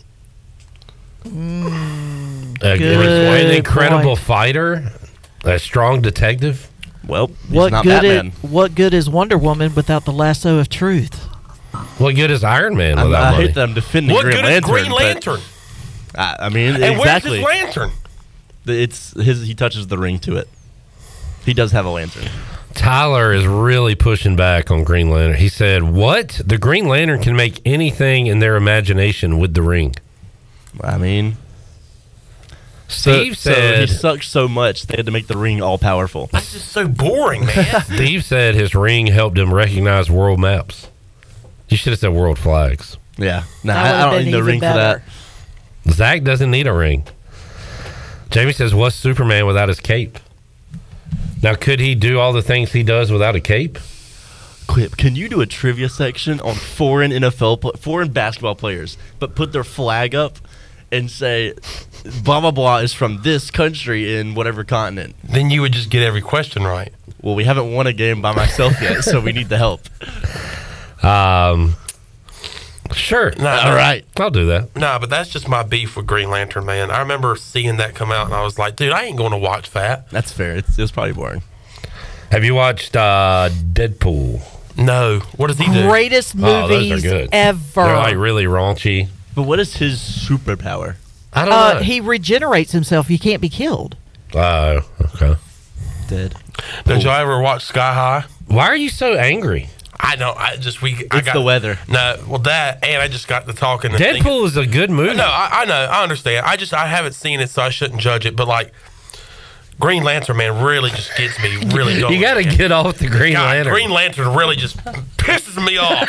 An incredible fighter, a strong detective.
Well, he's not Batman.
What good is Wonder Woman without the lasso of truth?
What good is Iron Man without
I
money?
hate that I'm defending
What
Green
good
Lantern.
is Green Lantern?
I mean,
And
exactly.
where's his lantern?
It's his. He touches the ring to it. He does have a lantern.
Tyler is really pushing back on Green Lantern. He said, "What? The Green Lantern can make anything in their imagination with the ring."
I mean,
Steve said
he sucked so much they had to make the ring all powerful.
That's just so boring, man.
Steve said his ring helped him recognize world maps. You should have said world flags.
Yeah, I don't need no ring for that.
Zach doesn't need a ring. Jamie says, "What's Superman without his cape?" Now, could he do all the things he does without a cape?
Quip, can you do a trivia section on foreign basketball players, but put their flag up and say, blah, blah, blah is from this country in whatever continent?
Then you would just get every question right.
Well, we haven't won a game by myself yet, so we need the help.
Sure.
All
right.
I'll do that.
Nah, but that's just my beef with Green Lantern, man. I remember seeing that come out, and I was like, dude, I ain't going to watch that.
That's fair. It was probably boring.
Have you watched Deadpool?
No. What does he do?
Greatest movies ever.
They're like really raunchy.
But what is his superpower?
I don't know.
He regenerates himself. You can't be killed.
Oh, okay.
Dead.
Did y'all ever watch Sky High?
Why are you so angry?
I know. I got
the weather.
No, well that, and I just got to talking.
Deadpool is a good movie.
No, I know. I understand. I haven't seen it, so I shouldn't judge it. But like, Green Lantern, man, really just gets me really going.
You got to get off the Green Lantern.
Green Lantern really just pisses me off.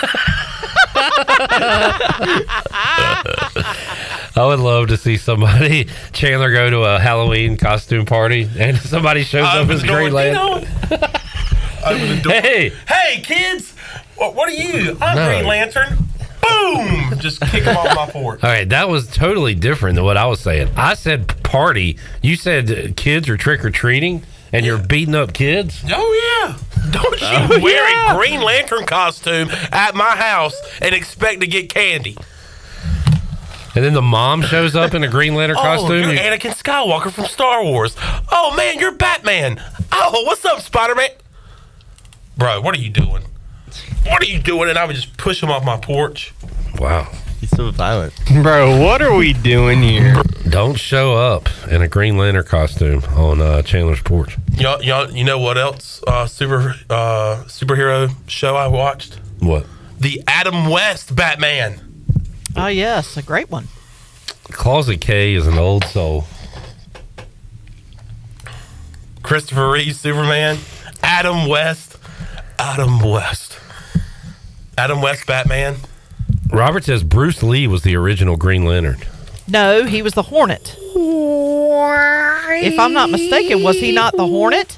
I would love to see somebody, Chandler, go to a Halloween costume party and somebody shows up as Green Lantern.
Hey, kids, what are you? I'm Green Lantern. Boom! Just kick them off my porch.
All right, that was totally different than what I was saying. I said party. You said kids are trick-or-treating, and you're beating up kids?
Oh, yeah. Don't you wear a Green Lantern costume at my house and expect to get candy.
And then the mom shows up in a Green Lantern costume?
You're Anakin Skywalker from Star Wars. Oh, man, you're Batman. Oh, what's up, Spider-Man? Bro, what are you doing? What are you doing? And I would just push him off my porch.
Wow.
He's so violent.
Bro, what are we doing here?
Don't show up in a Green Lantern costume on Chandler's porch.
Y'all, you know what else superhero show I watched?
What?
The Adam West Batman.
Oh, yes, a great one.
Closet K is an old soul.
Christopher Reeve Superman. Adam West Batman.
Robert says Bruce Lee was the original Green Lantern.
No, he was the Hornet. If I'm not mistaken, was he not the Hornet?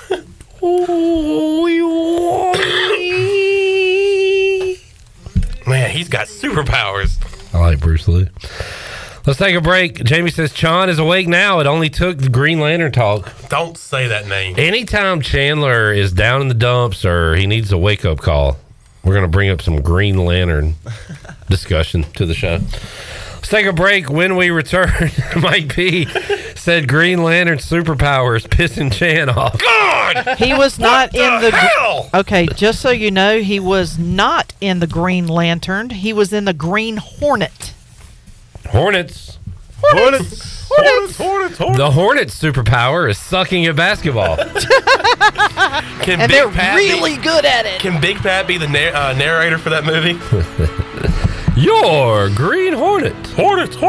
Man, he's got superpowers.
I like Bruce Lee. Let's take a break. Jamie says Chon is awake now. It only took the Green Lantern talk.
Don't say that name.
Anytime Chandler is down in the dumps or he needs a wake-up call, we're going to bring up some Green Lantern discussion to the show. Let's take a break. When we return, Mike P said Green Lantern superpower is pissing Chan off.
God!
He was not in the
hell?
Okay, just so you know, he was not in the Green Lantern. He was in the Green Hornet.
Hornets.
Hornets.
The Hornets superpower is sucking at basketball.
And they're really good at it.
Can Big Pat be the narrator for that movie?
You're Green Hornet.
Hornets.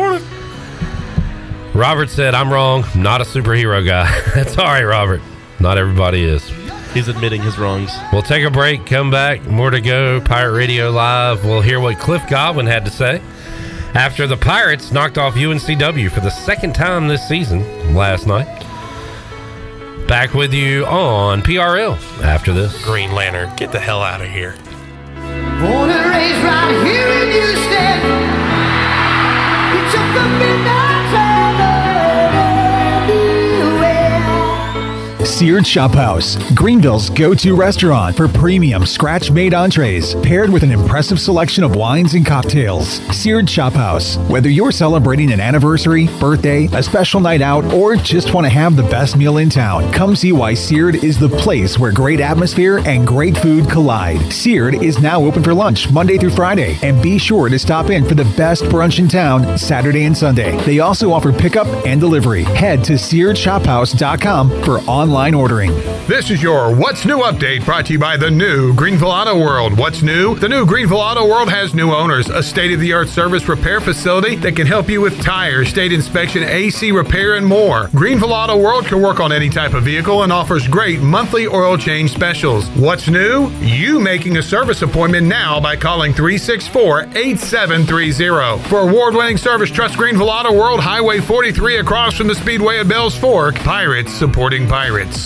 Robert said, I'm wrong. Not a superhero guy. That's all right, Robert. Not everybody is.
He's admitting his wrongs.
We'll take a break, come back, more to go. Pirate Radio Live. We'll hear what Cliff Godwin had to say after the Pirates knocked off UNCW for the second time this season last night. Back with you on PRL after this.
Green Lantern, get the hell out of here.
Born and raised right here in Houston. You took the midnight train everywhere.
Seared Shop House, Greenville's go-to restaurant for premium scratch-made entrees, paired with an impressive selection of wines and cocktails. Seared Shop House. Whether you're celebrating an anniversary, birthday, a special night out, or just want to have the best meal in town, come see why Seared is the place where great atmosphere and great food collide. Seared is now open for lunch Monday through Friday, and be sure to stop in for the best brunch in town Saturday and Sunday. They also offer pickup and delivery. Head to SearedShopHouse.com for online ordering.
This is your What's New update brought to you by the new Greenville Auto World. What's new? The new Greenville Auto World has new owners, a state-of-the-art service repair facility that can help you with tires, state inspection, AC repair, and more. Greenville Auto World can work on any type of vehicle and offers great monthly oil change specials. What's new? You making a service appointment now by calling 364-8730. For award-winning service, trust Greenville Auto World, Highway 43 across from the Speedway at Bells Fork. Pirates supporting pirates.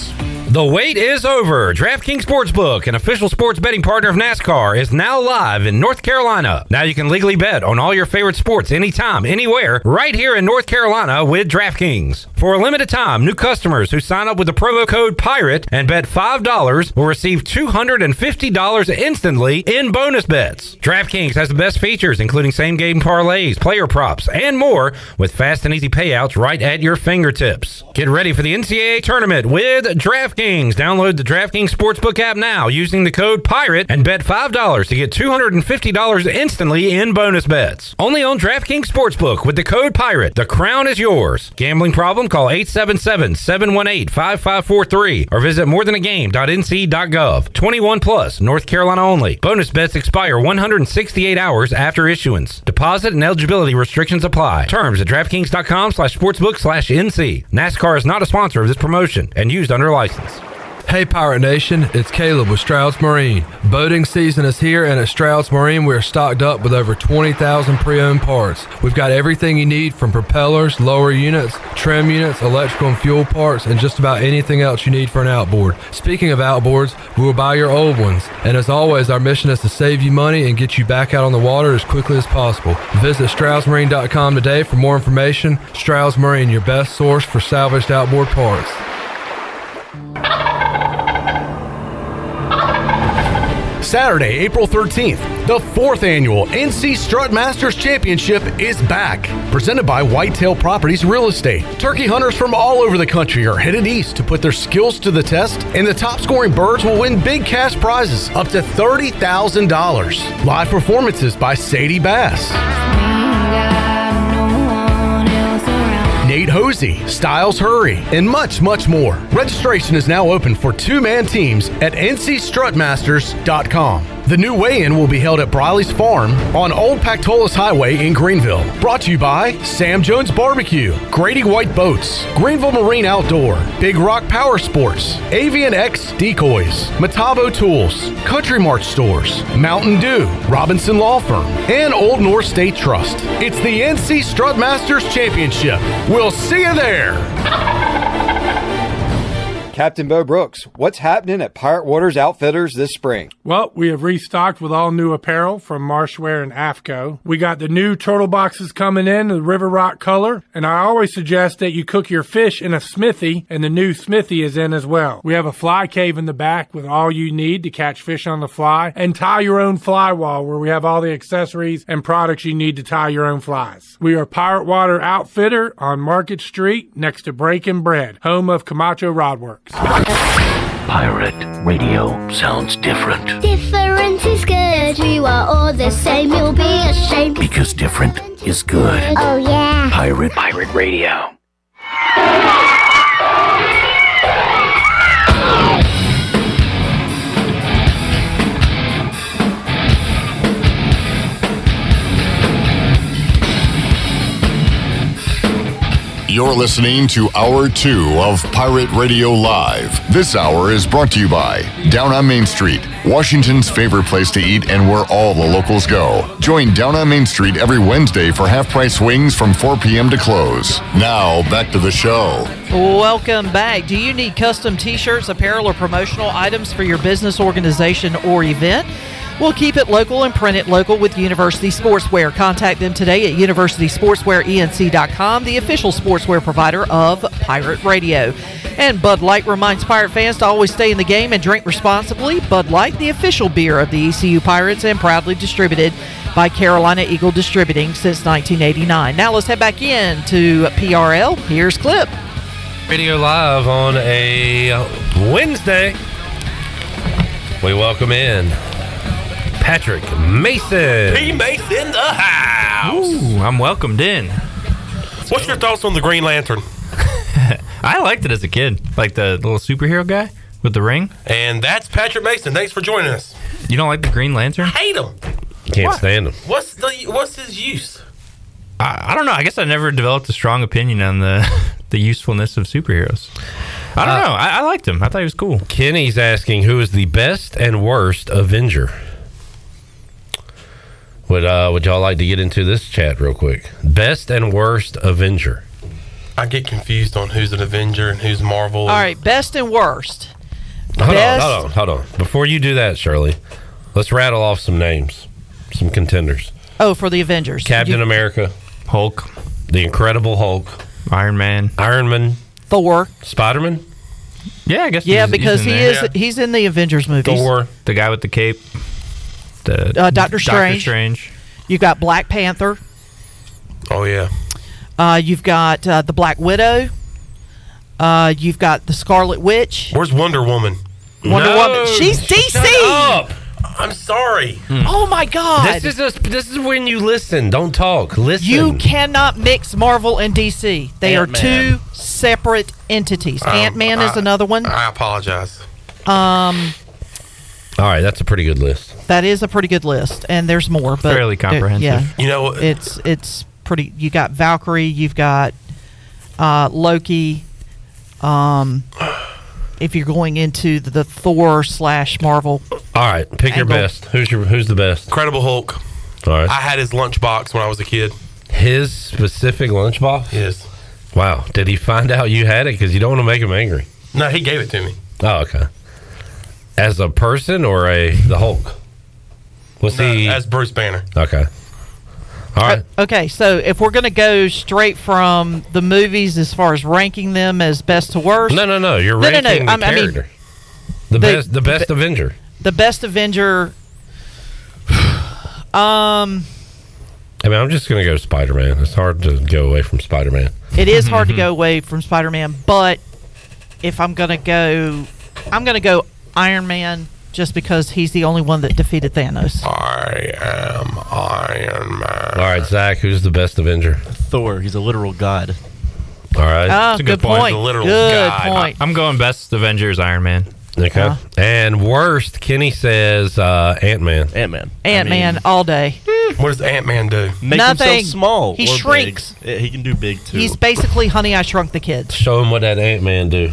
The wait is over. DraftKings Sportsbook, an official sports betting partner of NASCAR, is now live in North Carolina. Now you can legally bet on all your favorite sports anytime, anywhere, right here in North Carolina with DraftKings. For a limited time, new customers who sign up with the promo code PIRATE and bet $5 will receive $250 instantly in bonus bets. DraftKings has the best features, including same-game parlays, player props, and more, with fast and easy payouts right at your fingertips. Get ready for the NCAA tournament with DraftKings. Download the DraftKings Sportsbook app now using the code PIRATE and bet $5 to get $250 instantly in bonus bets. Only on DraftKings Sportsbook with the code PIRATE. The crown is yours. Gambling problem? Call 877-718-5543 or visit morethanagame.nc.gov. 21 plus, North Carolina only. Bonus bets expire 168 hours after issuance. Deposit and eligibility restrictions apply. Terms at DraftKings.com/sportsbook/NC. NASCAR is not a sponsor of this promotion and used under license.
Hey Pirate Nation, it's Caleb with Stroud's Marine. Boating season is here, and at Stroud's Marine we are stocked up with over 20,000 pre-owned parts. We've got everything you need from propellers, lower units, trim units, electrical and fuel parts, and just about anything else you need for an outboard. Speaking of outboards, we will buy your old ones. And as always, our mission is to save you money and get you back out on the water as quickly as possible. Visit StroudsMarine.com today for more information. Stroud's Marine, your best source for salvaged outboard parts.
Saturday, April 13th, the 4th annual NC Strut Masters Championship is back. Presented by Whitetail Properties Real Estate. Turkey hunters from all over the country are headed east to put their skills to the test, and the top scoring birds will win big cash prizes up to $30,000. Live performances by Sadie Bass, Nate Hosey, Styles Hurry, and much, much more. Registration is now open for two-man teams at ncstrutmasters.com. The new weigh-in will be held at Briley's Farm on Old Pactolus Highway in Greenville. Brought to you by Sam Jones Barbecue, Grady White Boats, Greenville Marine Outdoor, Big Rock Power Sports, Avian X Decoys, Metabo Tools, Country Mart Stores, Mountain Dew, Robinson Law Firm, and Old North State Trust. It's the NC Strut Masters Championship. We'll see you there.
Captain Bo Brooks, what's happening at Pirate Waters Outfitters this spring?
Well, we have restocked with all new apparel from Marshwear and AFCO. We got the new turtle boxes coming in the River Rock color, and I always suggest that you cook your fish in a smithy, and the new smithy is in as well. We have a fly cave in the back with all you need to catch fish on the fly, and tie your own fly wall where we have all the accessories and products you need to tie your own flies. We are Pirate Water Outfitter on Market Street next to Breakin' Bread, home of Camacho Rod Works.
Pirate radio sounds different.
Different is good. We are all the same. You'll be ashamed.
Because different is good.
Oh, yeah.
Pirate radio.
You're listening to Hour 2 of Pirate Radio Live. This hour is brought to you by Down on Main Street, Washington's favorite place to eat and where all the locals go. Join Down on Main Street every Wednesday for half-price wings from 4 p.m. to close. Now, back to the show.
Welcome back. Do you need custom t-shirts, apparel, or promotional items for your business, organization, or event? We'll keep it local and print it local with University Sportswear. Contact them today at universitysportswearenc.com, the official sportswear provider of Pirate Radio. And Bud Light reminds Pirate fans to always stay in the game and drink responsibly. Bud Light, the official beer of the ECU Pirates and proudly distributed by Carolina Eagle Distributing since 1989. Now let's head back in to PRL. Here's Clip.
Radio Live on a Wednesday. We welcome in Patrick Mason.
P. Mason in the house.
Ooh, I'm welcomed in.
What's your thoughts on the Green Lantern?
I liked it as a kid. Like the little superhero guy with the ring.
And that's Patrick Mason. Thanks for joining us.
You don't like the Green Lantern?
I hate him.
Can't stand him.
What's his use?
I don't know. I guess I never developed a strong opinion on the usefulness of superheroes. I don't know. I liked him. I thought he was cool.
Kenny's asking who is the best and worst Avenger. Would y'all like to get into this chat real quick? Best and worst Avenger.
I get confused on who's an Avenger and who's Marvel.
All right, best and worst.
Hold on. Before you do that, Shirley, let's rattle off some names, some contenders.
Oh, for the Avengers.
Captain America.
Hulk.
The Incredible Hulk.
Iron Man.
Thor.
Spider-Man.
Yeah, I guess.
Because he's in the Avengers movies.
Thor. The guy with the cape.
Doctor Strange. You've got Black Panther.
Oh, yeah.
You've got the Black Widow. You've got the Scarlet Witch.
Where's Wonder Woman?
Wonder Woman. She's DC.
Shut up.
I'm sorry.
Oh my God.
This is when you listen. Don't talk. Listen.
You cannot mix Marvel and DC. They are two separate entities. Ant-Man is another one.
I apologize.
All right, that's a pretty good list.
That is a pretty good list, and there's more. But
fairly comprehensive.
Yeah,
you know,
it's pretty. You got Valkyrie. You've got Loki. If you're going into the Thor / Marvel.
All right, pick your best. Who's the best?
Incredible Hulk.
All right.
I had his lunchbox when I was a kid.
His specific lunchbox?
Yes.
Wow. Did he find out you had it? Because you don't want to make him angry.
No, he gave it to me.
Oh, okay. As a person or the Hulk?
As Bruce Banner.
Okay. All right.
Okay, so if we're going to go straight from the movies as far as ranking them as best to worst.
No. You're ranking the character. The best Avenger.
The best Avenger.
I'm just going to go Spider-Man. It's hard to go away from Spider-Man.
It is hard to go away from Spider-Man, but if I'm going to go Iron Man just because he's the only one that defeated Thanos.
I am Iron Man.
All right, Zach, who's the best Avenger?
Thor. He's a literal god.
All right.
That's a good point.
The literal
good
god.
point.
I'm going best Avengers, Iron Man.
Okay. And worst, Kenny says Ant-Man.
Ant-Man all day.
What does Ant-Man do?
Make
Nothing.
himself small.
He
or
shrinks.
Big. He can do big too.
He's basically Honey, I Shrunk the Kids.
Show him what that Ant-Man do.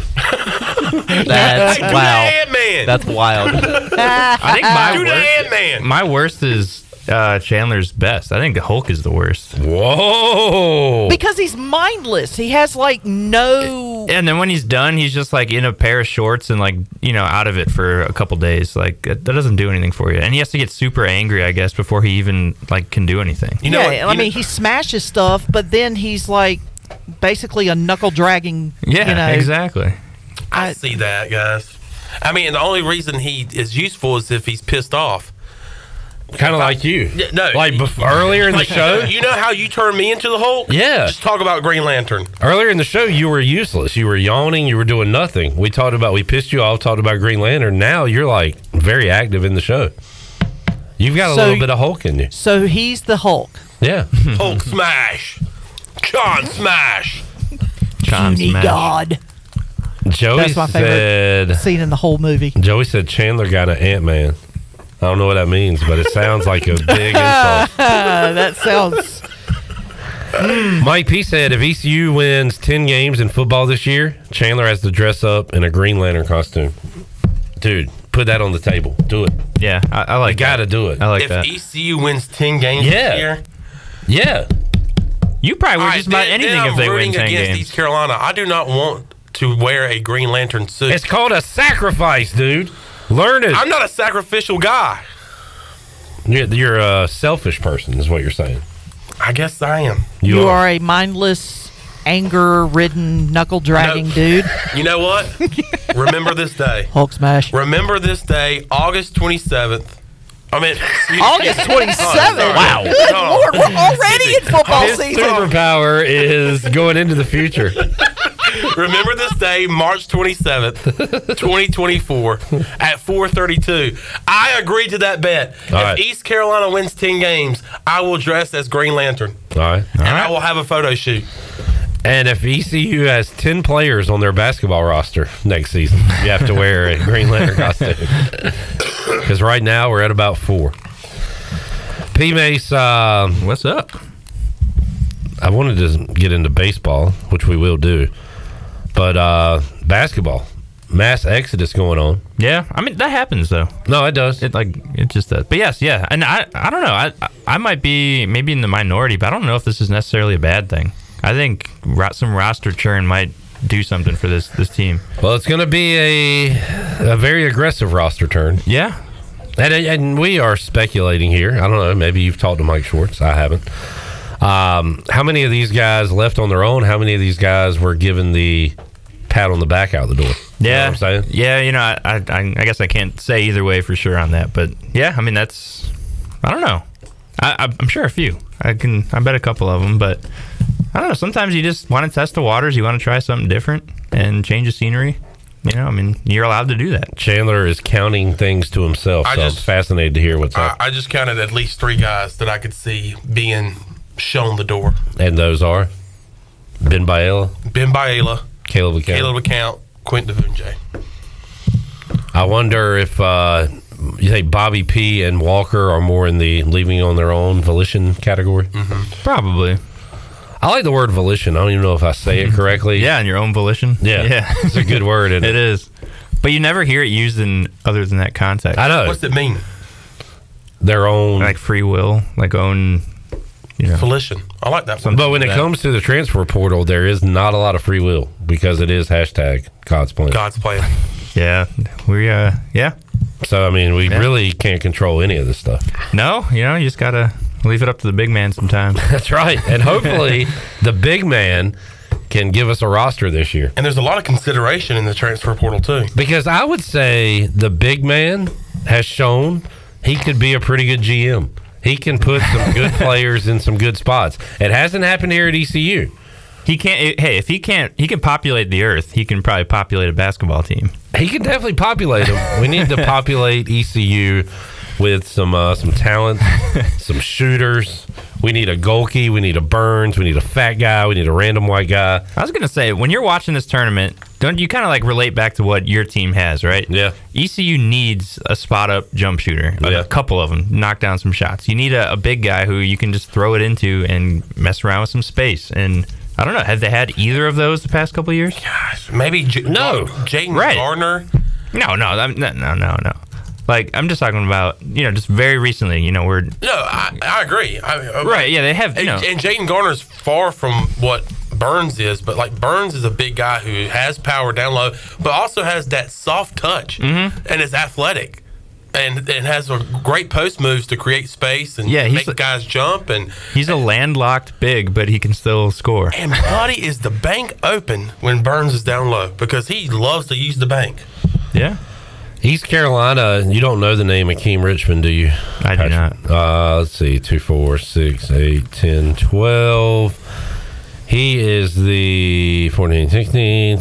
That's
Hey, do
wow.
the Ant-Man.
That's wild.
I think
Do the Ant-Man.
my worst is Chandler's best. I think the Hulk is the worst.
Whoa.
Because he's mindless. He has no.
And then when he's done, he's just like in a pair of shorts and out of it for a couple days. Like that doesn't do anything for you. And he has to get super angry, I guess, before he even can do anything.
You know
yeah,
what?
he smashes stuff, but then he's basically a knuckle dragging.
Yeah, exactly.
I see that, guys. I mean, the only reason he is useful is if he's pissed off.
Kind of like you.
Yeah, no.
Earlier in the show?
You know how you turned me into the Hulk?
Yeah.
Just talk about Green Lantern.
Earlier in the show, you were useless. You were yawning. You were doing nothing. We pissed you off, talked about Green Lantern. Now you're very active in the show. You've got a little bit of Hulk in you.
So he's the Hulk.
Yeah.
Hulk smash. John smash.
John smash.
God.
Joey
That's my favorite scene in the whole movie.
Joey said Chandler got an Ant-Man. I don't know what that means, but it sounds like a big insult.
That sounds.
Mike P said if ECU wins 10 games in football this year, Chandler has to dress up in a Green Lantern costume. Dude, put that on the table. Do it.
Yeah, I like.
You got to do it.
I like that.
If ECU wins 10 games this year,
yeah,
you probably would just about anything if they win 10
against
games.
East Carolina. I do not want to wear a Green Lantern suit.
It's called a sacrifice, dude. Learn it.
I'm not a sacrificial guy.
You're a selfish person, is what you're saying.
I guess I am.
You are a mindless, anger-ridden, knuckle-dragging dude.
You know what? Remember this day.
Hulk smash.
Remember this day, August 27th.
August 27th?
Wow.
Good Lord, we're already in football
His
season.
superpower is going into the future.
Remember this day, March 27th, 2024, at 4:32. I agree to that bet. If East Carolina wins 10 games, I will dress as Green Lantern.
All right.
And I will have a photo shoot.
And if ECU has 10 players on their basketball roster next season, you have to wear a Green Lantern costume. Because right now we're at about 4. P-Mace,
what's up?
I wanted to get into baseball, which we will do. But basketball, mass exodus going on.
Yeah, I mean that happens though.
No, it does.
It just does. But yes, yeah, and I don't know. I might be maybe in the minority, but I don't know if this is necessarily a bad thing. I think some roster churn might do something for this team.
Well, it's going to be a very aggressive roster turn.
Yeah.
And we are speculating here. I don't know. Maybe you've talked to Mike Schwartz. I haven't. How many of these guys left on their own? How many of these guys were given the pat on the back out the door?
Yeah.
You know what I'm saying?
Yeah, you know, I guess I can't say either way for sure on that. But, yeah, I mean, I don't know. I'm sure a few. I bet a couple of them. But, I don't know. Sometimes you just want to test the waters. You want to try something different and change the scenery. You know, I mean, you're allowed to do that.
Chandler is counting things to himself, I'm fascinated to hear what's up.
I just counted at least 3 guys that I could see being shown the door.
And those are? Ben Biela, Caleb
LeCount, Quentin DeVunjay.
I wonder if you think Bobby P. and Walker are more in the leaving on their own volition category?
Mm-hmm. Probably.
I like the word volition. I don't even know if I say it correctly.
Yeah, in your own volition.
Yeah. It's a good word, isn't it?
It is. But you never hear it used in other than that context.
I know.
What's it mean?
Their own.
Like free will, like own, you know.
Volition. I like that one.
But when it comes to the transfer portal, there is not a lot of free will because it is hashtag God's plan.
God's plan.
Yeah. Yeah.
So, I mean, we really can't control any of this stuff.
No, you know, you just got to leave it up to the big man sometimes.
That's right. And hopefully the big man can give us a roster this year.
And there's a lot of consideration in the transfer portal, too.
Because I would say the big man has shown he could be a pretty good GM. He can put some good players in some good spots. It hasn't happened here at ECU.
He can't. Hey, if he can't, he can populate the earth. He can probably populate a basketball team.
He can definitely populate them. We need to populate ECU with some talent, some shooters. We need a Golke. We need a Burns. We need a fat guy. We need a random white guy.
I was going to say, when you're watching this tournament, don't you kind of like relate back to what your team has, right?
Yeah.
ECU needs a spot-up jump shooter. A couple of them. Knock down some shots. You need a big guy who you can just throw it into and mess around with some space. And I don't know. Have they had either of those the past couple of years?
Gosh, maybe Jaden Gardner.
No. Like, I'm just talking about, you know, just very recently, you know,
No, I agree.
Right, yeah, they have, you know.
And Jaden Garner's far from what Burns is, but, like, Burns is a big guy who has power down low, but also has that soft touch and is athletic and has a great post moves to create space and make guys jump. And
he's a landlocked big, but he can still score.
And, buddy, is the bank open when Burns is down low because he loves to use the bank.
Yeah.
East Carolina, you don't know the name Akeem Richmond, do you?
I do not.
Let's see, 2, 4, 6, 8, 10, 12. He is the 14, 16,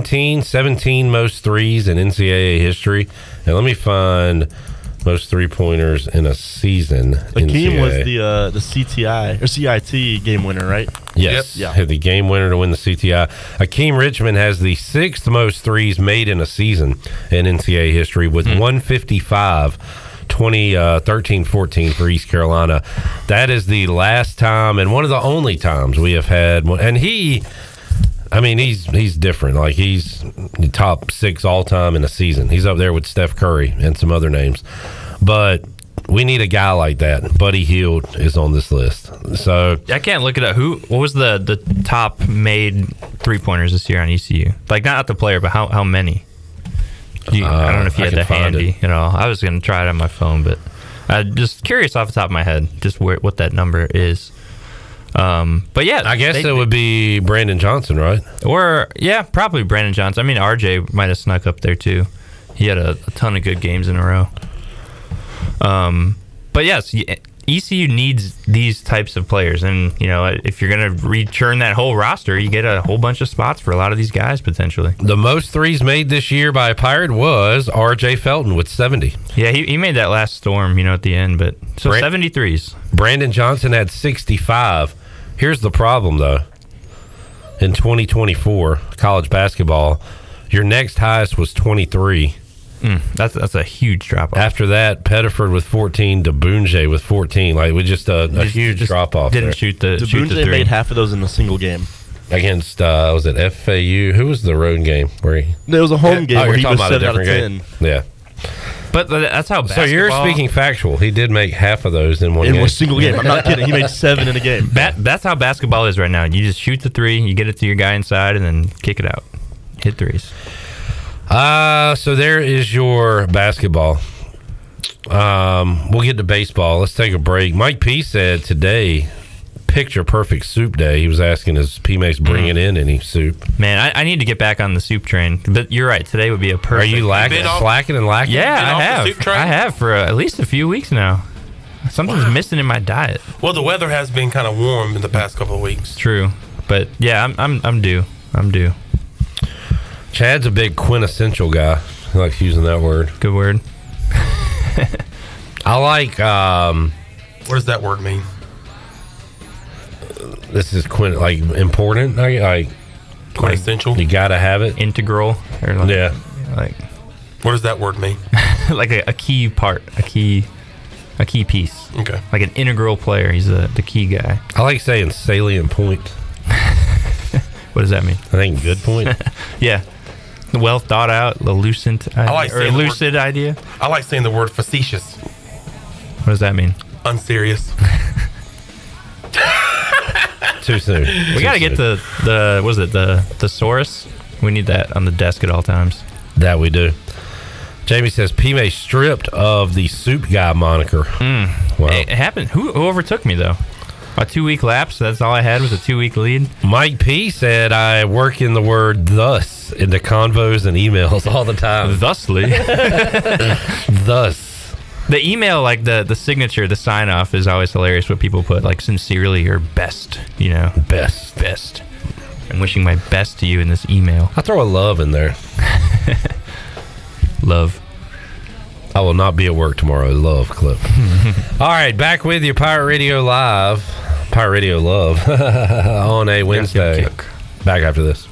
17 most threes in NCAA history. And let me find most three-pointers in a season.
Akeem was the CTI or CIT game winner, right?
Yes.
Yep.
Had the game winner to win the CTI. Akeem Richmond has the 6th most threes made in a season in NCAA history with 155, 2013-14 for East Carolina. That is the last time and one of the only times we have had. And he's different. Like, he's the top 6 all-time in a season. He's up there with Steph Curry and some other names. But we need a guy like that. Buddy Hield is on this list. So
I can't look it up. What was the top made three-pointers this year on ECU? Like, not the player, but how many? I don't know if you had that handy. You know, I was going to try it on my phone, but just curious off the top of my head, just what that number is. But yeah,
I guess it would be Brandon Johnson, right?
Or probably Brandon Johnson. I mean, RJ might have snuck up there too. He had a ton of good games in a row. But yes, ECU needs these types of players, and you know, if you're going to return that whole roster, you get a whole bunch of spots for a lot of these guys potentially.
The most threes made this year by a Pirate was RJ Felton with 70.
Yeah, he made that last storm, you know, at the end, but 73s.
Brandon Johnson had 65. Here's the problem, though. In 2024, college basketball, your next highest was 23.
That's a huge drop-off.
After that, Pettiford with 14, DeBunje with 14. Like, we just a huge drop-off
Didn't
there.
shoot the
DeBunje made half of those in a single game.
Against, was it FAU? Who was the road game?
There was a home game where he was 7 out of 10.
Yeah.
But that's how basketball...
So you're speaking factual. He did make half of those in one game.
In one single game. I'm not kidding. He made 7 in a game.
That's how basketball is right now. You just shoot the 3, you get it to your guy inside, and then kick it out. Hit threes.
So there is your basketball. We'll get to baseball. Let's take a break. Mike P said today, picture perfect soup day. He was asking, is P-Mace bringing in any soup?
Man, I need to get back on the soup train. But you're right. Today would be a perfect...
Are you slacking and lacking?
Yeah, I have. I have for at least a few weeks now. Something's missing in my diet.
Well, the weather has been kind of warm in the past couple of weeks.
True. But yeah, I'm due. I'm due.
Chad's a big quintessential guy. He likes using that word.
Good word.
I like...
what does that word mean?
This is important. Like
quintessential.
You gotta have it.
Integral. Or
Like
what does that word mean?
Like a key part, a key piece.
Okay.
Like an integral player. He's the key guy.
I like saying salient point.
What does that mean?
I think good point.
Yeah. Well thought out, lucid idea.
I like saying the word facetious.
What does that mean?
Unserious.
Too soon.
We got to get the what is it, the thesaurus? We need that on the desk at all times.
That we do. Jamie says P-Mace stripped of the soup guy moniker.
Wow. It happened. Who overtook me though? A 2-week lapse. That's all I had was a 2-week lead.
Mike P said I work in the word thus into convos and emails all the time.
Thusly.
Thus.
The email, like the signature, the sign off is always hilarious. What people put, like sincerely or best, best. I'm wishing my best to you in this email.
I'll throw a love in there.
Love.
I will not be at work tomorrow. Love clip. All right, back with you, Pirate Radio Live. Pirate Radio Love on a Wednesday. Back after this.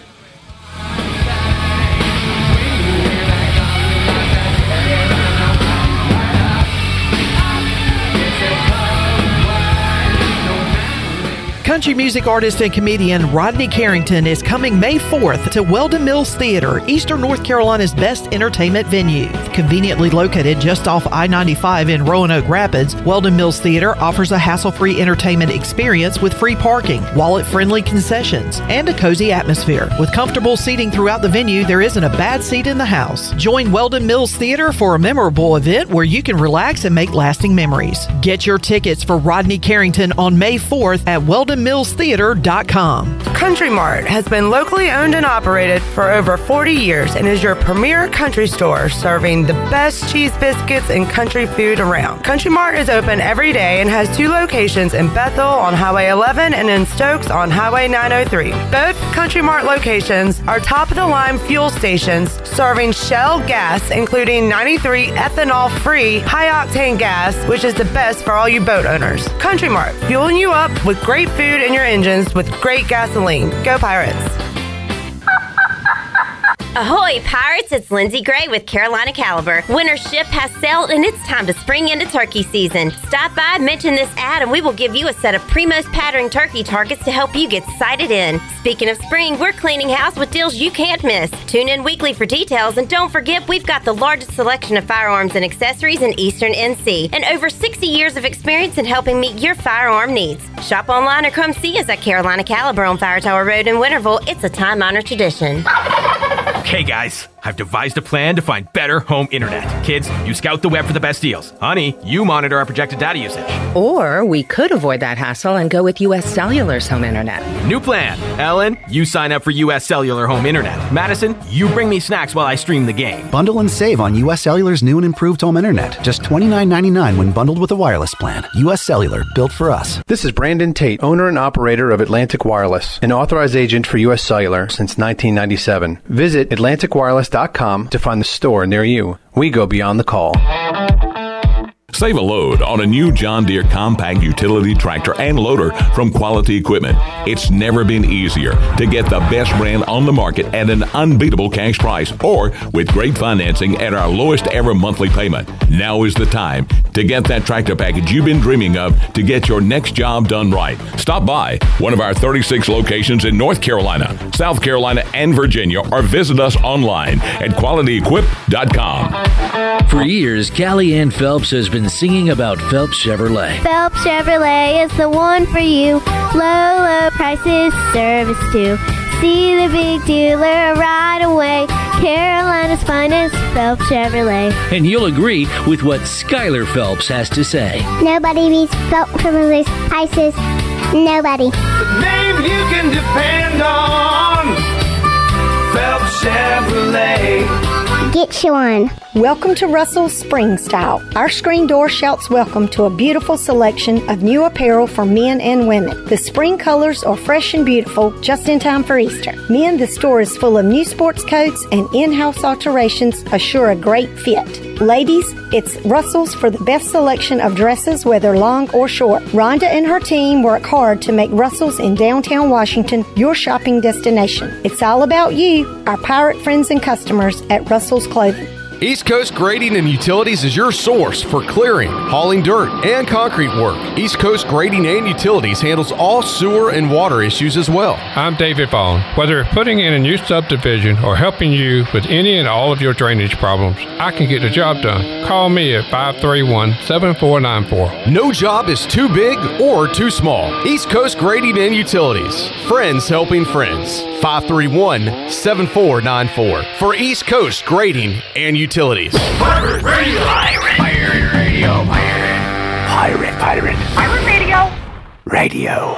Country music artist and comedian Rodney Carrington is coming May 4th to Weldon Mills Theater, Eastern North Carolina's best entertainment venue. Conveniently located just off I-95 in Roanoke Rapids, Weldon Mills Theater offers a hassle-free entertainment experience with free parking, wallet-friendly concessions, and a cozy atmosphere. With comfortable seating throughout the venue, there isn't a bad seat in the house. Join Weldon Mills Theater for a memorable event where you can relax and make lasting memories. Get your tickets for Rodney Carrington on May 4th at WeldonMillsTheater.com.
Country Mart has been locally owned and operated for over 40 years and is your premier country store serving the best cheese biscuits and country food around. Country Mart is open every day and has 2 locations in Bethel on Highway 11 and in Stokes on Highway 903. Both Country Mart locations are top-of-the-line fuel stations serving Shell gas, including 93 ethanol-free high-octane gas, which is the best for all you boat owners. Country Mart, fueling you up with great food in your engines with great gasoline. Go Pirates!
Ahoy, Pirates! It's Lindsay Gray with Carolina Caliber. Winter ship has sailed and it's time to spring into turkey season. Stop by, mention this ad, and we will give you a set of Primos Pattern turkey targets to help you get sighted in. Speaking of spring, we're cleaning house with deals you can't miss. Tune in weekly for details, and don't forget we've got the largest selection of firearms and accessories in Eastern NC and over 60 years of experience in helping meet your firearm needs. Shop online or come see us at Carolina Caliber on Fire Tower Road in Winterville. It's a time-honored tradition.
Okay, guys, I've devised a plan to find better home internet. Kids, you scout the web for the best deals. Honey, you monitor our projected data usage.
Or we could avoid that hassle and go with U.S. Cellular's home internet.
New plan. Ellen, you sign up for U.S. Cellular home internet. Madison, you bring me snacks while I stream the game.
Bundle and save on U.S. Cellular's new and improved home internet. Just $29.99 when bundled with a wireless plan. U.S. Cellular, built for us.
This is Brandon Tate, owner and operator of Atlantic Wireless, an authorized agent for U.S. Cellular since 1997. Visit AtlanticWireless.com to find the store near you. We go beyond the call.
Save a load on a new John Deere compact utility tractor and loader from Quality Equipment. It's never been easier to get the best brand on the market at an unbeatable cash price or with great financing at our lowest ever monthly payment. Now is the time to get that tractor package you've been dreaming of to get your next job done right. Stop by one of our 36 locations in North Carolina, South Carolina, and Virginia, or visit us online at QualityEquip.com.
For years, Callie Ann Phelps has been singing about Phelps Chevrolet.
Phelps Chevrolet is the one for you. Low prices, service too. See the big dealer right away. Carolina's finest, Phelps Chevrolet.
And you'll agree with what Skylar Phelps has to say.
Nobody beats Phelps Chevrolet's prices. Nobody.
The name you can depend on. Phelps Chevrolet.
Get you one.
Welcome to Russell's Spring Style. Our screen door shouts welcome to a beautiful selection of new apparel for men and women. The spring colors are fresh and beautiful, just in time for Easter. Men, the store is full of new sports coats and in-house alterations assure a great fit. Ladies, it's Russell's for the best selection of dresses, whether long or short. Rhonda and her team work hard to make Russell's in downtown Washington your shopping destination. It's all about you, our pirate friends and customers at Russell's Clothing.
East Coast Grading and Utilities is your source for clearing, hauling dirt, and concrete work. East Coast Grading and Utilities handles all sewer and water issues as well.
I'm David Vaughn. Whether putting in a new subdivision or helping you with any and all of your drainage problems, I can get the job done. Call me at 531-7494.
No job is too big or too small. East Coast Grading and Utilities. Friends helping friends. 531-7494 for East Coast Grading and Utilities.
Pirate Radio. Pirate Radio. Pirate. Pirate Radio. Radio.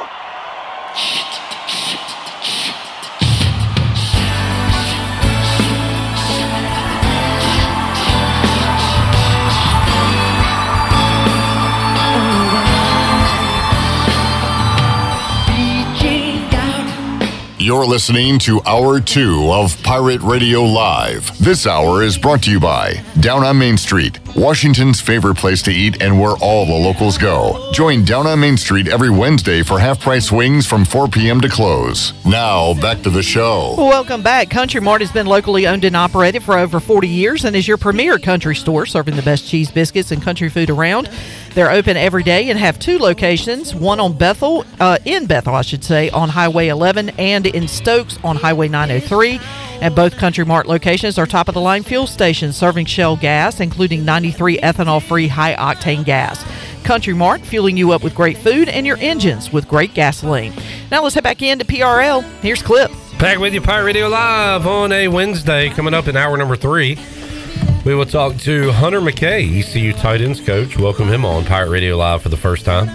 You're listening to Hour 2 of Pirate Radio Live. This hour is brought to you by Down on Main Street, Washington's favorite place to eat and where all the locals go. Join Down on Main Street every Wednesday for half-price wings from 4 p.m. to close. Now, back to the show.
Welcome back. Country Mart has been locally owned and operated for over 40 years and is your premier country store serving the best cheese, biscuits, and country food around. They're open every day and have 2 locations, one on Bethel, on Highway 11, and in Stokes on Highway 903. And both Country Mart locations are top-of-the-line fuel stations serving Shell gas, including 93 ethanol-free high-octane gas. Country Mart, fueling you up with great food and your engines with great gasoline. Now let's head back into PRL. Here's Clip.
Back with you, Pirate Radio Live on a Wednesday. Coming up in hour number 3, we will talk to Hunter McKay, ECU tight ends coach. Welcome him on Pirate Radio Live for the first time.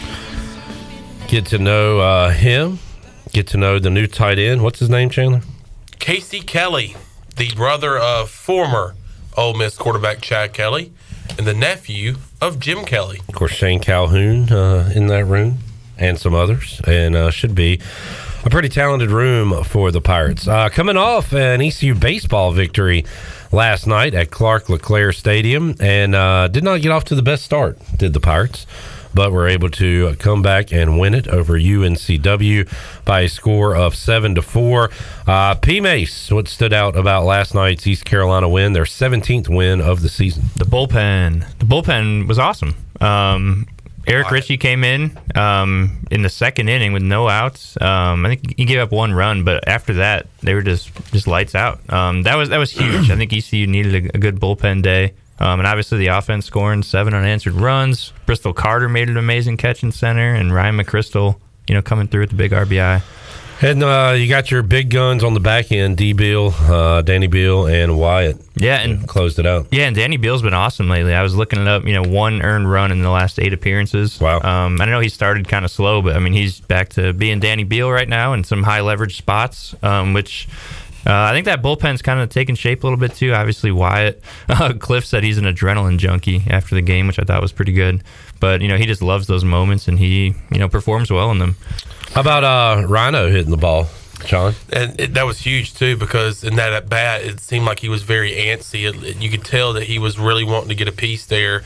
Get to know him. Get to know the new tight end. What's his name, Chandler?
Casey Kelly, the brother of former Ole Miss quarterback Chad Kelly and the nephew of Jim Kelly.
Of course, Shane Calhoun in that room and some others. And should be a pretty talented room for the Pirates. Coming off an ECU baseball victory last night at Clark LeClaire Stadium, and did not get off to the best start, did the Pirates, but were able to come back and win it over UNCW by a score of 7-4. P. Mace, what stood out about last night's East Carolina win, their 17th win of the season?
The bullpen was awesome. Eric Ritchie came in the second inning with no outs. I think he gave up 1 run, but after that, they were just lights out. That was huge. I think ECU needed a good bullpen day. And obviously the offense scoring 7 unanswered runs. Bristol Carter made an amazing catch in center, and Ryan McChrystal, coming through with the big RBI.
And you got your big guns on the back end, D. Beal, Danny Beal, and Wyatt.
Yeah, and
closed it out.
Yeah, and Danny Beal's been awesome lately. I was looking it up. 1 earned run in the last 8 appearances.
Wow.
I know he started kind of slow, but he's back to being Danny Beal right now in some high leverage spots, which. I think that bullpen's kind of taken shape a little bit too. Obviously, Wyatt. Cliff said he's an adrenaline junkie after the game, which I thought was pretty good. But he just loves those moments, and he performs well in them.
How about Rhino hitting the ball, Sean?
And that was huge too, because in that at bat, it seemed like he was very antsy. You could tell that he was really wanting to get a piece there.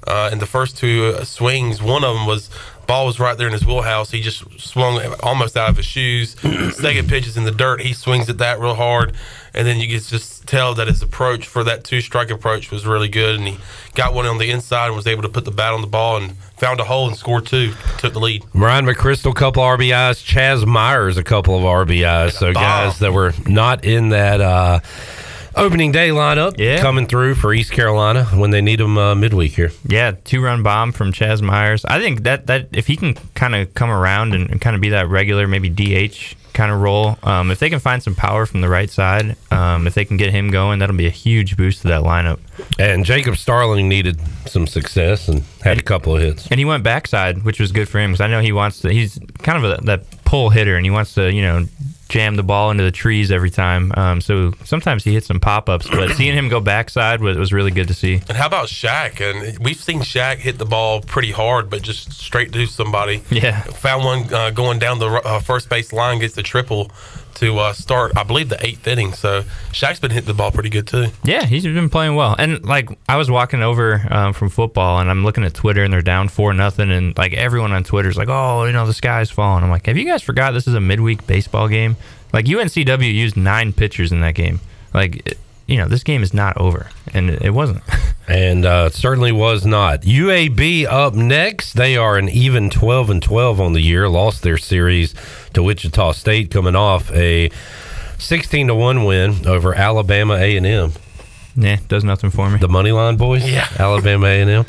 in the first two swings. One of them was ball was right there in his wheelhouse. He just swung almost out of his shoes. Second pitch is in the dirt. He swings at that real hard, and then you can just tell that his approach for that 2-strike approach was really good, and he got one on the inside and was able to put the bat on the ball and found a hole and scored 2, took the lead.
Ryan McChrystal, a couple of RBIs. Chaz Myers, a couple of RBIs. So guys that were not in that opening day lineup coming through for East Carolina when they need them midweek here.
Yeah, 2-run bomb from Chaz Myers. I think that if he can kind of come around and kind of be that regular, maybe DH kind of role, if they can find some power from the right side, if they can get him going, that'll be a huge boost to that lineup.
And Jacob Starling needed some success and had a couple of hits.
And he went backside, which was good for him because I know he wants to. He's kind of that pull hitter, and he wants to, jam the ball into the trees every time. So sometimes he hits some pop-ups, but seeing him go backside was really good to see.
And how about Shaq? And we've seen Shaq hit the ball pretty hard, but just straight to somebody.
Yeah.
Found one going down the first base line, gets the triple to start, I believe, the 8th inning. So Shaq's been hitting the ball pretty good too.
Yeah, he's been playing well. And I was walking over from football, and I'm looking at Twitter, and they're down 4-0, and everyone on Twitter's like, "Oh, the sky's falling." I'm like, have you guys forgot this is a midweek baseball game? UNCW used 9 pitchers in that game. This game is not over, and it wasn't.
And it certainly was not. UAB up next. They are an even 12-12 on the year. Lost their series to Wichita State, coming off a 16-1 win over Alabama A&M.
Yeah, does nothing for me.
The Moneyline boys?
Yeah.
Alabama A&M.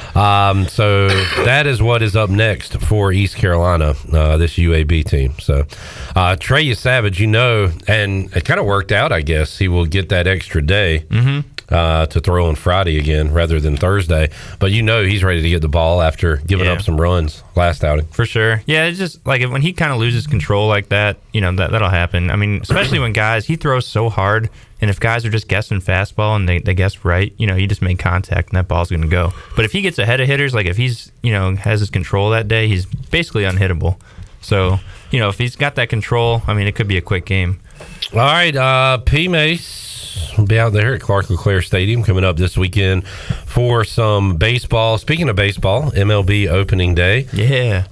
So that is what is up next for East Carolina, this UAB team. So Trey Savage, and it kind of worked out, I guess. He will get that extra day to throw on Friday again rather than Thursday. But he's ready to get the ball after giving up some runs last outing.
For sure. Yeah, it's just when he kind of loses control like that, that'll happen. I mean, especially when he throws so hard. And if guys are just guessing fastball and they guess right, he just made contact and that ball's going to go. But if he gets ahead of hitters, if he's, has his control that day, he's basically unhittable. So, if he's got that control, it could be a quick game.
All right, P-Mace will be out there at Clark LeClaire Stadium coming up this weekend for some baseball. Speaking of baseball, MLB opening day.
Yeah.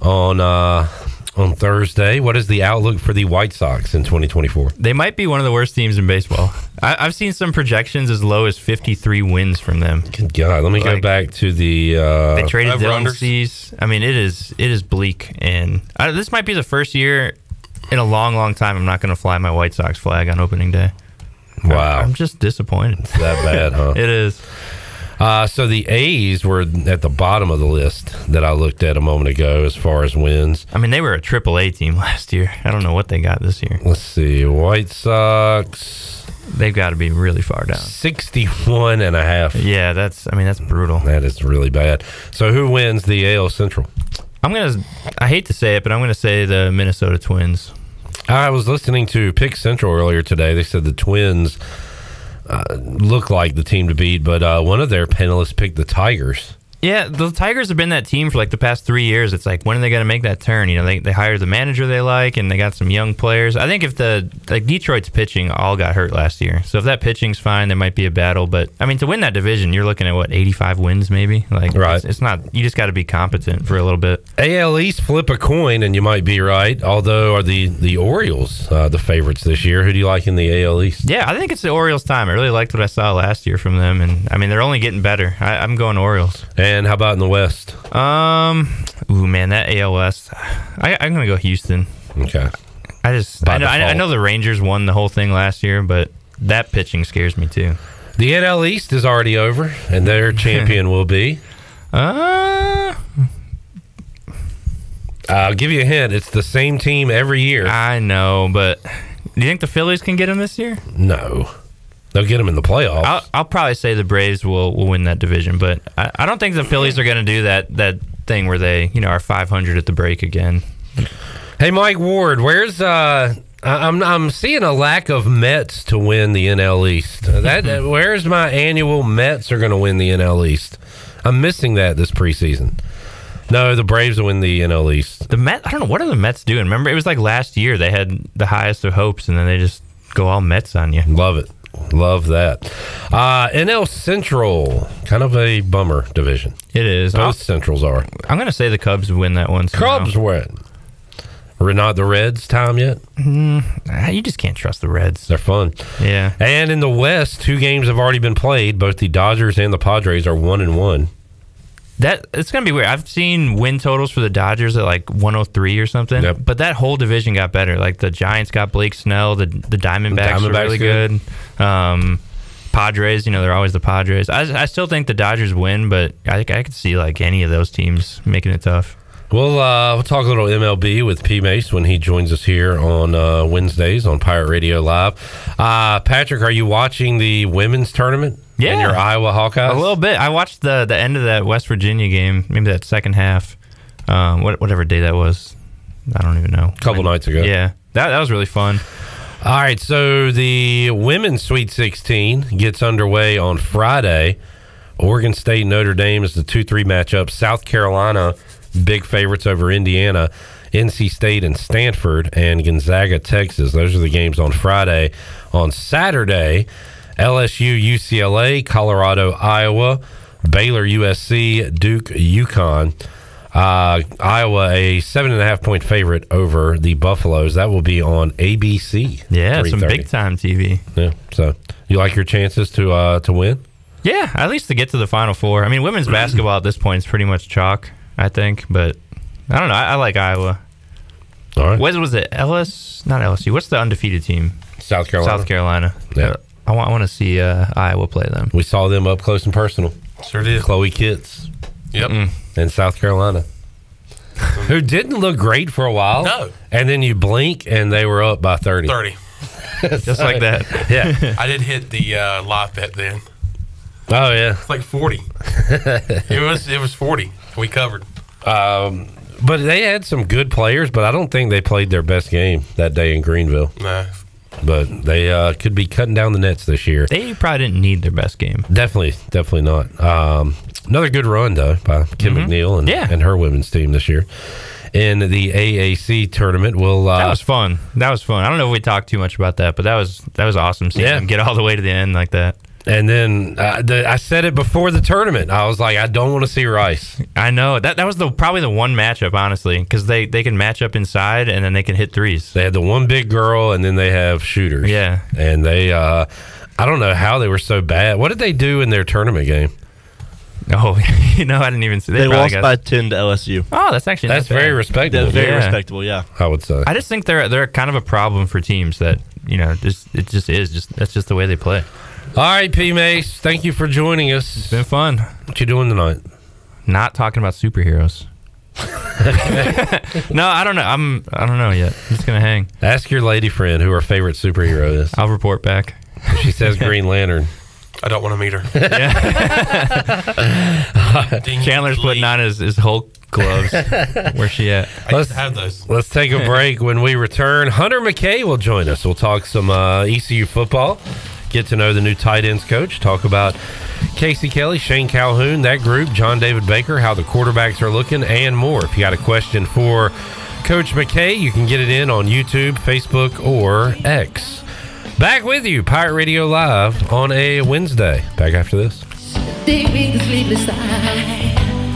On Thursday. What is the outlook for the White Sox in 2024?
They might be one of the worst teams in baseball. I've seen some projections as low as 53 wins from them.
Good God. Let me go back to the
they traded Dylan Cease. It is bleak. And this might be the first year in a long, long time I'm not going to fly my White Sox flag on opening day.
Wow.
I'm just disappointed.
It's that bad, huh?
It is.
So the A's were at the bottom of the list that I looked at a moment ago as far as wins.
They were a AAA team last year. I don't know what they got this year.
Let's see. White Sox.
They've got to be really far down.
61.5.
Yeah, that's brutal.
That is really bad. So who wins the AL Central?
I hate to say it, but I'm going to say the Minnesota Twins.
I was listening to Pick Central earlier today. They said the Twins look like the team to beat, but one of their panelists picked the Tigers.
Yeah, the Tigers have been that team for the past 3 years. It's when are they going to make that turn? They hired the manager they like, and they got some young players. I think if Detroit's pitching all got hurt last year, so if that pitching's fine, there might be a battle. But to win that division, you're looking at 85 wins maybe.
Right.
It's not. You just got to be competent for a little bit.
AL East, flip a coin, and you might be right. Although are the Orioles the favorites this year? Who do you like in the AL East?
Yeah, I think it's the Orioles' time. I really liked what I saw last year from them, and they're only getting better. I'm going Orioles.
And how about in the West?
That AL West. I'm gonna go Houston.
Okay.
I know the Rangers won the whole thing last year, but that pitching scares me too.
The NL East is already over, and their champion will be. I'll give you a hint. It's the same team every year.
I know, but do you think the Phillies can get them this year?
No. They'll get them in the playoffs.
I'll probably say the Braves will win that division, but I don't think the Phillies are going to do that thing where they are 500 at the break again.
Hey, Mike Ward, where's I'm seeing a lack of Mets to win the NL East. Where's my annual Mets are going to win the NL East? I'm missing that this preseason. No, the Braves will win the NL East.
The Mets, I don't know, what are the Mets doing? Remember, it was last year they had the highest of hopes, and then they just go all Mets on you.
Love it. Love that. NL Central, kind of a bummer division.
It is.
Both Centrals are.
I'm going to say the Cubs win that one.
Cubs win. We're not the Reds time yet?
You just can't trust the Reds.
They're fun.
Yeah.
And in the West, 2 games have already been played. Both the Dodgers and the Padres are 1-1.
It's going to be weird. I've seen win totals for the Dodgers at like 103 or something.
Yep.
But that whole division got better. Like the Giants got Blake Snell. The Diamondbacks are really good. Padres, they're always the Padres. I still think the Dodgers win, but I could see like any of those teams making it tough.
We'll talk a little MLB with P. Mace when he joins us here on Wednesdays on Pirate Radio Live. Patrick, are you watching the women's tournament?
Yeah.
And your Iowa Hawkeyes?
A little bit. I watched the end of that West Virginia game, maybe that second half, whatever day that was. I don't even know.
A couple nights ago.
Yeah. That was really fun.
All right, so the women's Sweet 16 gets underway on Friday. Oregon State, Notre Dame is the 2-3 matchup. South Carolina, big favorites over Indiana. NC State and Stanford, and Gonzaga, Texas. Those are the games on Friday. On Saturday, LSU, UCLA, Colorado, Iowa, Baylor, USC, Duke, UConn. Iowa, a 7.5-point favorite over the Buffaloes. That will be on ABC.
Yeah, some big-time TV.
Yeah, so you like your chances to win?
Yeah, at least to get to the Final Four. I mean, women's basketball at this point is pretty much chalk, I think. But I don't know. I like Iowa.
All right.
What was it? Not LSU. What's the undefeated team?
South Carolina.
South Carolina.
Yeah.
I want to see Iowa play them.
We saw them up close and personal.
Sure did.
Chloe Kitts.
Yep.
In South Carolina. Who didn't look great for a while.
No.
And then you blink and they were up by 30.
30.
Just like that.
Yeah.
I did hit the live bet then.
Oh, yeah.
It's like 40. It was 40. We covered.
But they had some good players, but I don't think they played their best game that day in Greenville.
Nah.
But they could be cutting down the nets this year.
They probably didn't need their best game.
Definitely not. Another good run, though, by Kim McNeil and her women's team this year. In the AAC tournament, that
was fun. I don't know if we talked too much about that, but that was awesome seeing them get all the way to the end like that.
And then I said it before the tournament. I was like, I don't want to see Rice.
I know. That was probably the one matchup, honestly, because they can match up inside and then they can hit threes.
They had the one big girl and then they have shooters.
Yeah.
And they, I don't know how they were so bad. What did they do in their tournament game?
Oh, I didn't even see.
They lost by 10 to LSU.
Oh, that's actually
that's very respectable.
That's very respectable. Yeah,
I would say.
I just think they're kind of a problem for teams that that's just the way they play.
All right, P. Mace, thank you for joining us.
It's been fun.
What you doing tonight?
Not talking about superheroes. No, I don't know. I don't know yet. I'm just gonna hang.
Ask your lady friend who her favorite superhero is.
I'll report back.
She says Green Lantern.
I don't want to meet her.
Chandler's putting on his Hulk gloves. Where's she at?
I used to have those.
Let's take a break. When we return, Hunter McKay will join us. We'll talk some ECU football, get to know the new tight ends coach, talk about Casey Kelly, Shane Calhoun, that group, John David Baker, how the quarterbacks are looking, and more. If you got a question for Coach McKay, you can get it in on YouTube, Facebook, or X. Back with you, Pirate Radio Live on a Wednesday. Back after this.
Dig me the sleepless night.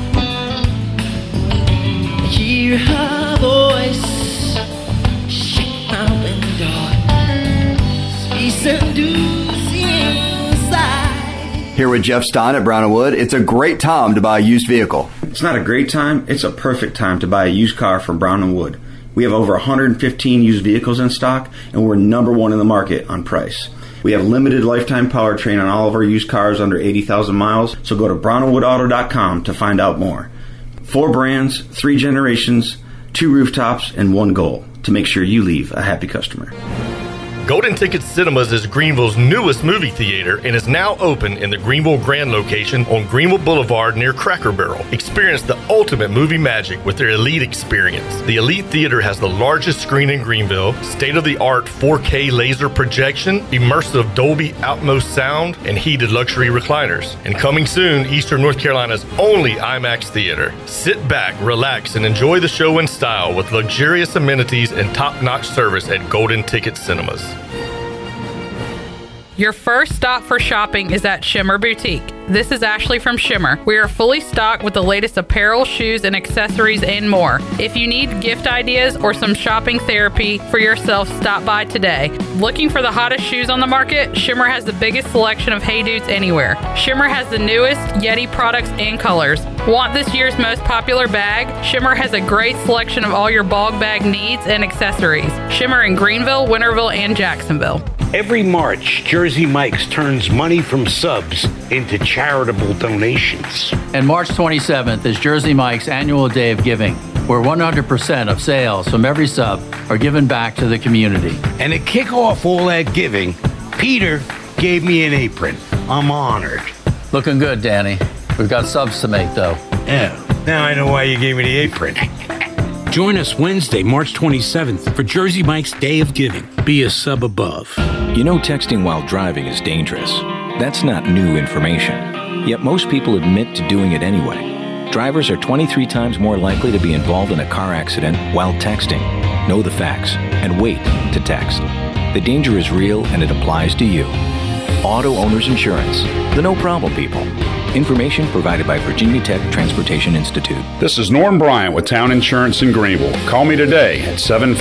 Hear her voice. Shake my window. Be seducing inside.
Here with Jeff Stein at Brown & Wood. It's a great time to buy a used vehicle.
It's not a great time. It's a perfect time to buy a used car from Brown & Wood. We have over 115 used vehicles in stock, and we're number one in the market on price. We have limited lifetime powertrain on all of our used cars under 80,000 miles, so go to brownandwoodauto.com to find out more. 4 brands, 3 generations, 2 rooftops, and 1 goal to make sure you leave a happy customer.
Golden Ticket Cinemas is Greenville's newest movie theater and is now open in the Greenville Grand location on Greenville Boulevard near Cracker Barrel. Experience the ultimate movie magic with their Elite experience. The Elite Theater has the largest screen in Greenville, state-of-the-art 4K laser projection, immersive Dolby Atmos sound, and heated luxury recliners. And coming soon, Eastern North Carolina's only IMAX theater. Sit back, relax, and enjoy the show in style with luxurious amenities and top-notch service at Golden Ticket Cinemas.
Your first stop for shopping is at Shimmer Boutique. This is Ashley from Shimmer. We are fully stocked with the latest apparel, shoes, and accessories and more. If you need gift ideas or some shopping therapy for yourself, stop by today. Looking for the hottest shoes on the market? Shimmer has the biggest selection of Hey Dudes anywhere. Shimmer has the newest Yeti products and colors. Want this year's most popular bag? Shimmer has a great selection of all your bog bag needs and accessories. Shimmer in Greenville, Winterville, and Jacksonville.
Every March, Jersey Mike's turns money from subs into charitable donations.
And March 27th is Jersey Mike's annual day of giving, where 100% of sales from every sub are given back to the community.
And to kick off all that giving, Peter gave me an apron. I'm honored.
Looking good, Danny. We've got subs to make, though.
Yeah, now I know why you gave me the apron. Join us Wednesday, March 27th for Jersey Mike's Day of Giving. Be a sub above.
You know texting while driving is dangerous. That's not new information. Yet most people admit to doing it anyway. Drivers are 23 times more likely to be involved in a car accident while texting. Know the facts and wait to text. The danger is real and it applies to you. Auto Owners Insurance. The no problem people. Information provided by Virginia Tech Transportation Institute.
This is Norm Bryant with Town Insurance in Greenville. Call me today at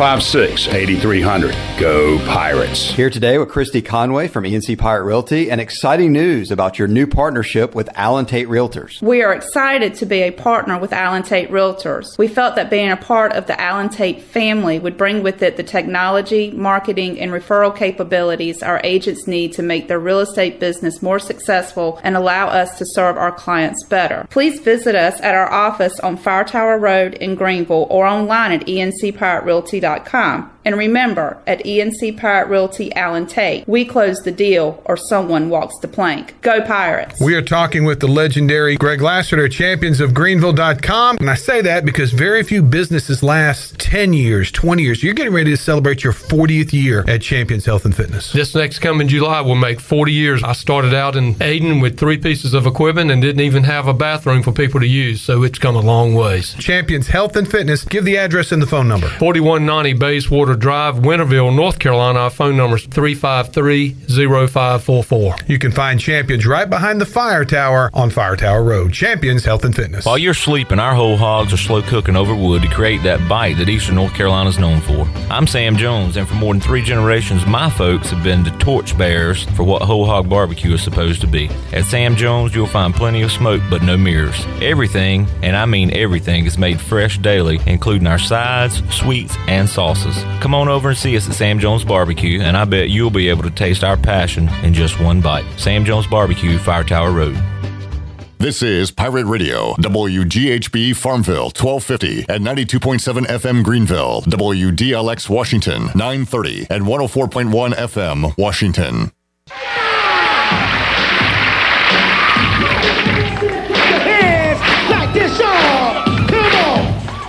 756-8300. Go Pirates.
Here today with Christy Conway from ENC Pirate Realty and exciting news about your new partnership with Allen Tate Realtors.
We are excited to be a partner with Allen Tate Realtors. We felt that being a part of the Allen Tate family would bring with it the technology, marketing, and referral capabilities our agents need to make their real estate business more successful and allow us to serve our clients better. Please visit us at our office on Fire Tower Road in Greenville or online at encpiraterealty.com. And remember, at ENC Pirate Realty Allen Tate, we close the deal or someone walks the plank. Go Pirates!
We are talking with the legendary Greg Lassiter, championsofgreenville.com. And I say that because very few businesses last 10 years, 20 years. You're getting ready to celebrate your 40th year at Champions Health and Fitness.
This next coming July will make 40 years. I started out in Aden with 3 pieces of equipment and didn't even have a bathroom for people to use, so it's come a long ways.
Champions Health and Fitness. Give the address and the phone number.
4190 Bayswater Drive, Winterville, North Carolina. Our phone number is 353-0544.
You can find Champions right behind the Fire Tower on Fire Tower Road. Champions Health and Fitness.
While you're sleeping, our whole hogs are slow cooking over wood to create that bite that Eastern North Carolina is known for. I'm Sam Jones, and for more than 3 generations, my folks have been the torchbearers for what whole hog barbecue is supposed to be. At Sam Jones, you'll find plenty of smoke, but no mirrors. Everything, and I mean everything, is made fresh daily, including our sides, sweets, and sauces. Come on over and see us at Sam Jones Barbecue, and I bet you'll be able to taste our passion in just one bite. Sam Jones Barbecue, Fire Tower Road.
This is Pirate Radio, WGHB Farmville, 1250 and 92.7 FM Greenville, WDLX Washington, 930 and 104.1 FM Washington.
Like this on! Come on!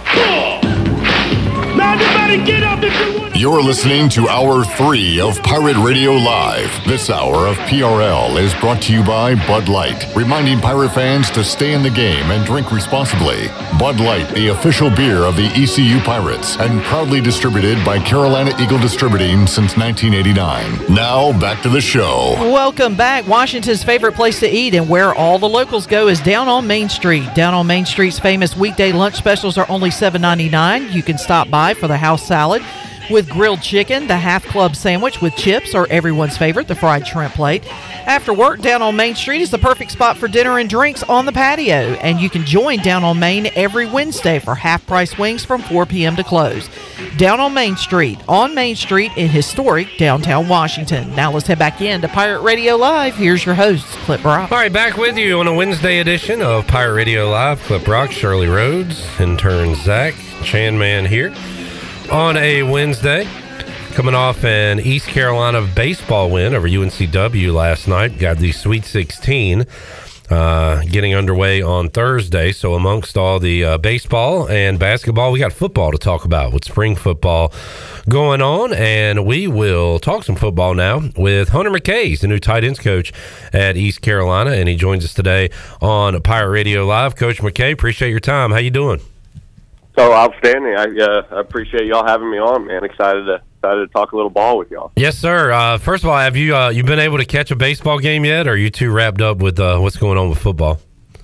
Now everybody get up if you want.
You're listening to Hour 3 of Pirate Radio Live. This hour of PRL is brought to you by Bud Light, reminding pirate fans to stay in the game and drink responsibly. Bud Light, the official beer of the ECU Pirates, and proudly distributed by Carolina Eagle Distributing since 1989. Now, back to the show.
Welcome back. Washington's favorite place to eat and where all the locals go is down on Main Street. Down on Main Street's famous weekday lunch specials are only $7.99. You can stop by for the house salad with grilled chicken, the half club sandwich with chips, or everyone's favorite, the fried shrimp plate. After work, Down on Main Street is the perfect spot for dinner and drinks on the patio. And you can join Down on Main every Wednesday for half-price wings from 4 p.m. to close. Down on Main Street in historic downtown Washington. Now let's head back in to Pirate Radio Live. Here's your host, Clip Brock.
All right, back with you on a Wednesday edition of Pirate Radio Live. Clip Brock, Shirley Rhodes, intern Zach, Chan Man here. On a Wednesday, coming off an East Carolina baseball win over UNCW last night. Got the Sweet 16 getting underway on Thursday. So amongst all the baseball and basketball, we got football to talk about with spring football going on. And we will talk some football now with Hunter McKay. He's the new tight ends coach at East Carolina, and he joins us today on Pirate Radio Live. Coach McKay, appreciate your time. How you doing?
So outstanding. I appreciate y'all having me on, man. Excited to
excited to talk a little ball with y'all.
Yes, sir. First of all, have you been able to catch a baseball game yet, or are you too wrapped up with what's going on with football?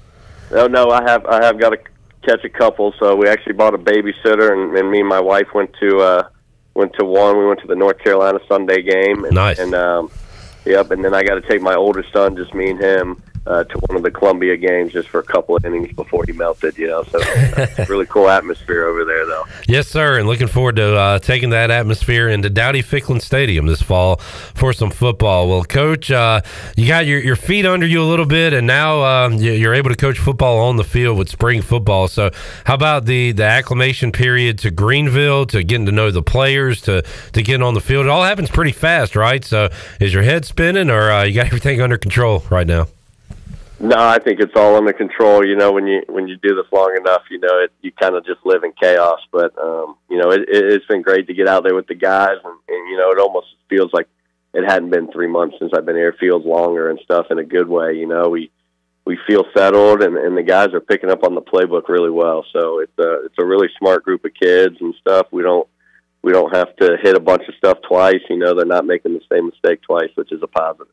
No, I have got to catch a couple. So we actually bought a babysitter, and me and my wife went to one. We went to the North Carolina Sunday game. And,
nice.
And yep. And then I got to take my oldest son, just me and him, to one of the Columbia games just for a couple of innings before he melted. So it's a really cool atmosphere over there, though.
Yes, sir. And looking forward to taking that atmosphere into Dowdy-Ficklin Stadium this fall for some football. Well, Coach, you got your feet under you a little bit, and now you're able to coach football on the field with spring football. So how about the acclimation period to Greenville, to getting to know the players, to getting on the field? It all happens pretty fast, right? So is your head spinning, or you got everything under control right now?
No, I think it's all under control. When you do this long enough, you kind of just live in chaos. But it's been great to get out there with the guys, and it almost feels like it hadn't been 3 months since I've been here. It feels longer and stuff in a good way. We feel settled, and the guys are picking up on the playbook really well. So it's a really smart group of kids and stuff. We don't have to hit a bunch of stuff twice. They're not making the same mistake twice, which is a positive.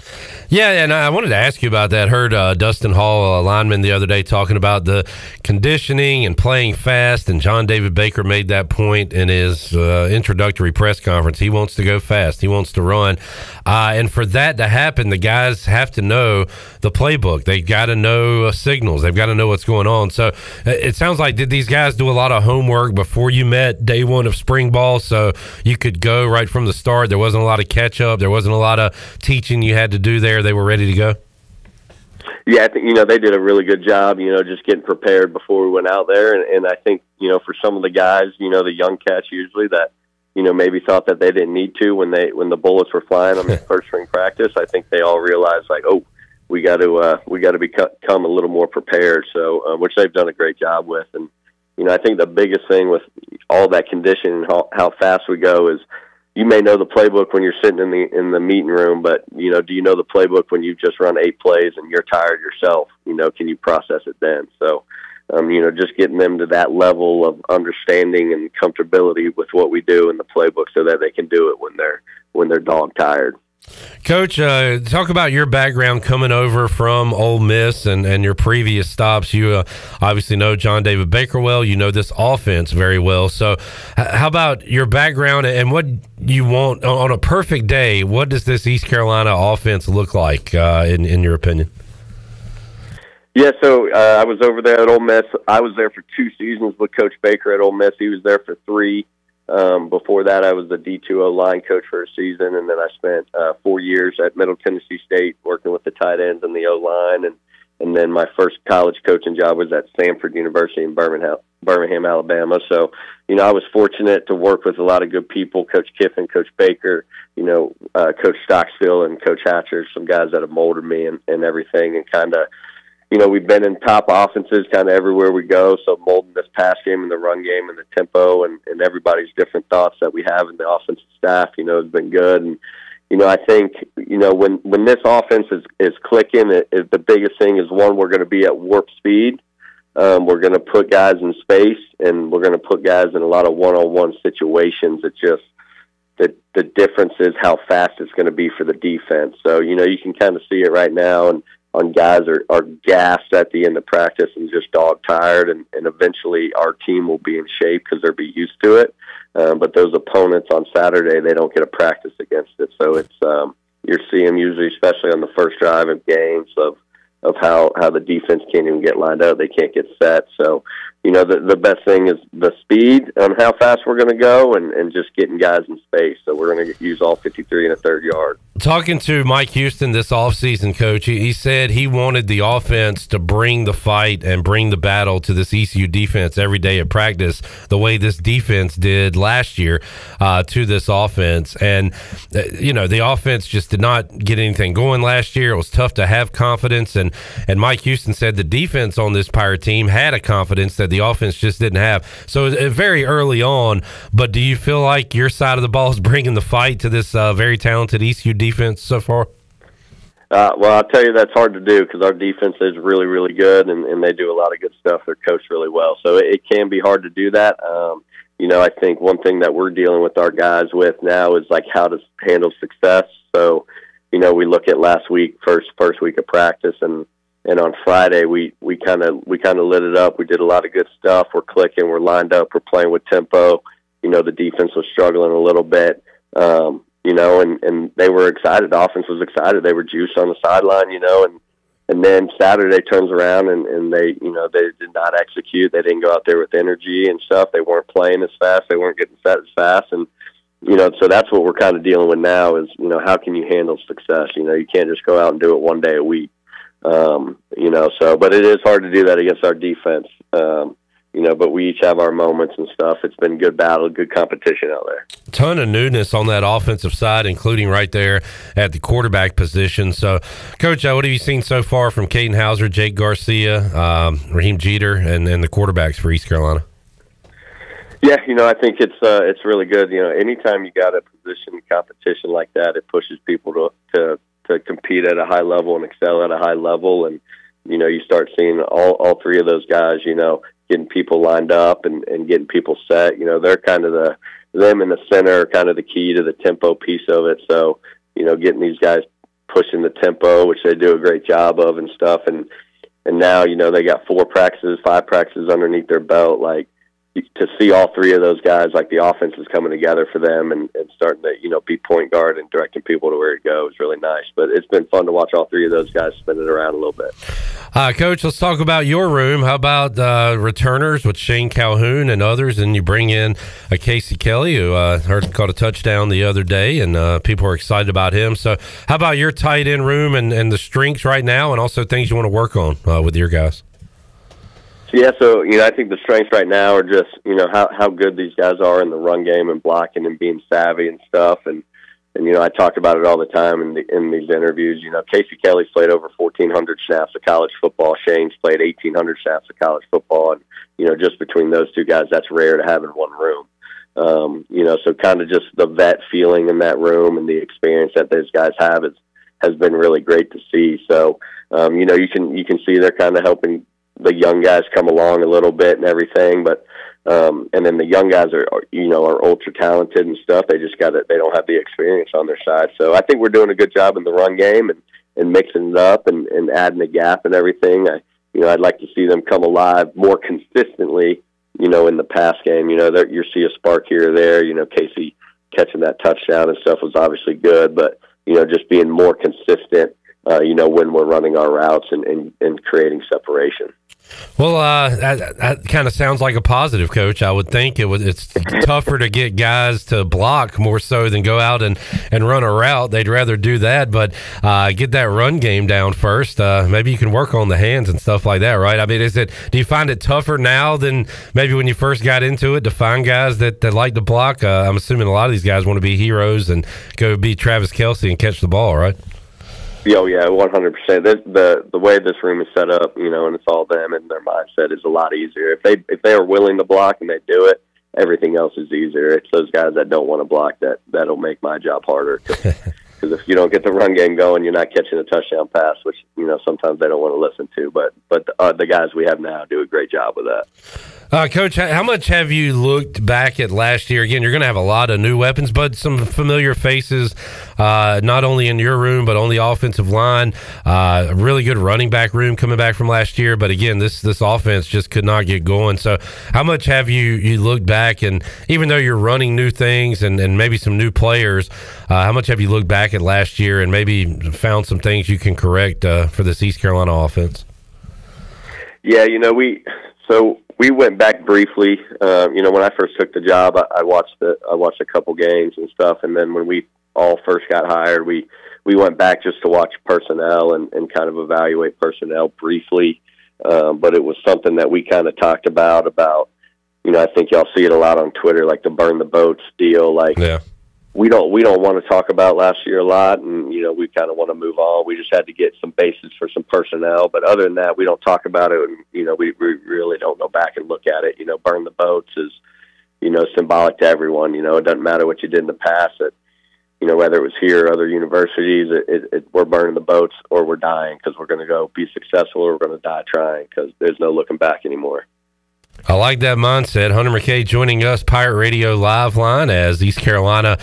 Yeah, and I wanted to ask you about that. Heard Dustin Hall, a lineman, the other day talking about the conditioning and playing fast, and John David Baker made that point in his introductory press conference. He wants to go fast. He wants to run. And for that to happen, the guys have to know the playbook. They've got to know signals. They've got to know what's going on. So it sounds like, did these guys do a lot of homework before you met day one of spring ball so you could go right from the start? There wasn't a lot of catch-up. There wasn't a lot of teaching you had to do there. They were ready to go?
Yeah, I think, they did a really good job, just getting prepared before we went out there. And I think, for some of the guys, the young cats usually that, maybe thought that they didn't need to when the bullets were flying on the first spring practice, I think they all realized, like, oh, we got to become a little more prepared. So, which they've done a great job with. And, I think the biggest thing with all that conditioning and how fast we go is, you may know the playbook when you're sitting in the meeting room, but do you know the playbook when you've just run 8 plays and you're tired yourself? Can you process it then? So, just getting them to that level of understanding and comfortability with what we do in the playbook, so that they can do it when they're dog tired.
Coach, talk about your background coming over from Ole Miss and your previous stops. You obviously know John David Baker well. You know this offense very well. So how about your background and what you want on a perfect day? What does this East Carolina offense look like in your opinion?
Yeah, so I was over there at Ole Miss. I was there for 2 seasons with Coach Baker at Ole Miss. He was there for 3. Before that, I was the D2O line coach for a season, and then I spent 4 years at Middle Tennessee State working with the tight ends and the O-line, and then my first college coaching job was at Stanford University in Birmingham, Alabama. So, I was fortunate to work with a lot of good people, Coach Kiffin, Coach Baker, Coach Stocksville, and Coach Hatcher, some guys that have molded me and everything, and kind of, we've been in top offenses kind of everywhere we go, so molding this pass game and the run game and the tempo and everybody's different thoughts that we have in the offensive staff, has been good. And, I think, when this offense is clicking, the biggest thing is, one, we're going to be at warp speed. We're going to put guys in space, and we're going to put guys in a lot of one-on-one situations. It's just the difference is how fast it's going to be for the defense. So, you can kind of see it right now, and guys are gassed at the end of practice and just dog tired, and eventually our team will be in shape because they'll be used to it. But those opponents on Saturday, they don't get a practice against it. So it's you're seeing usually, especially on the first drive of games, of how the defense can't even get lined up. They can't get set. So, the best thing is the speed on how fast we're going to go and just getting guys in space. So we're going to use all 53 and a third yard.
Talking to Mike Houston this offseason, Coach, he said he wanted the offense to bring the fight and bring the battle to this ECU defense every day at practice, the way this defense did last year to this offense. And, the offense just did not get anything going last year. It was tough to have confidence. And Mike Houston said the defense on this Pirate team had a confidence that the offense just didn't have. So very early on, but do you feel like your side of the ball is bringing the fight to this very talented ECU defense so far?
Well, I'll tell you, that's hard to do because our defense is really, really good, and they do a lot of good stuff. They're coached really well. So it can be hard to do that. I think one thing that we're dealing with our guys with now is like how to handle success. So, we look at last week, first week of practice, and on Friday we kind of lit it up. We did a lot of good stuff. We're clicking. We're lined up. We're playing with tempo. The defense was struggling a little bit. And they were excited. The offense was excited. They were juiced on the sideline. And then Saturday turns around and they did not execute. They didn't go out there with energy and stuff. They weren't playing as fast. They weren't getting set as fast. And, so that's what we're kind of dealing with now is, how can you handle success? You can't just go out and do it one day a week. But it is hard to do that against our defense. But we each have our moments and stuff. It's been good battle, good competition out there.
Ton of newness on that offensive side, including right there at the quarterback position. So, Coach, what have you seen so far from Caden Hauser, Jake Garcia, Raheem Jeter, and the quarterbacks for East Carolina?
Yeah, I think it's really good. Anytime you got a position competition like that, it pushes people to compete at a high level and excel at a high level. And, you start seeing all three of those guys, getting people lined up and getting people set. They're kind of them in the center are kind of the key to the tempo piece of it. So, getting these guys pushing the tempo, which they do a great job of and stuff. And now, they got 5 practices underneath their belt. Like, to see all three of those guys, like the offense is coming together for them and starting to, be point guard and directing people to where to go is really nice. But it's been fun to watch all three of those guys spin it around a little bit.
Coach, let's talk about your room. How about returners with Shane Calhoun and others? And you bring in Casey Kelly, who caught a touchdown the other day, and people are excited about him. So how about your tight end room and the strengths right now and also things you want to work on with your guys?
Yeah, so, I think the strengths right now are just, how good these guys are in the run game and blocking and being savvy and stuff. And I talk about it all the time in these interviews. Casey Kelly's played over 1,400 snaps of college football. Shane's played 1,800 snaps of college football. And, just between those two guys, that's rare to have in one room. So kind of just the vet feeling in that room and the experience that those guys have has been really great to see. So, you can see they're kind of helping the young guys come along a little bit and everything, but and then the young guys are ultra talented and stuff. They just they don't have the experience on their side. So I think we're doing a good job in the run game and mixing it up and adding a gap and everything. I'd like to see them come alive more consistently, in the pass game. You see a spark here or there. Casey catching that touchdown and stuff was obviously good, but just being more consistent when we're running our routes and creating separation.
Well, that kind of sounds like a positive, Coach. I would think it's tougher to get guys to block more so than go out and run a route. They'd rather do that, but get that run game down first. Maybe you can work on the hands and stuff like that, right? I mean, do you find it tougher now than maybe when you first got into it to find guys that like to block? I'm assuming a lot of these guys want to be heroes and go be Travis Kelce and catch the ball, right?
Oh yeah, 100%. The way this room is set up, and it's all them and their mindset is a lot easier. If they are willing to block and they do it, everything else is easier. It's those guys that don't want to block that'll make my job harder. Because if you don't get the run game going, you're not catching a touchdown pass, which sometimes they don't want to listen to. But the guys we have now do a great job with that.
Coach, how much have you looked back at last year? Again, you're going to have a lot of new weapons, but some familiar faces, not only in your room, but on the offensive line. A really good running back room coming back from last year. But again, this offense just could not get going. So how much have you looked back, and even though you're running new things and maybe some new players, how much have you looked back at last year and maybe found some things you can correct for this East Carolina offense?
Yeah, we went back briefly. When I first took the job, I watched a couple games and stuff, and then when we all first got hired, we went back just to watch personnel and kind of evaluate personnel briefly. But it was something that we kind of talked about. I think y'all see it a lot on Twitter, like the burn the boats deal. Like, yeah. We don't want to talk about last year a lot, and we kind of want to move on. We just had to get some bases for some personnel, but other than that, we don't talk about it. And we really don't go back and look at it. Burn the boats is symbolic to everyone. It doesn't matter what you did in the past. Whether it was here or other universities, we're burning the boats or we're dying because we're going to go be successful or we're going to die trying because there's no looking back anymore.
I like that mindset. Hunter McKay joining us, Pirate Radio Live Line, as East Carolina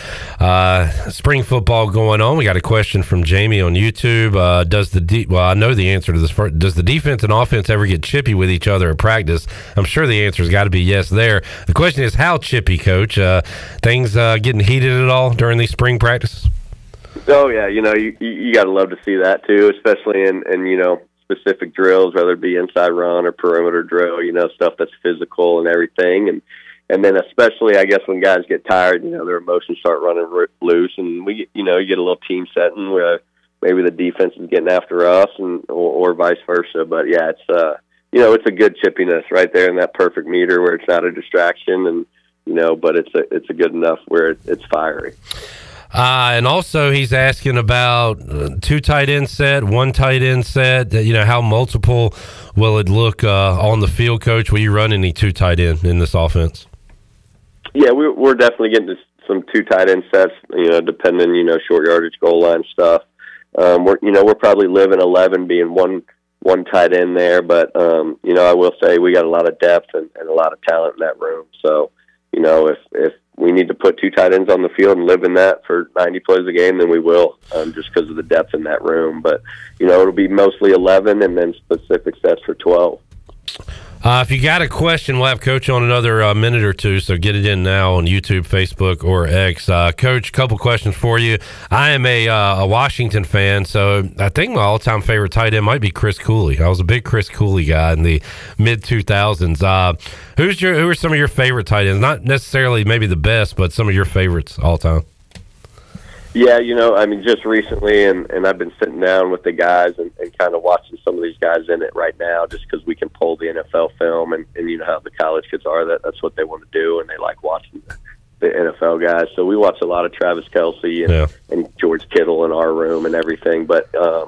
spring football going on. We got a question from Jamie on YouTube. Well, I know the answer to this. Does the defense and offense ever get chippy with each other at practice? I'm sure the answer's got to be yes there. The question is, how chippy, Coach? Things getting heated at all during these spring practices?
Oh, yeah. You got to love to see that, too, especially in specific drills, whether it be inside run or perimeter drill, stuff that's physical and everything. And then especially, I guess, when guys get tired, their emotions start running loose, and you get a little team setting where maybe the defense is getting after us or vice versa. But yeah, it's it's a good chippiness right there in that perfect meter where it's not a distraction, and but it's a good enough where it's fiery.
And also, he's asking about 2 tight end set, 1 tight end set. How multiple will it look on the field, Coach? Will you run any 2 tight end in this offense?
Yeah, we're definitely getting to some 2 tight end sets. Depending, short yardage, goal line stuff. We're probably living 11 being one tight end there, but I will say we got a lot of depth and a lot of talent in that room. So, if we need to put 2 tight ends on the field and live in that for 90 plays a game, then we will, just because of the depth in that room. But, it'll be mostly 11 and then specific sets for 12.
If you got a question, we'll have Coach on another minute or two, so get it in now on YouTube, Facebook, or X. Coach, a couple questions for you. I am a Washington fan, so I think my all-time favorite tight end might be Chris Cooley. I was a big Chris Cooley guy in the mid-2000s. Who are some of your favorite tight ends? Not necessarily maybe the best, but some of your favorites all-time.
Yeah, just recently, and I've been sitting down with the guys and kind of watching some of these guys in it right now, just because we can pull the NFL film, and you know how the college kids are, that's what they want to do, and they like watching the NFL guys. So we watch a lot of Travis Kelce and George Kittle in our room and everything. But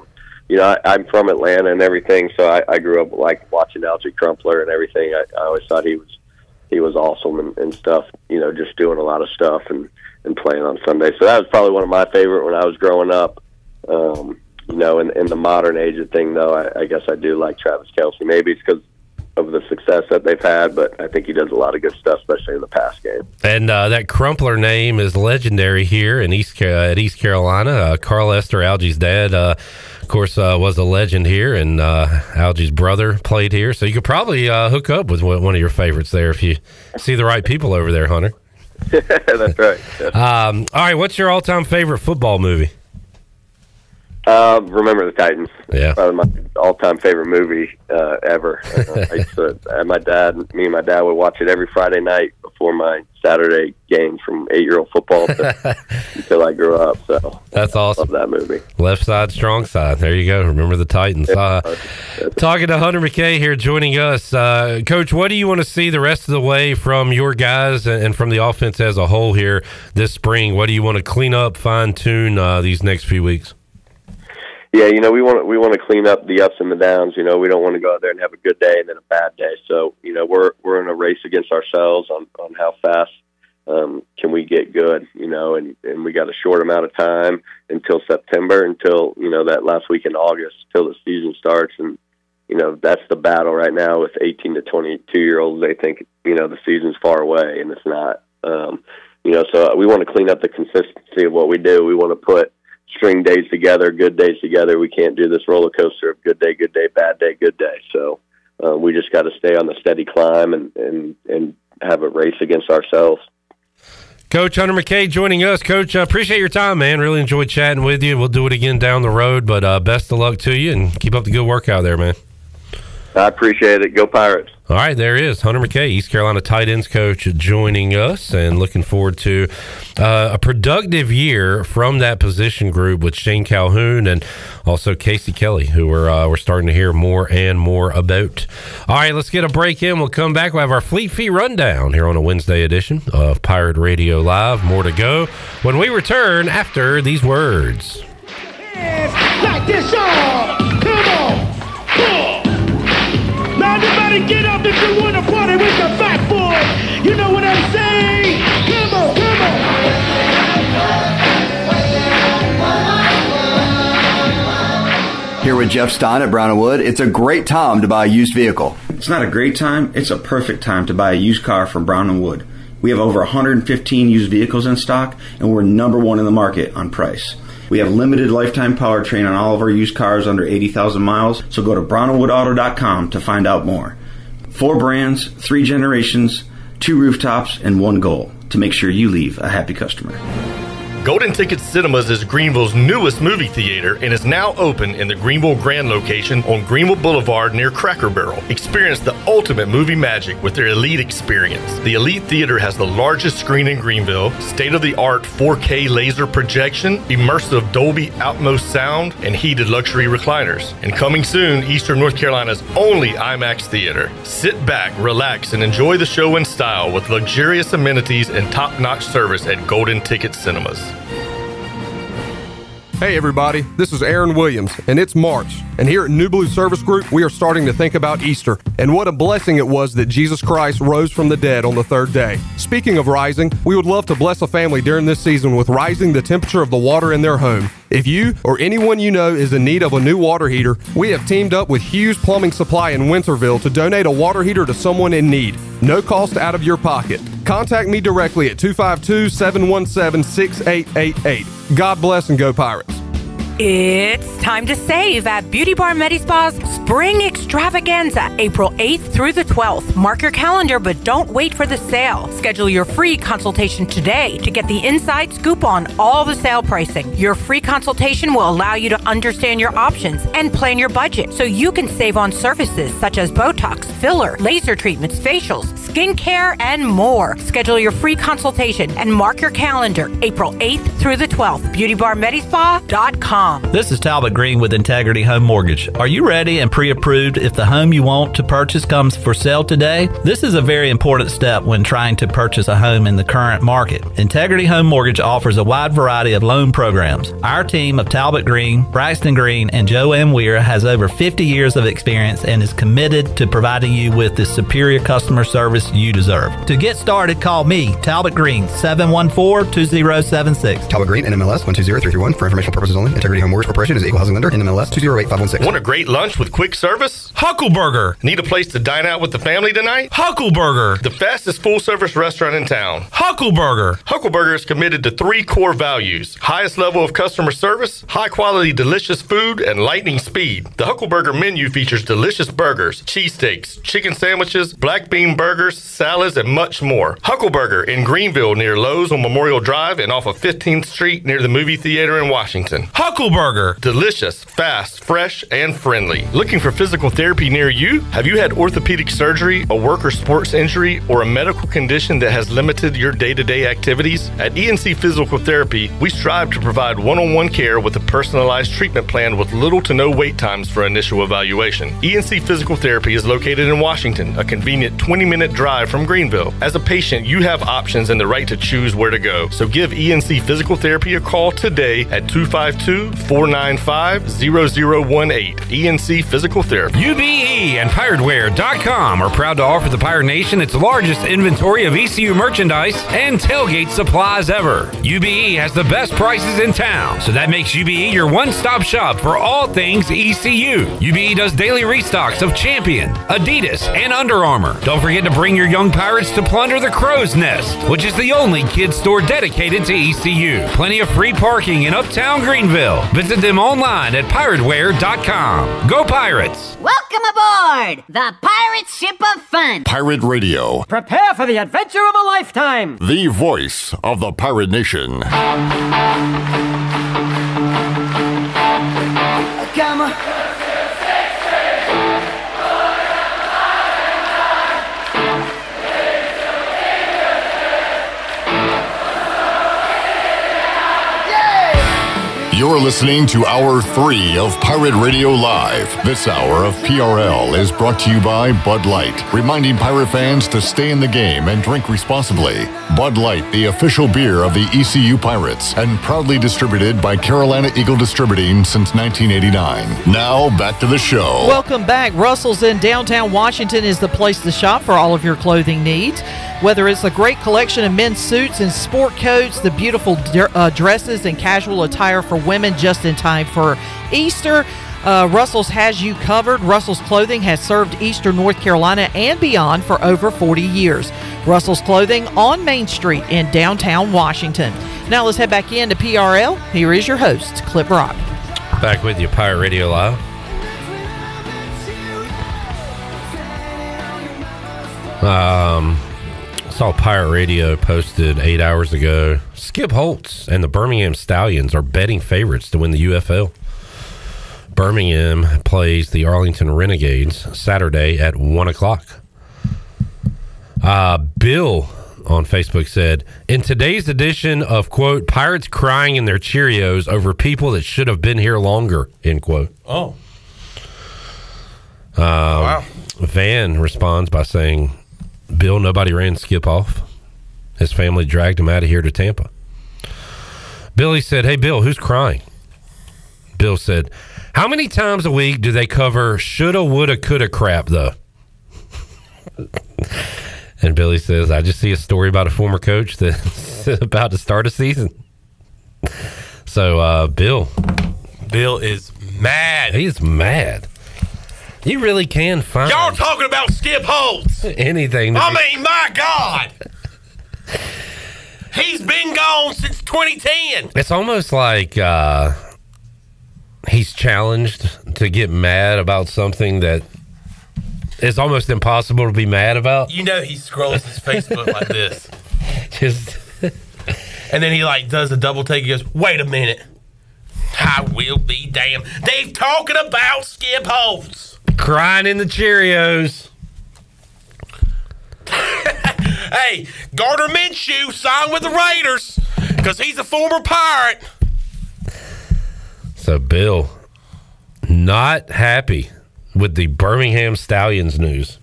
I'm from Atlanta and everything, so I grew up like watching Algie Crumpler and everything. I always thought he was awesome and stuff. Just doing a lot of stuff and playing on Sunday. So that was probably one of my favorite when I was growing up. In the modern age of thing, though, I guess I do like Travis Kelce. Maybe it's because of the success that they've had, but I think he does a lot of good stuff, especially in the pass game. And
that Crumpler name is legendary here in East Carolina. Carl Esther, Algie's dad, of course, was a legend here, and Algie's brother played here. So you could probably hook up with one of your favorites there if you see the right people over there, Hunter.
That's right.
All right, what's your all-time favorite football movie?
Remember the Titans.
Yeah,
probably my all-time favorite movie ever. Me and my dad would watch it every Friday night before my Saturday games from 8-year-old football until I grew up. So
that's awesome.
I love that movie.
Left side, strong side. There you go. Remember the Titans. Talking to Hunter McKay here, joining us. Coach, what do you want to see the rest of the way from your guys and from the offense as a whole here this spring? What do you want to clean up, fine-tune these next few weeks?
Yeah, we want to clean up the ups and the downs. We don't want to go out there and have a good day and then a bad day. So, we're in a race against ourselves on how fast can we get good, and we got a short amount of time until September, until, that last week in August, till the season starts. And, that's the battle right now with 18 to 22-year-olds. They think, the season's far away, and it's not. So we want to clean up the consistency of what we do. We want to put string days together, good days together. We can't do this roller coaster of good day, bad day, good day. So we just got to stay on the steady climb and have a race against ourselves.
Coach Hunter McKay joining us. Coach, appreciate your time, man. Really enjoyed chatting with you. We'll do it again down the road, but best of luck to you, and keep up the good work out there, man.
I appreciate it. Go Pirates.
All right, there is Hunter McKay, East Carolina tight ends coach, joining us, and looking forward to a productive year from that position group with Shane Calhoun and also Casey Kelly, who we're starting to hear more and more about. All right, let's get a break in. We'll come back. We'll have our Fleet Feet Rundown here on a Wednesday edition of Pirate Radio Live. More to go when we return after these words.
Like this, y'all. Come on. Now everybody get up if you want to party with the fat boy. You know what I'm saying? Come on, come on.
Here with Jeff Stein at Brown & Wood. It's a great time to buy a used vehicle.
It's not a great time, it's a perfect time to buy a used car from Brown & Wood. We have over 115 used vehicles in stock, and we're number one in the market on price. We have limited lifetime powertrain on all of our used cars under 80,000 miles, so go to brownandwoodauto.com to find out more. 4 brands, 3 generations, 2 rooftops, and 1 goal: to make sure you leave a happy customer.
Golden Ticket Cinemas is Greenville's newest movie theater and is now open in the Greenville Grand location on Greenville Boulevard near Cracker Barrel. Experience the ultimate movie magic with their Elite experience. The Elite Theater has the largest screen in Greenville, state-of-the-art 4K laser projection, immersive Dolby Atmos sound, and heated luxury recliners. And coming soon, Eastern North Carolina's only IMAX theater. Sit back, relax, and enjoy the show in style with luxurious amenities and top-notch service at Golden Ticket Cinemas.
Hey everybody, this is Aaron Williams, and it's March. And here at New Blue Service Group, we are starting to think about Easter, and what a blessing it was that Jesus Christ rose from the dead on the 3rd day. Speaking of rising, we would love to bless a family during this season with rising the temperature of the water in their home. If you or anyone you know is in need of a new water heater, we have teamed up with Hughes Plumbing Supply in Winterville to donate a water heater to someone in need. No cost out of your pocket. Contact me directly at 252-717-6888. God bless and go Pirates.
It's time to save at Beauty Bar Medi Spa's Spring Extravaganza, April 8th through the 12th. Mark your calendar, but don't wait for the sale. Schedule your free consultation today to get the inside scoop on all the sale pricing. Your free consultation will allow you to understand your options and plan your budget so you can save on services such as Botox, filler, laser treatments, facials, skincare, and more. Schedule your free consultation and mark your calendar, April 8th through the 12th. BeautyBarMedispa.com.
This is Talbot Green with Integrity Home Mortgage. Are you ready and pre-approved if the home you want to purchase comes for sale today? This is a very important step when trying to purchase a home in the current market. Integrity Home Mortgage offers a wide variety of loan programs. Our team of Talbot Green, Braxton Green, and Joanne Weir has over 50 years of experience and is committed to providing you with the superior customer service you deserve. To get started, call me, Talbot Green, 714-2076.
Talbot Green, NMLS 120331. For informational purposes only. Integrity Home Mortgage Corporation is equal housing lender. NMLS 208516.
Want a great lunch with quick service?
Huckleburger.
Need a place to dine out with the family tonight?
Huckleburger.
The fastest full-service restaurant in town.
Huckleburger.
Huckleburger is committed to 3 core values: highest level of customer service, high-quality delicious food, and lightning speed. The Huckleburger menu features delicious burgers, cheesesteaks, chicken sandwiches, black bean burgers, salads, and much more. Huckleburger in Greenville near Lowe's on Memorial Drive and off of 15th Street near the movie theater in Washington.
Huckleburger.
Delicious, fast, fresh, and friendly. Looking for physical therapy near you? Have you had orthopedic surgery, a work or sports injury, or a medical condition that has limited your day-to-day activities? At ENC Physical Therapy, we strive to provide one-on-one care with a personalized treatment plan with little to no wait times for initial evaluation. ENC Physical Therapy is located in Washington, a convenient 20-minute drive from Greenville. As a patient, you have options and the right to choose where to go. So give ENC Physical Therapy a call today at 252-495-0018. ENC Physical Therapy.
UBE and PirateWear.com are proud to offer the Pirate Nation its largest inventory of ECU merchandise and tailgate supplies ever. UBE has the best prices in town, so that makes UBE your one-stop shop for all things ECU. UBE does daily restocks of Champion, Adidas, and Under Armour. Don't forget to bring your young pirates to plunder the Crow's Nest, which is the only kids store dedicated to ECU. Plenty of free parking in Uptown Greenville. Visit them online at PirateWear.com. Go Pirates!
Welcome aboard the Pirate Ship of Fun.
Pirate Radio.
Prepare for the adventure of a lifetime.
The voice of the Pirate Nation. You're listening to Hour 3 of Pirate Radio Live. This hour of PRL is brought to you by Bud Light, reminding pirate fans to stay in the game and drink responsibly. Bud Light, the official beer of the ECU Pirates, and proudly distributed by Carolina Eagle Distributing since 1989. Now, back to the show.
Welcome back. Russell's in downtown Washington is the place to shop for all of your clothing needs. Whether it's a great collection of men's suits and sport coats, the beautiful dresses and casual attire for women just in time for Easter, Russell's has you covered. Russell's Clothing has served Eastern North Carolina and beyond for over 40 years. Russell's Clothing on Main Street in downtown Washington. Now let's head back into PRL. Here is your host, Clip Rock.
Back with you, Pirate Radio Live. Saw Pirate Radio posted 8 hours ago. Skip Holtz and the Birmingham Stallions are betting favorites to win the UFL. Birmingham plays the Arlington Renegades Saturday at 1 o'clock. Bill on Facebook said, in today's edition of, quote, Pirates crying in their Cheerios over people that should have been here longer, end quote.
Oh.
Wow. Van responds by saying, Bill, nobody ran Skip off. His family dragged him out of here to Tampa. Billy said, hey, Bill, who's crying? Bill said, how many times a week do they cover shoulda, woulda, coulda crap, though? And Billy says, I just see a story about a former coach that's about to start a season. So, Bill
is mad.
He's mad. You really can find...
Y'all talking about Skip Holtz.
Anything.
My God. He's been gone since 2010.
It's almost like he's challenged to get mad about something that is almost impossible to be mad about.
You know he scrolls his Facebook like this. And then he like does a double take. He goes, wait a minute. I will be damned. They're talking about Skip Holtz.
Crying in the Cheerios.
Hey, Gardner Minshew signed with the Raiders because he's a former Pirate.
So Bill, not happy with the Birmingham Stallions news.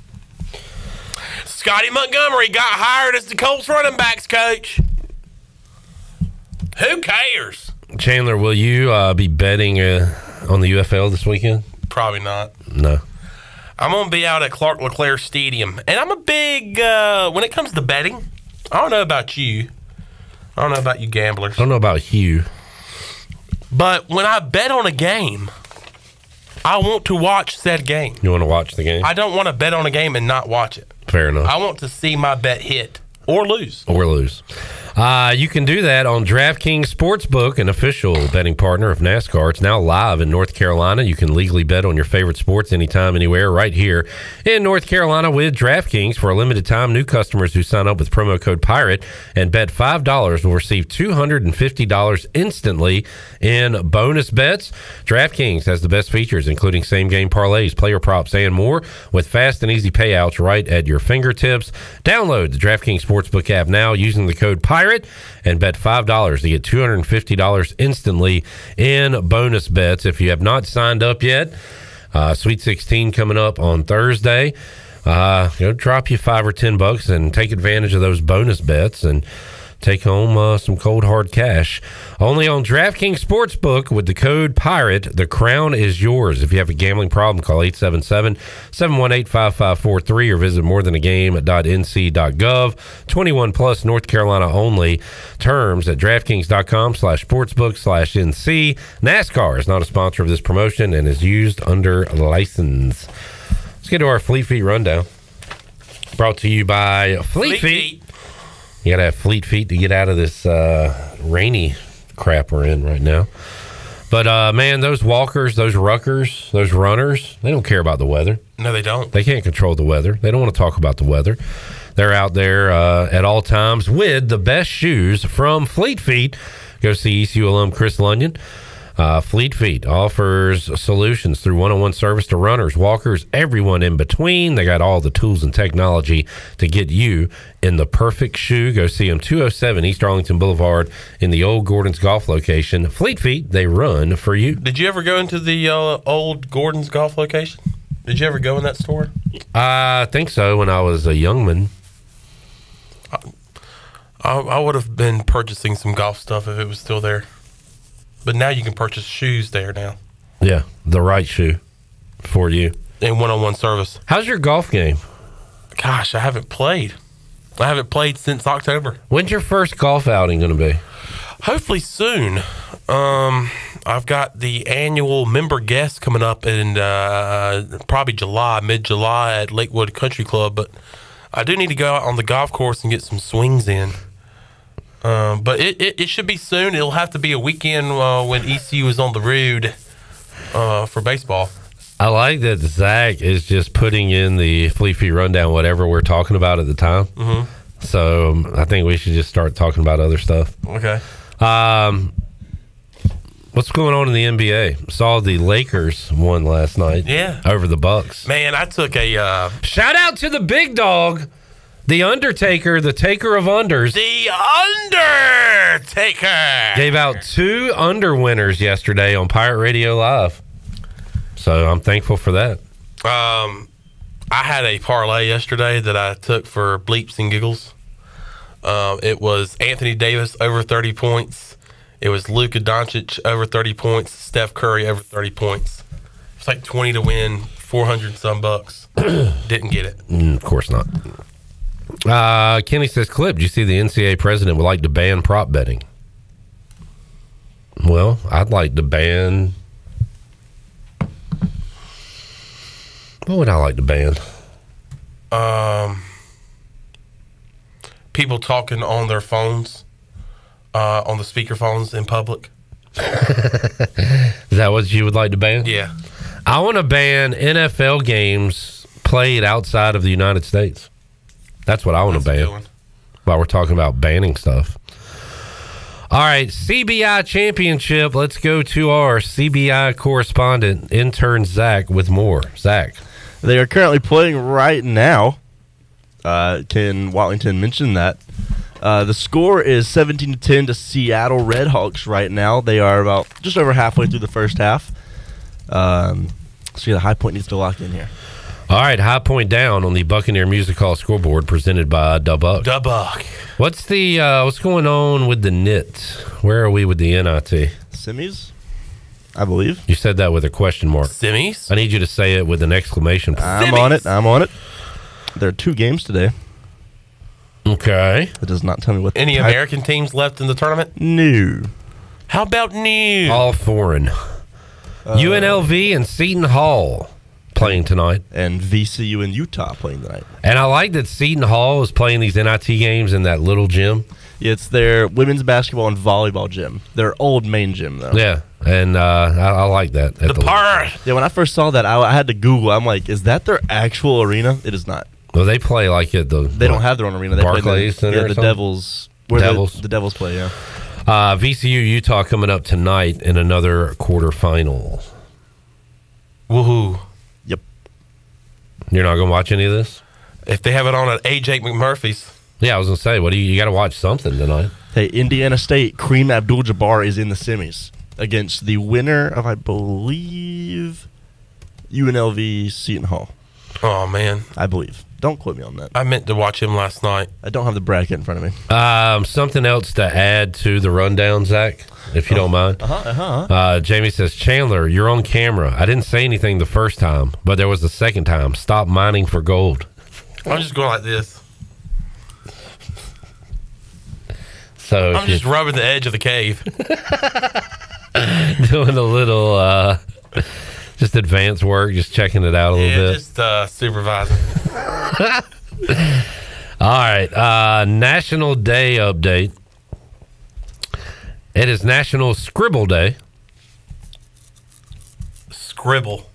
Scotty Montgomery got hired as the Colts running backs coach. Who cares?
Chandler, will you be betting on the UFL this weekend?
Probably not.
No.
I'm going to be out at Clark LeClaire Stadium. And I'm a big, when it comes to betting, I don't know about you. I don't know about you gamblers.
I don't know about Hugh.
But when I bet on a game, I want to watch said game.
You want to watch the game?
I don't want to bet on a game and not watch it.
Fair enough.
I want to see my bet hit or lose.
You can do that on DraftKings Sportsbook, an official betting partner of NASCAR. It's now live in North Carolina. You can legally bet on your favorite sports anytime, anywhere, right here in North Carolina with DraftKings. For a limited time, new customers who sign up with promo code PIRATE and bet $5 will receive $250 instantly in bonus bets. DraftKings has the best features, including same-game parlays, player props, and more, with fast and easy payouts right at your fingertips. Download the DraftKings Sportsbook app now using the code PIRATE and bet $5 to get $250 instantly in bonus bets. If you have not signed up yet, Sweet 16 coming up on Thursday. Drop you $5 or $10 and take advantage of those bonus bets and take home some cold hard cash. Only on DraftKings Sportsbook with the code PIRATE. The crown is yours. If you have a gambling problem, call 877-718-5543 or visit morethanagame.nc.gov. 21 plus, North Carolina only. Terms at DraftKings.com/sportsbook/NC. NASCAR is not a sponsor of this promotion and is used under license. Let's get to our Fleet Feet rundown. Brought to you by Fleet Feet. You got to have fleet feet to get out of this rainy crap we're in right now. But, man, those walkers, those ruckers, those runners, they don't care about the weather.
No, they don't.
They can't control the weather. They don't want to talk about the weather. They're out there at all times with the best shoes from Fleet Feet. Go see ECU alum Chris Lunyon. Fleet Feet offers solutions through one-on-one service to runners, walkers, everyone in between. They got all the tools and technology to get you in the perfect shoe. Go see them 207 East Arlington Boulevard in the old Gordon's Golf location. Fleet Feet, they run for you.
Did you ever go into the old Gordon's Golf location? Did you ever go in that store?
I think so when I was a young man.
I would have been purchasing some golf stuff if it was still there. But now you can purchase shoes there now.
Yeah, the right shoe for you.
And one-on-one service.
How's your golf game?
Gosh, I haven't played. I haven't played since October.
When's your first golf outing going to be?
Hopefully soon. I I've got the annual member guest coming up in probably mid-July at Lakewood Country Club, but I do need to go out on the golf course and get some swings in. But it should be soon. It'll have to be a weekend when ECU is on the road for baseball.
I like that Zach is just putting in the Fleet Feet Rundown, whatever we're talking about at the time.
Mm-hmm.
So I think we should just start talking about other stuff.
Okay.
What's going on in the NBA? Saw the Lakers won last night.
Yeah.
Over the Bucks.
Man, I took a...
Shout out to the big dog, the Undertaker, the taker of unders.
The Undertaker!
Gave out 2 under winners yesterday on Pirate Radio Live. So I'm thankful for that.
I had a parlay yesterday that I took for bleeps and giggles. It was Anthony Davis over 30 points. It was Luka Doncic over 30 points. Steph Curry over 30 points. It's like 20 to win, 400 some bucks. Didn't get it.
Of course not. Kenny says, Clip, do you see the NCAA president would like to ban prop betting? Well, I'd like to ban... What would I like to ban?
People talking on their phones, on the speaker phones in public.
Is that what you would like to ban?
Yeah.
I want to ban NFL games played outside of the United States. That's what I want to ban. While we're talking about banning stuff. All right, CBI Championship. Let's go to our CBI correspondent, intern Zach, with more. Zach.
They are currently playing right now. Can Watlington mention that? The score is 17-10 to Seattle Redhawks right now. They are about just over halfway through the first half. So the High Point needs to lock in here.
All right, High Point down on the Buccaneer Music Hall scoreboard presented by Dubuck. What's going on with the NIT? Where are we with the NIT?
Semis, I believe.
You said that with a question mark.
Semis?
I need you to say it with an exclamation point.
I'm on it. There are 2 games today.
Okay.
It does not tell me what.
Any American teams left in the tournament?
No.
How about new?
All foreign. UNLV and Seton Hall playing tonight.
And VCU and Utah playing tonight.
And I like that Seton Hall is playing these NIT games in that little gym.
It's their women's basketball and volleyball gym. Their old main gym, though.
Yeah, and I like that.
The park.
Yeah, when I first saw that, I had to Google. I'm like, is that their actual arena? It is not.
Well, they play like at the...
They don't have their own arena. They
Barclays
play
Center or
the Devils.
The
Devils play, yeah.
VCU Utah coming up tonight in another quarterfinal.
Woohoo.
Yep.
You're not going to watch any of this?
If they have it on at AJ McMurphy's.
Yeah, I was going to say, what do you got to watch something tonight.
Hey, Indiana State, Kareem Abdul-Jabbar is in the semis against the winner of, I believe, UNLV Seton Hall.
Oh, man.
I believe. Don't quote me on that.
I meant to watch him last night.
I don't have the bracket in front of me.
Something else to add to the rundown, Zach, if you don't mind. Jamie says, Chandler, you're on camera. I didn't say anything the first time, but there was the second time. Stop mining for gold.
I'm just going like this.
So
I'm just rubbing the edge of the cave.
Doing a little just advanced work, just checking it out a little bit.
Just supervising.
All right, National Day update. It is National Scribble Day.
Scribble.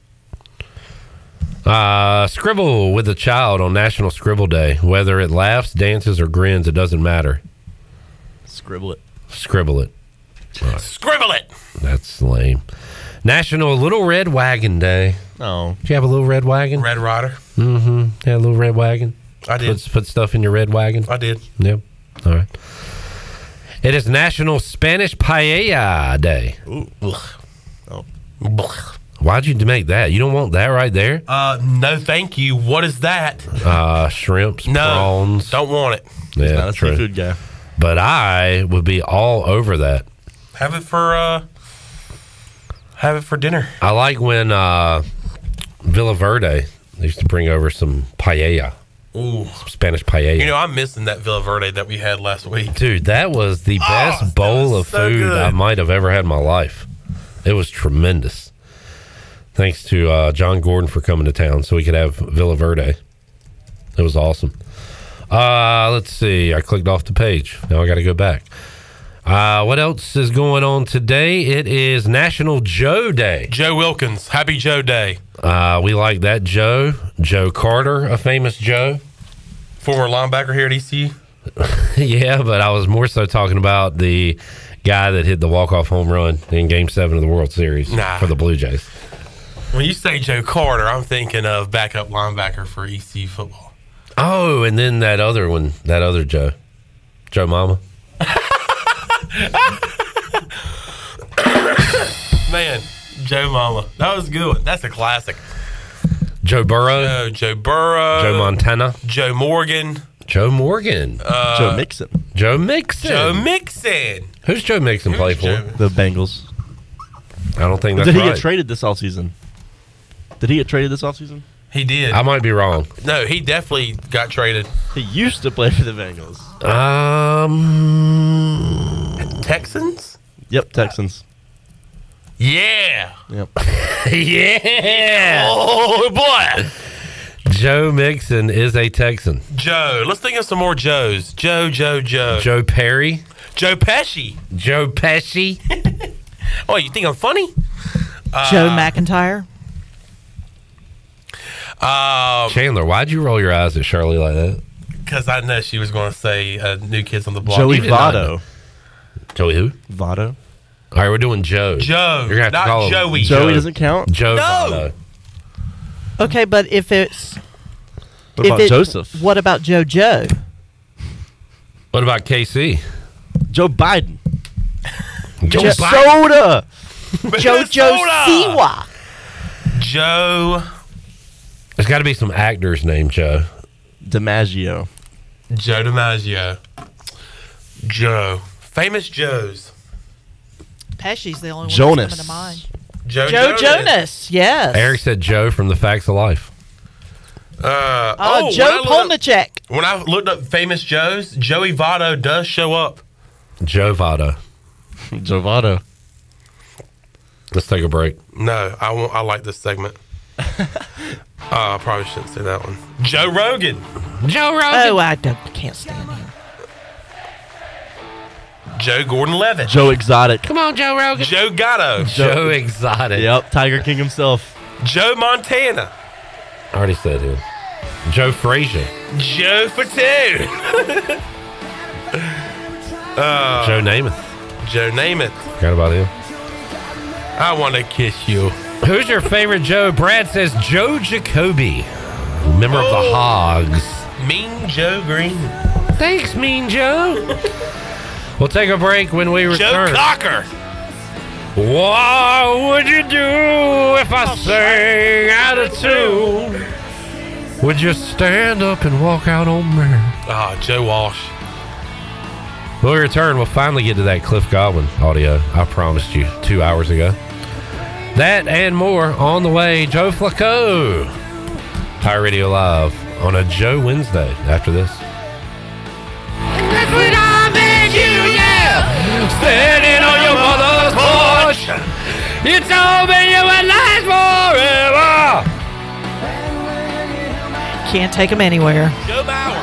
Scribble with a child on National Scribble Day. Whether it laughs, dances, or grins, it doesn't matter.
Scribble it.
Scribble it.
Right. Scribble it.
That's lame. National Little Red Wagon Day.
Oh.
Did you have a little red wagon?
Red Rider.
Mm-hmm. Had a little red wagon?
I did.
Put stuff in your red wagon?
I did.
Yep. All right. It is National Spanish Paella Day.
Ooh.
Oh.
Why'd you make that? You don't want that right there?
No, thank you. What is that?
Shrimps, prawns.
Don't want it.
Yeah,
not a seafood guy.
But I would be all over that.
Have it for dinner.
I like when Villa Verde, they used to bring over some paella.
Ooh.
Some Spanish paella.
You know, I'm missing that Villa Verde that we had last week.
Dude, that was the best bowl of food I might have ever had in my life. It was tremendous. Thanks to John Gordon for coming to town so we could have Villa Verde. It was awesome. Let's see. I clicked off the page. Now I got to go back. What else is going on today? It is National Joe Day.
Joe Wilkins. Happy Joe Day.
We like that Joe. Joe Carter, a famous Joe.
Former linebacker here at ECU.
Yeah, but I was more so talking about the guy that hit the walk-off home run in Game 7 of the World Series for the Blue Jays.
When you say Joe Carter, I'm thinking of backup linebacker for ECU football.
Oh, and then that other one, that other Joe. Joe Mama.
Man, Joe Mama. That was a good one. That's a classic.
Joe Burrow.
Joe Burrow.
Joe Montana.
Joe Morgan.
Joe Morgan.
Joe Mixon.
Joe Mixon.
Joe Mixon.
Who's Joe Mixon play for?
The Bengals.
I don't think that's
Did he
right.
get traded this offseason? Did he get traded this offseason?
He did.
I might be wrong.
No, he definitely got traded.
He used to play for the Bengals.
Texans?
Yep, Texans.
Yeah.
Yep.
Yeah.
Oh, boy.
Joe Mixon is a Texan.
Joe. Let's think of some more Joes. Joe.
Joe Perry.
Joe Pesci.
Joe Pesci.
Oh, you think I'm funny?
Joe McIntyre.
Chandler, why'd you roll your eyes at Shirley like that?
Because I know she was going to say New Kids on the Block.
Joey Votto.
Joey who?
Votto.
All right, we're doing Joe.
Joe.
You're going to have to
Not
call him
Joey.
Joey doesn't count?
Joe
No.
Votto.
Okay, but if it's...
What about Joseph?
What about Joe?
What about KC?
Joe Biden.
Joe
Minnesota.
Jojo Siwa.
Joe.
There's got to be some actors named Joe.
DiMaggio.
Joe DiMaggio. Joe. Famous Joes.
Pesci's the only one
Jonas.
that's coming to mind.
Joe
Jonas. Yes.
Eric said Joe from The Facts of Life.
Joe Polnicek.
When I looked up famous Joes, Joey Votto does show up.
Joe Votto.
Joe Votto.
Let's take a break.
No, I won't. I like this segment. I probably shouldn't say that one. Joe Rogan.
Joe Rogan.
Oh, I can't stand him.
Joe Gordon-Levitt.
Joe Exotic.
Come on, Joe Rogan.
Joe Gatto.
Joe Exotic.
Yep, Tiger King himself.
Joe Montana.
I already said him. Joe Frazier.
Joe Fatu.
Joe Namath.
Joe Namath.
Forgot about him.
I want to kiss you.
Who's your favorite Joe? Brad says Joe Jacoby, member of the Hogs.
Mean Joe Green.
Thanks, Mean Joe. We'll take a break when we return.
Joe Cocker.
What would you do if I sang out of tune? Would you stand up and walk out on me?
Joe Walsh.
When we return, we'll finally get to that Cliff Godwin audio I promised you 2 hours ago. That and more on the way. Joe Flacco. Pirate Radio Live on a Joe Wednesday after this.
That's when I met you, yeah.
Standing on your mother's porch. You told me you would last forever.
Can't take him anywhere.
Joe Bauer.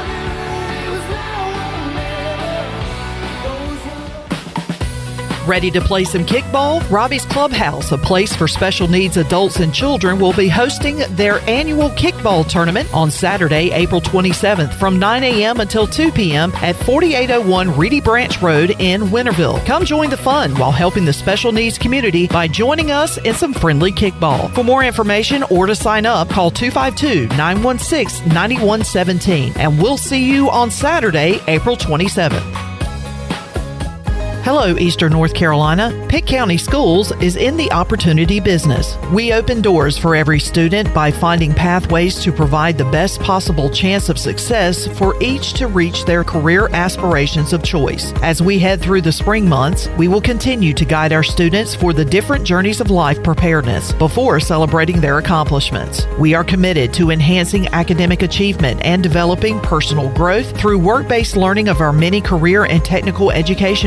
Ready to play some kickball? Robbie's Clubhouse, a place for special needs adults and children, will be hosting their annual kickball tournament on Saturday, April 27th from 9 a.m. until 2 p.m. at 4801 Reedy Branch Road in Winterville. Come join the fun while helping the special needs community by joining us in some friendly kickball. For more information or to sign up, call 252-916-9117, and we'll see you on Saturday, April 27th. Hello, Eastern North Carolina. Pitt County Schools is in the opportunity business. We open doors for every student by finding pathways to provide the best possible chance of success for each to reach their career aspirations of choice. As we head through the spring months, we will continue to guide our students for the different journeys of life preparedness before celebrating their accomplishments. We are committed to enhancing academic achievement and developing personal growth through work-based learning of our many career and technical education programs.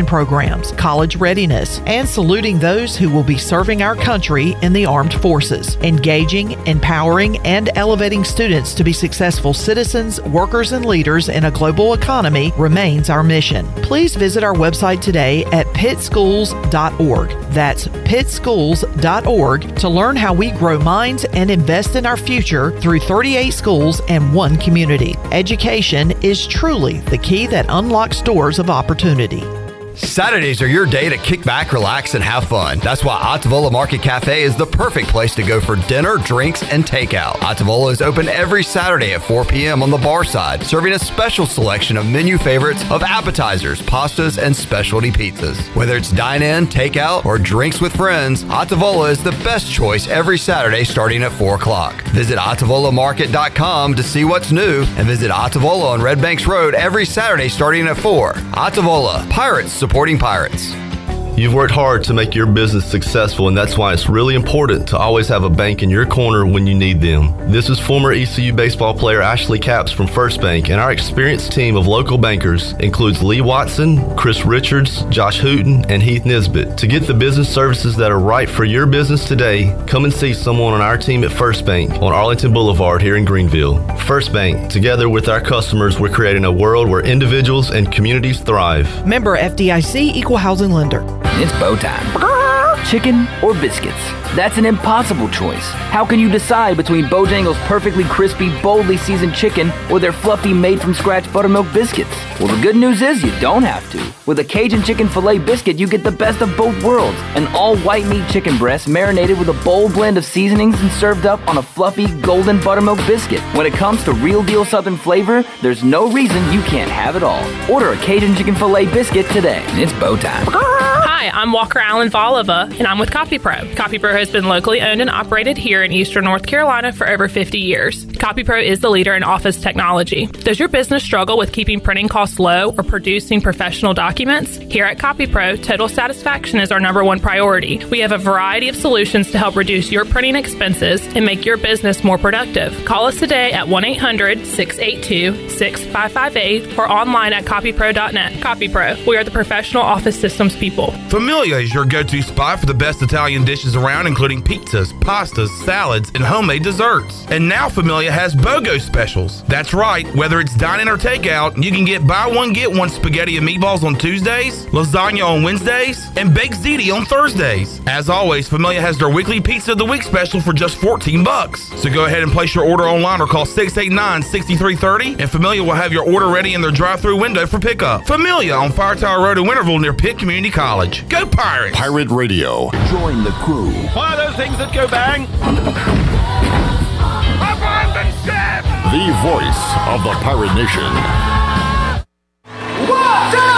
programs, college readiness, and saluting those who will be serving our country in the armed forces. Engaging, empowering, and elevating students to be successful citizens, workers, and leaders in a global economy remains our mission. Please visit our website today at pittschools.org. That's pittschools.org to learn how we grow minds and invest in our future through 38 schools and 1 community. Education is truly the key that unlocks doors of opportunity.
Saturdays are your day to kick back, relax, and have fun. That's why Atavola Market Cafe is the perfect place to go for dinner, drinks, and takeout. Atavola is open every Saturday at 4 p.m. on the bar side, serving a special selection of menu favorites of appetizers, pastas, and specialty pizzas. Whether it's dine-in, takeout, or drinks with friends, Atavola is the best choice every Saturday starting at 4 o'clock. Visit AtavolaMarket.com to see what's new, and visit Atavola on Red Banks Road every Saturday starting at 4. Atavola, Pirates supporting Pirates.
You've worked hard to make your business successful, and that's why it's really important to always have a bank in your corner when you need them. This is former ECU baseball player Ashley Capps from First Bank, and our experienced team of local bankers includes Lee Watson, Chris Richards, Josh Hooten, and Heath Nisbet. To get the business services that are right for your business today, come and see someone on our team at First Bank on Arlington Boulevard here in Greenville. First Bank, together with our customers, we're creating a world where individuals and communities thrive.
Member FDIC, Equal Housing Lender.
It's bow time. Chicken or biscuits? That's an impossible choice. How can you decide between Bojangles' perfectly crispy, boldly seasoned chicken or their fluffy, made-from-scratch buttermilk biscuits? Well, the good news is you don't have to. With a Cajun chicken filet biscuit, you get the best of both worlds. An all-white meat chicken breast marinated with a bold blend of seasonings and served up on a fluffy, golden buttermilk biscuit. When it comes to real-deal Southern flavor, there's no reason you can't have it all. Order a Cajun chicken filet biscuit today. It's bow time.
Hi, I'm Walker Allen Volova, and I'm with CopyPro. CopyPro has been locally owned and operated here in Eastern North Carolina for over 50 years. CopyPro is the leader in office technology. Does your business struggle with keeping printing costs low or producing professional documents? Here at CopyPro, total satisfaction is our #1 priority. We have a variety of solutions to help reduce your printing expenses and make your business more productive. Call us today at 1-800-682-6558 or online at copypro.net. CopyPro, we are the professional office systems people.
Familia is your go-to spot for the best Italian dishes around, including pizzas, pastas, salads, and homemade desserts. And now Familia has BOGO specials. That's right, whether it's dine-in or takeout, you can get buy one, get one spaghetti and meatballs on Tuesdays, lasagna on Wednesdays, and baked ziti on Thursdays. As always, Familia has their weekly Pizza of the Week special for just $14. So go ahead and place your order online or call 689-6330, and Familia will have your order ready in their drive-thru window for pickup. Familia on Fire Tower Road in Winterville near Pitt Community College. Go Pirates!
Pirate Radio.
Join the crew. What are those things that go bang?
Abandon ship! The voice of the Pirate Nation.
1, 2, 3!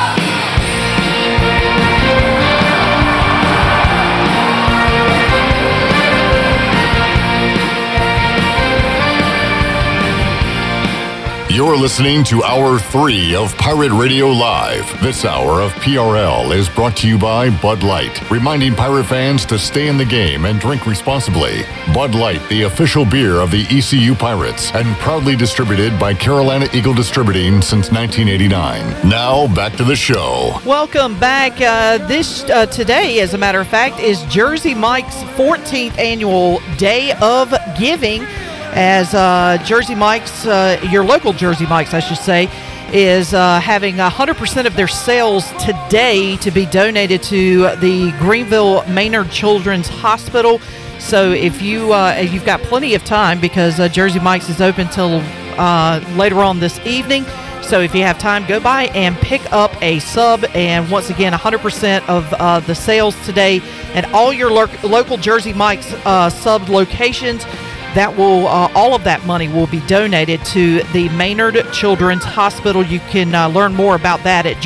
You're listening to Hour 3 of Pirate Radio Live. This hour of PRL is brought to you by Bud Light, reminding Pirate fans to stay in the game and drink responsibly. Bud Light, the official beer of the ECU Pirates, and proudly distributed by Carolina Eagle Distributing since 1989. Now, back to the show.
Welcome back. Today, as a matter of fact, is Jersey Mike's 14th annual Day of Giving. As Jersey Mike's, your local Jersey Mike's, I should say, is having 100% of their sales today to be donated to the Greenville Maynard Children's Hospital. So if you've got plenty of time, because Jersey Mike's is open till later on this evening. So if you have time, go by and pick up a sub. And once again, 100% of the sales today at all your local Jersey Mike's sub locations. That will all of that money will be donated to the Maynard Children's Hospital. You can learn more about that at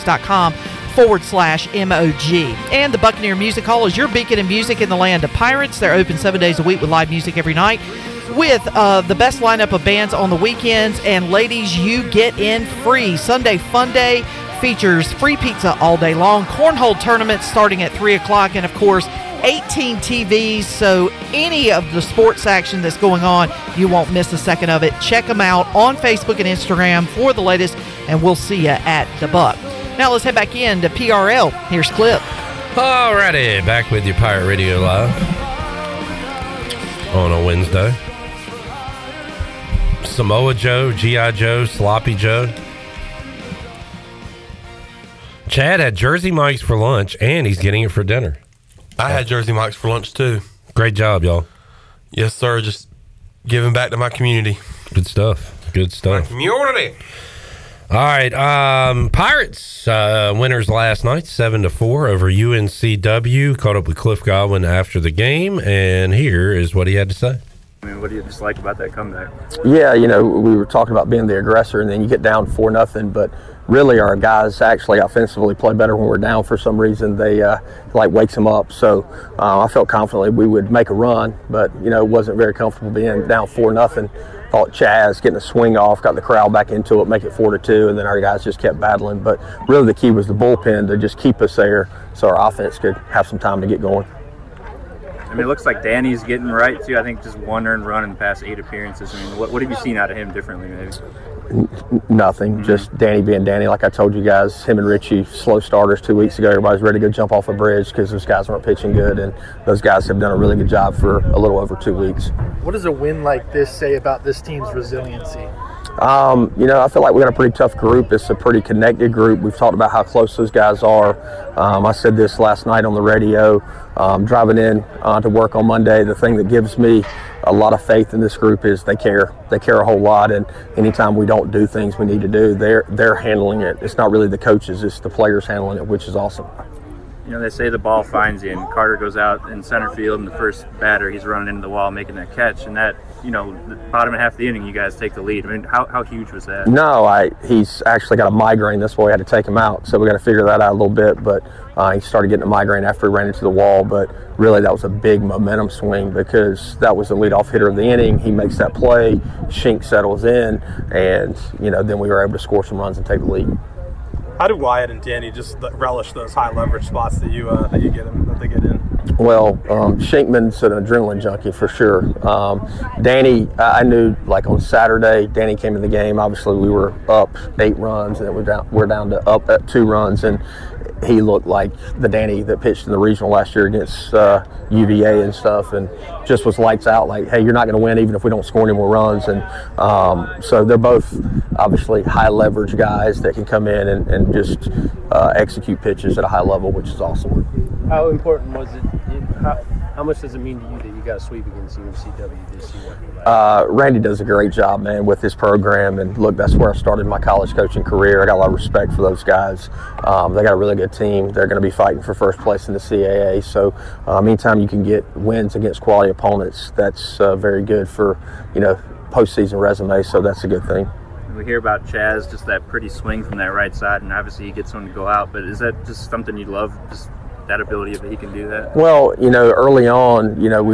jerseymikes.com/MOG. And the Buccaneer Music Hall is your beacon of music in the land of pirates. They're open 7 days a week with live music every night, with the best lineup of bands on the weekends. And ladies, you get in free. Sunday Fun Day features free pizza all day long, cornhole tournaments starting at 3 o'clock, and of course 18 TVs, so any of the sports action that's going on, you won't miss a second of it. Check them out on Facebook and Instagram for the latest, and we'll see you at the Buck. Now let's head back in to PRL. Here's Clip.
Alrighty, back with you, Pirate Radio Live on a Wednesday. Samoa Joe, G.I. Joe, Sloppy Joe. Chad had Jersey Mike's for lunch, and he's getting it for dinner.
I had Jersey Mike's for lunch, too.
Great job, y'all.
Yes, sir. Just giving back to my community.
Good stuff. Good stuff.
My community.
All right. Pirates winners last night, 7-4 over UNCW. Caught up with Cliff Godwin after the game, and here is what he had to say.
I mean, what do you dislike about that comeback?
Yeah, we were talking about being the aggressor, and then you get down 4-0, but really our guys actually offensively play better when we're down for some reason. They wakes them up. So I felt confidently we would make a run, but it wasn't very comfortable being down 4-0. Thought Chaz getting a swing off, got the crowd back into it, make it 4-2, and then our guys just kept battling. But really the key was the bullpen to just keep us there so our offense could have some time to get going.
I mean, it looks like Danny's getting right, too. I think just 1 earned run in the past 8 appearances. I mean, what have you seen out of him differently, maybe?
Nothing. Just Danny being Danny. Like I told you guys, him and Richie, slow starters 2 weeks ago. Everybody's ready to go jump off a bridge because those guys weren't pitching good, and those guys have done a really good job for a little over 2 weeks.
What does a win like this say about this team's resiliency?
I feel like we got a pretty tough group. It's a pretty connected group. We've talked about how close those guys are. I said this last night on the radio, driving in to work on Monday. The thing that gives me a lot of faith in this group is they care. They care a whole lot, and anytime we don't do things we need to do, they're handling it. It's not really the coaches, it's the players handling it, which is awesome.
They say the ball finds you, and Carter goes out in center field, and the first batter, he's running into the wall, making that catch, and that, the bottom half of the inning, you guys take the lead. I mean, how huge was that?
No, he's actually got a migraine. That's why we had to take him out, so we got to figure that out a little bit, but he started getting a migraine after he ran into the wall, but really that was a big momentum swing because that was the leadoff hitter of the inning. He makes that play, Shink settles in, and, then we were able to score some runs and take the lead.
How do Wyatt and Danny just relish those high leverage spots that they get in?
Well, Shinkman's an adrenaline junkie for sure. Danny, I knew like on Saturday, Danny came in the game. Obviously, we were up 8 runs, and then we're down to up at 2 runs, and he looked like the Danny that pitched in the regional last year against UVA and stuff, and just was lights out. Like, hey, you're not going to win even if we don't score any more runs. And so they're both obviously high leverage guys that can come in and just execute pitches at a high level, which is awesome.
How important was it? How much does it mean to you that you got a sweep against UNCW this year?
Randy does a great job, man, with his program. And look, that's where I started my college coaching career. I got a lot of respect for those guys. They got a really good team. They're going to be fighting for first place in the CAA. So anytime you can get wins against quality opponents, that's very good for, postseason resume. So that's a good thing.
We hear about Chaz, just that pretty swing from that right side, and obviously he gets one to go out. But is that just something you love? Just that ability that he can do that?
Well, early on,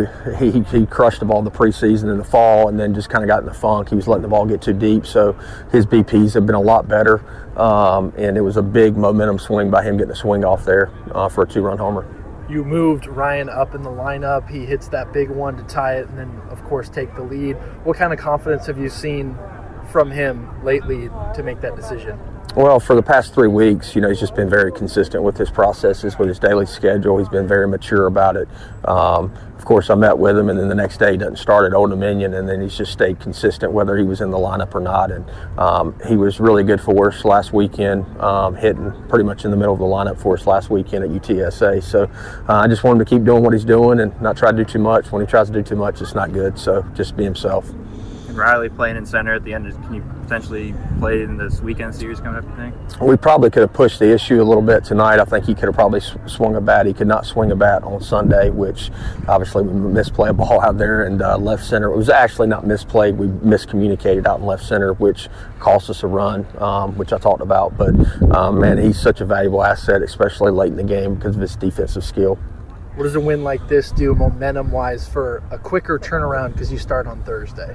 he crushed the ball in the preseason in the fall, and then just kind of got in the funk. He was letting the ball get too deep, so his BPs have been a lot better, and it was a big momentum swing by him getting a swing off there for a 2-run homer.
You moved Ryan up in the lineup. He hits that big one to tie it, and then, of course, take the lead. What kind of confidence have you seen from him lately to make that decision?
Well, for the past 3 weeks, he's just been very consistent with his processes, with his daily schedule. He's been very mature about it. Of course, I met with him, and then the next day he doesn't start at Old Dominion, and then he's just stayed consistent whether he was in the lineup or not. And he was really good for us last weekend, hitting pretty much in the middle of the lineup for us last weekend at UTSA. So I just want him to keep doing what he's doing and not try to do too much. When he tries to do too much, it's not good. So just be himself.
Riley playing in center at the end, can you potentially play in this weekend series coming up, you think?
We probably could have pushed the issue a little bit tonight. I think he could have probably swung a bat. He could not swing a bat on Sunday, which obviously we misplay a ball out there and left center. It was actually not misplayed. We miscommunicated out in left center, which cost us a run, which I talked about. But, man, he's such a valuable asset, especially late in the game because of his defensive skill.
What does a win like this do momentum-wise for a quicker turnaround because you start on Thursday?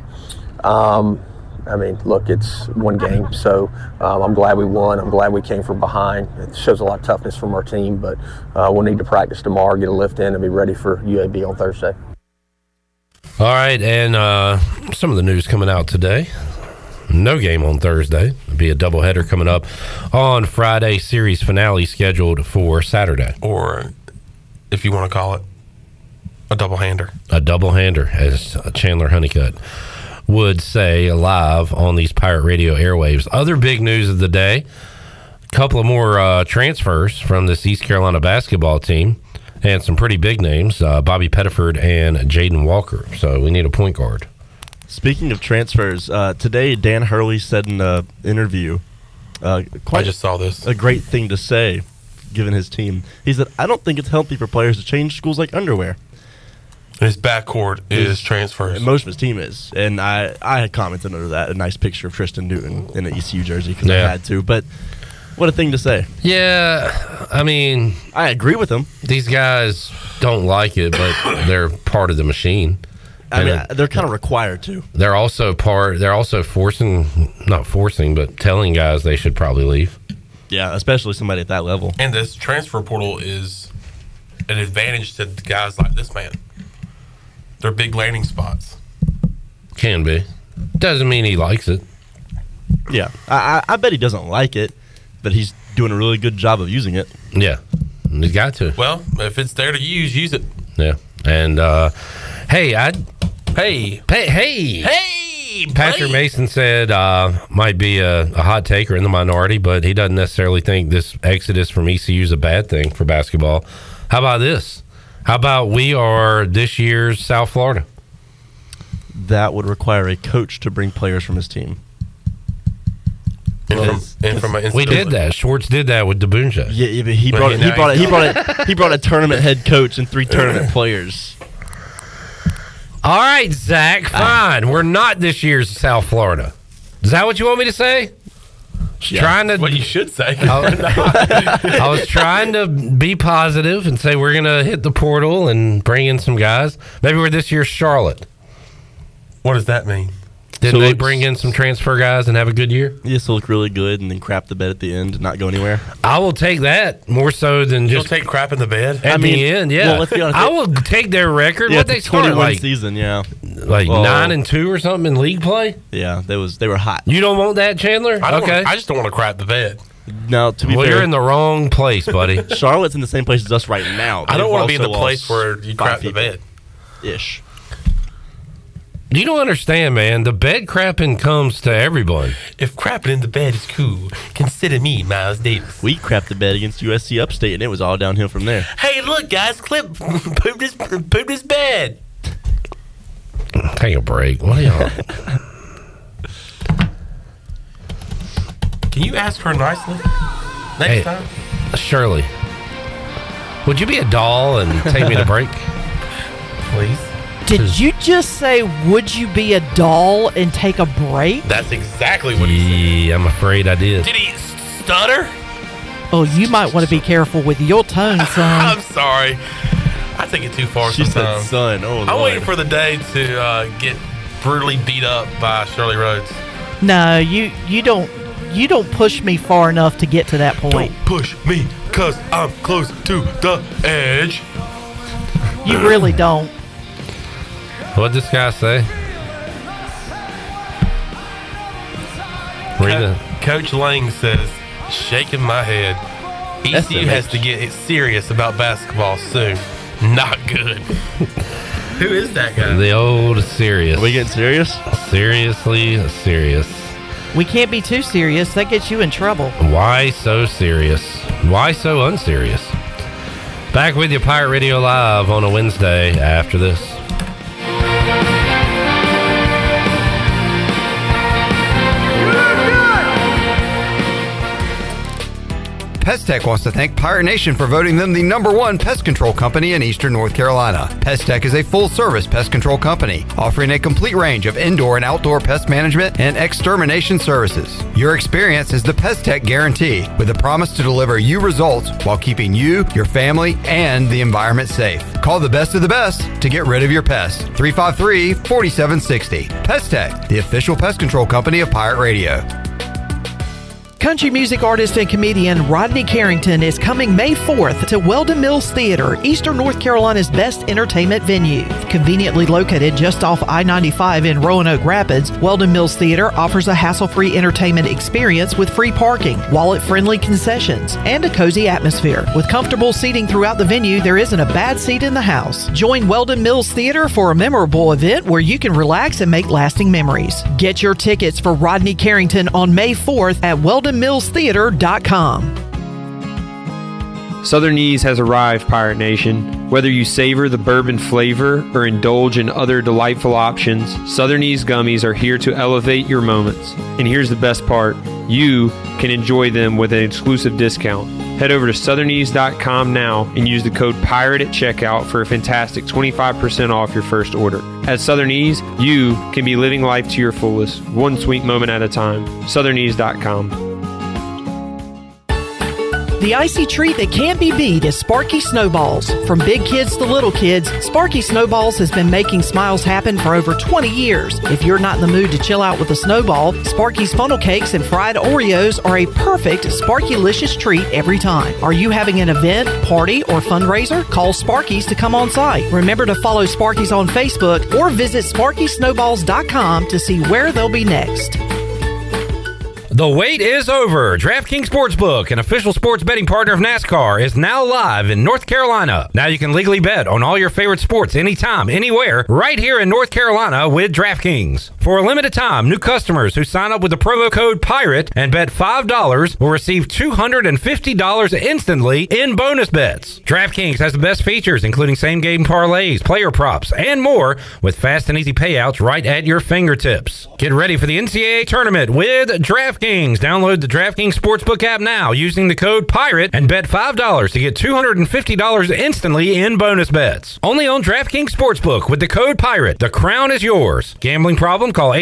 I mean, look, it's one game, so I'm glad we won. I'm glad we came from behind. It shows a lot of toughness from our team, but we'll need to practice tomorrow, get a lift in, and be ready for UAB on Thursday.
All right, and some of the news coming out today. no game on Thursday. It'll be a doubleheader coming up on Friday. Series finale scheduled for Saturday.
Or, if you want to call it, a doublehander.
A doublehander, as Chandler Honeycutt would say, live on these Pirate Radio airwaves. Other big news of the day, a couple of more transfers from this East Carolina basketball team, and some pretty big names, Bobby Pettiford and Jaden Walker. So we need a point guard.
Speaking of transfers, today Dan Hurley said in an interview,
I just saw this,
a great thing to say, given his team. He said, I don't think it's healthy for players to change schools like underwear.
His backcourt is transfers.
Most of his team is. And I had commented under that, a nice picture of Tristan Newton in an ECU jersey because I had to. But what a thing to say.
Yeah, I mean,
I agree with him.
These guys don't like it, but they're part of the machine.
I mean, they're kind of required to.
They're also not forcing, but telling guys they should probably leave.
Yeah, especially somebody at that level.
And this transfer portal is an advantage to guys like this man. They're big landing spots.
Can be. Doesn't mean he likes it.
Yeah, I bet he doesn't like it, but he's doing a really good job of using it.
Yeah, he's got to.
Well, if it's there to use it.
Yeah, and hey, Patrick Mason said might be a hot taker in the minority, but he doesn't necessarily think this exodus from ECU is a bad thing for basketball. How about this? How about we are this year's South Florida?
That would require a coach to bring players from his team.
We did that. Schwartz did that with Dabunja.
Yeah, but he brought a tournament head coach and 3 tournament players.
All right, Zach, fine. We're not this year's South Florida. Is that what you want me to say? Trying to.
What you should say.
I was trying to be positive and say we're going to hit the portal and bring in some guys. Maybe we're this year's Charlotte.
What does that mean?
Didn't they bring in some transfer guys and have a good year?
Yes, look really good and then crap the bed at the end and not go anywhere.
I will take that more so than just
take crap in the bed
at the end. Yeah, well, let's be honest, I will take their record.
Yeah,
what they started like
season, yeah,
like 9-2 or something in league play.
Yeah, they were hot.
You don't want that, Chandler?
I just don't want to crap the bed.
No, to be fair,
you're in the wrong place, buddy.
Charlotte's in the same place as us right now.
I don't want to be in the place where you crap the bed.
Ish.
You don't understand, man. The bed crapping comes to everyone.
If crapping in the bed is cool, consider me Miles Davis.
We crapped the bed against USC Upstate, and it was all downhill from there.
Hey, look, guys, Clip pooped his bed.
Take a break. What are y'all?
Can you ask her nicely next time?
Shirley, would you be a doll and take me to break?
Please.
Did you just say, would you be a doll and take a break?
That's exactly what he said.
I'm afraid I did.
Did he stutter?
Oh, you might want to be careful with your tone, son.
I'm sorry. I take it too far sometimes.
Said son. Oh,
I'm waiting for the day to get brutally beat up by Shirley Rhodes.
No, you don't push me far enough to get to that point.
Don't push me, because I'm close to the edge.
You really don't.
What'd this guy say?
Coach Lang says, shaking my head, ECU has to get serious about basketball soon. Not good. Who is that guy?
The old serious.
Are we getting serious?
Seriously serious.
We can't be too serious. That gets you in trouble.
Why so serious? Why so unserious? Back with you, Pirate Radio Live on a Wednesday after this.
Pest Tech wants to thank Pirate Nation for voting them the #1 pest control company in Eastern North Carolina. Pest Tech is a full-service pest control company offering a complete range of indoor and outdoor pest management and extermination services. Your experience is the Pest Tech guarantee, with a promise to deliver you results while keeping you, your family, and the environment safe. Call the best of the best to get rid of your pests. 353-4760. Pest Tech, the official pest control company of Pirate Radio.
Country music artist and comedian Rodney Carrington is coming May 4th to Weldon Mills Theater, Eastern North Carolina's best entertainment venue. Conveniently located just off I-95 in Roanoke Rapids, Weldon Mills Theater offers a hassle-free entertainment experience with free parking, wallet-friendly concessions, and a cozy atmosphere. With comfortable seating throughout the venue, there isn't a bad seat in the house. Join Weldon Mills Theater for a memorable event where you can relax and make lasting memories. Get your tickets for Rodney Carrington on May 4th at WeldonMillsTheater.com.
Southern Ease has arrived, Pirate Nation. Whether you savor the bourbon flavor or indulge in other delightful options, Southern Ease gummies are here to elevate your moments. And here's the best part. You can enjoy them with an exclusive discount. Head over to southernease.com now and use the code PIRATE at checkout for a fantastic 25% off your first order. At Southern Ease, you can be living life to your fullest, one sweet moment at a time. southernease.com.
The icy treat that can't be beat is Sparky Snowballs. From big kids to little kids, Sparky Snowballs has been making smiles happen for over 20 years. If you're not in the mood to chill out with a snowball, Sparky's funnel cakes and fried Oreos are a perfect Sparky-licious treat every time. Are you having an event, party, or fundraiser? Call Sparky's to come on site. Remember to follow Sparky's on Facebook or visit SparkySnowballs.com to see where they'll be next.
The wait is over. DraftKings Sportsbook, an official sports betting partner of NASCAR, is now live in North Carolina. Now you can legally bet on all your favorite sports anytime, anywhere, right here in North Carolina with DraftKings. For a limited time, new customers who sign up with the promo code PIRATE and bet $5 will receive $250 instantly in bonus bets. DraftKings has the best features, including same-game parlays, player props, and more, with fast and easy payouts right at your fingertips. Get ready for the NCAA tournament with DraftKings. Download the DraftKings Sportsbook app now using the code PIRATE and bet $5 to get $250 instantly in bonus bets. Only on DraftKings Sportsbook with the code PIRATE. The crown is yours. Gambling problem? Call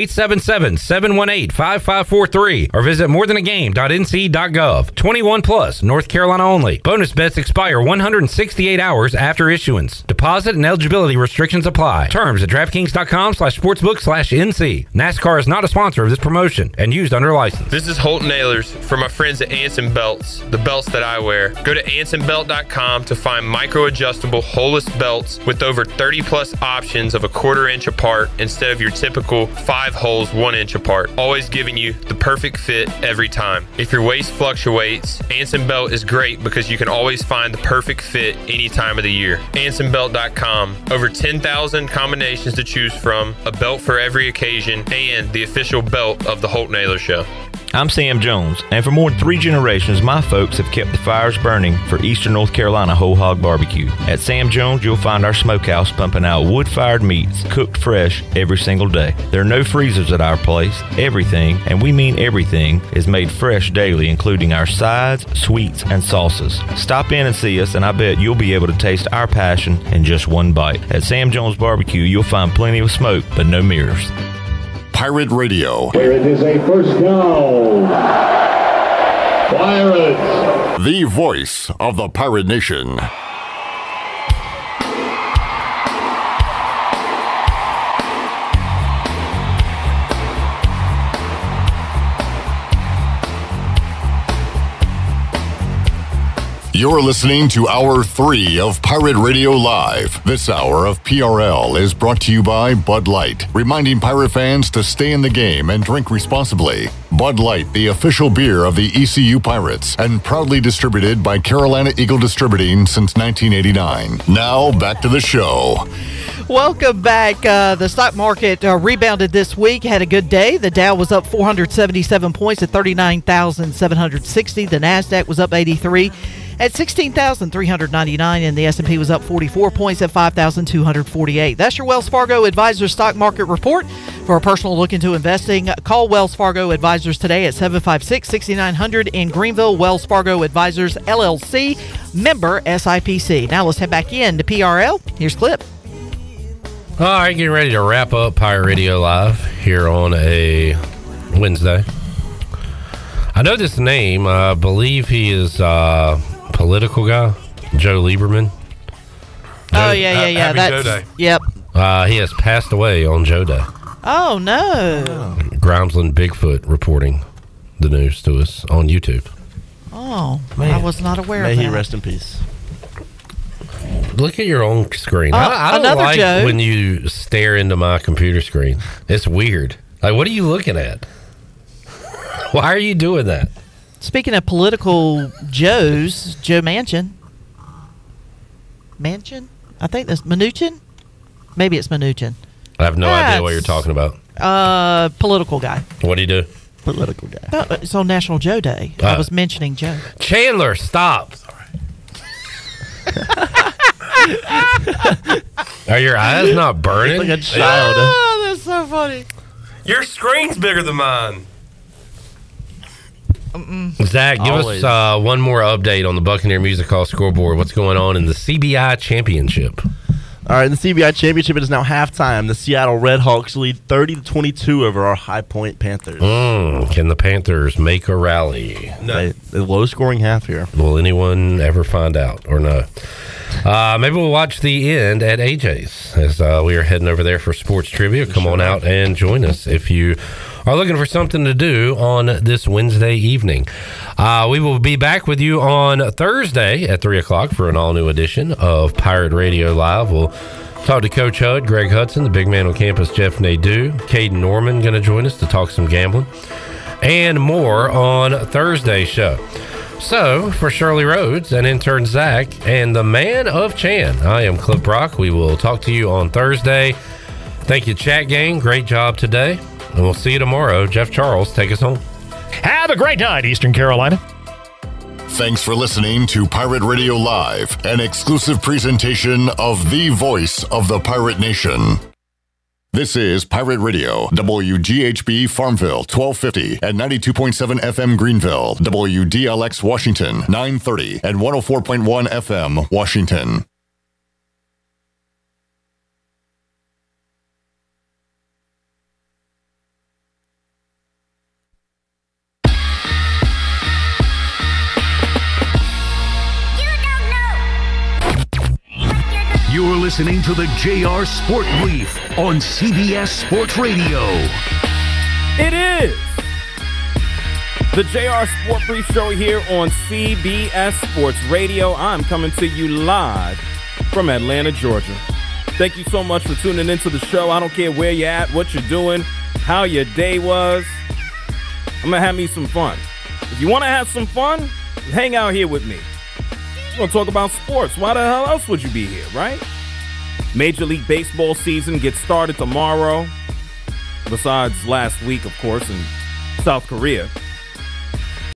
877-718-5543 or visit morethanagame.nc.gov. 21 plus, North Carolina only. Bonus bets expire 168 hours after issuance. Deposit and eligibility restrictions apply. Terms at DraftKings.com/sportsbook/NC. NASCAR is not a sponsor of this promotion and used under license.
This is Holton Nailers for my friends at Anson Belts, the belts that I wear. Go to AnsonBelt.com to find micro-adjustable holeless belts with over 30 plus options of a 1/4 inch apart instead of your typical 5 holes 1 inch apart, always giving you the perfect fit every time. If your waist fluctuates, Anson Belt is great because you can always find the perfect fit any time of the year. AnsonBelt.com, over 10,000 combinations to choose from, a belt for every occasion, and the official belt of the Holton Nailers Show.
I'm Sam Jones, and for more than 3 generations, my folks have kept the fires burning for Eastern North Carolina Whole Hog Barbecue. At Sam Jones, you'll find our smokehouse pumping out wood-fired meats, cooked fresh every single day. There are no freezers at our place. Everything, and we mean everything, is made fresh daily, including our sides, sweets, and sauces. Stop in and see us, and I bet you'll be able to taste our passion in just one bite. At Sam Jones Barbecue, you'll find plenty of smoke, but no mirrors.
Pirate Radio.
Here it is, a first down. Pirates.
The voice of the Pirate Nation. You're listening to Hour 3 of Pirate Radio Live. This hour of PRL is brought to you by Bud Light, reminding Pirate fans to stay in the game and drink responsibly. Bud Light, the official beer of the ECU Pirates, and proudly distributed by Carolina Eagle Distributing since 1989. Now, back to the show.
Welcome back. The stock market rebounded this week, had a good day. The Dow was up 477 points at 39,760. The NASDAQ was up 83 at 16,399, and the S&P was up 44 points at 5,248. That's your Wells Fargo Advisors Stock Market Report. For a personal look into investing, call Wells Fargo Advisors today at 756-6900 in Greenville. Wells Fargo Advisors, LLC, member SIPC. Now let's head back in to PRL. Here's Clip.
All right, getting ready to wrap up Pirate Radio Live here on a Wednesday. I know this name. I believe he is a political guy, Joe Lieberman.
Oh, yeah.
Happy Joe Day.
Yep.
He has passed away on Joe Day.
Oh, no.
Grimesland Bigfoot reporting the news to us on YouTube.
Oh,
Man.
I was not aware
May
of that.
he rest in peace.
Look at your own screen. I don't
another
like
Joe.
when you stare into my computer screen. It's weird. Like, what are you looking at? Why are you doing that?
Speaking of political Joes, Joe Manchin. I think that's Mnuchin. Maybe it's Mnuchin.
I have no idea what you're talking about.
Political guy.
What do you do?
Political guy.
No, it's on National Joe Day. I was mentioning Joe.
Chandler, stop. Are your eyes not burning?
Like a child.
Oh, that's so funny.
Your screen's bigger than mine.
Zach, give
Always.
us one more update on the Buccaneer Music Hall scoreboard. What's going on in the CBI Championship?
All right, in the CBI Championship, it is now halftime. The Seattle Redhawks lead 30-22 over our High Point Panthers.
Can the Panthers make a rally?
No. A low-scoring half here.
Will anyone ever find out or no? Maybe we'll watch the end at AJ's as we are heading over there for sports trivia. Come on out and join us if you are looking for something to do on this Wednesday evening. We will be back with you on Thursday at 3 o'clock for an all-new edition of Pirate Radio Live. We'll talk to Coach Hud, Greg Hudson, the big man on campus, Jeff Nadeau, Caden Norman going to join us to talk some gambling, and more on Thursday's show. So, for Shirley Rhodes and intern Zach and the man of Chan, I am Cliff Brock. We will talk to you on Thursday. Thank you, chat gang. Great job today. And we'll see you tomorrow. Jeff Charles, take us home.
Have a great night, Eastern Carolina.
Thanks for listening to Pirate Radio Live, an exclusive presentation of the voice of the Pirate Nation. This is Pirate Radio, WGHB Farmville, 1250 and 92.7 FM Greenville, WDLX Washington, 930 and 104.1 FM Washington.
You're listening to the JR Sport Brief on CBS Sports Radio.
It is the JR Sport Brief show here on CBS Sports Radio. I'm coming to you live from Atlanta, Georgia. Thank you so much for tuning into the show. I don't care where you're at, what you're doing, how your day was. I'm going to have me some fun. If you want to have some fun, hang out here with me. We're going to talk about sports. Why the hell else would you be here, right? Major League Baseball season gets started tomorrow. Besides last week, of course, in South Korea.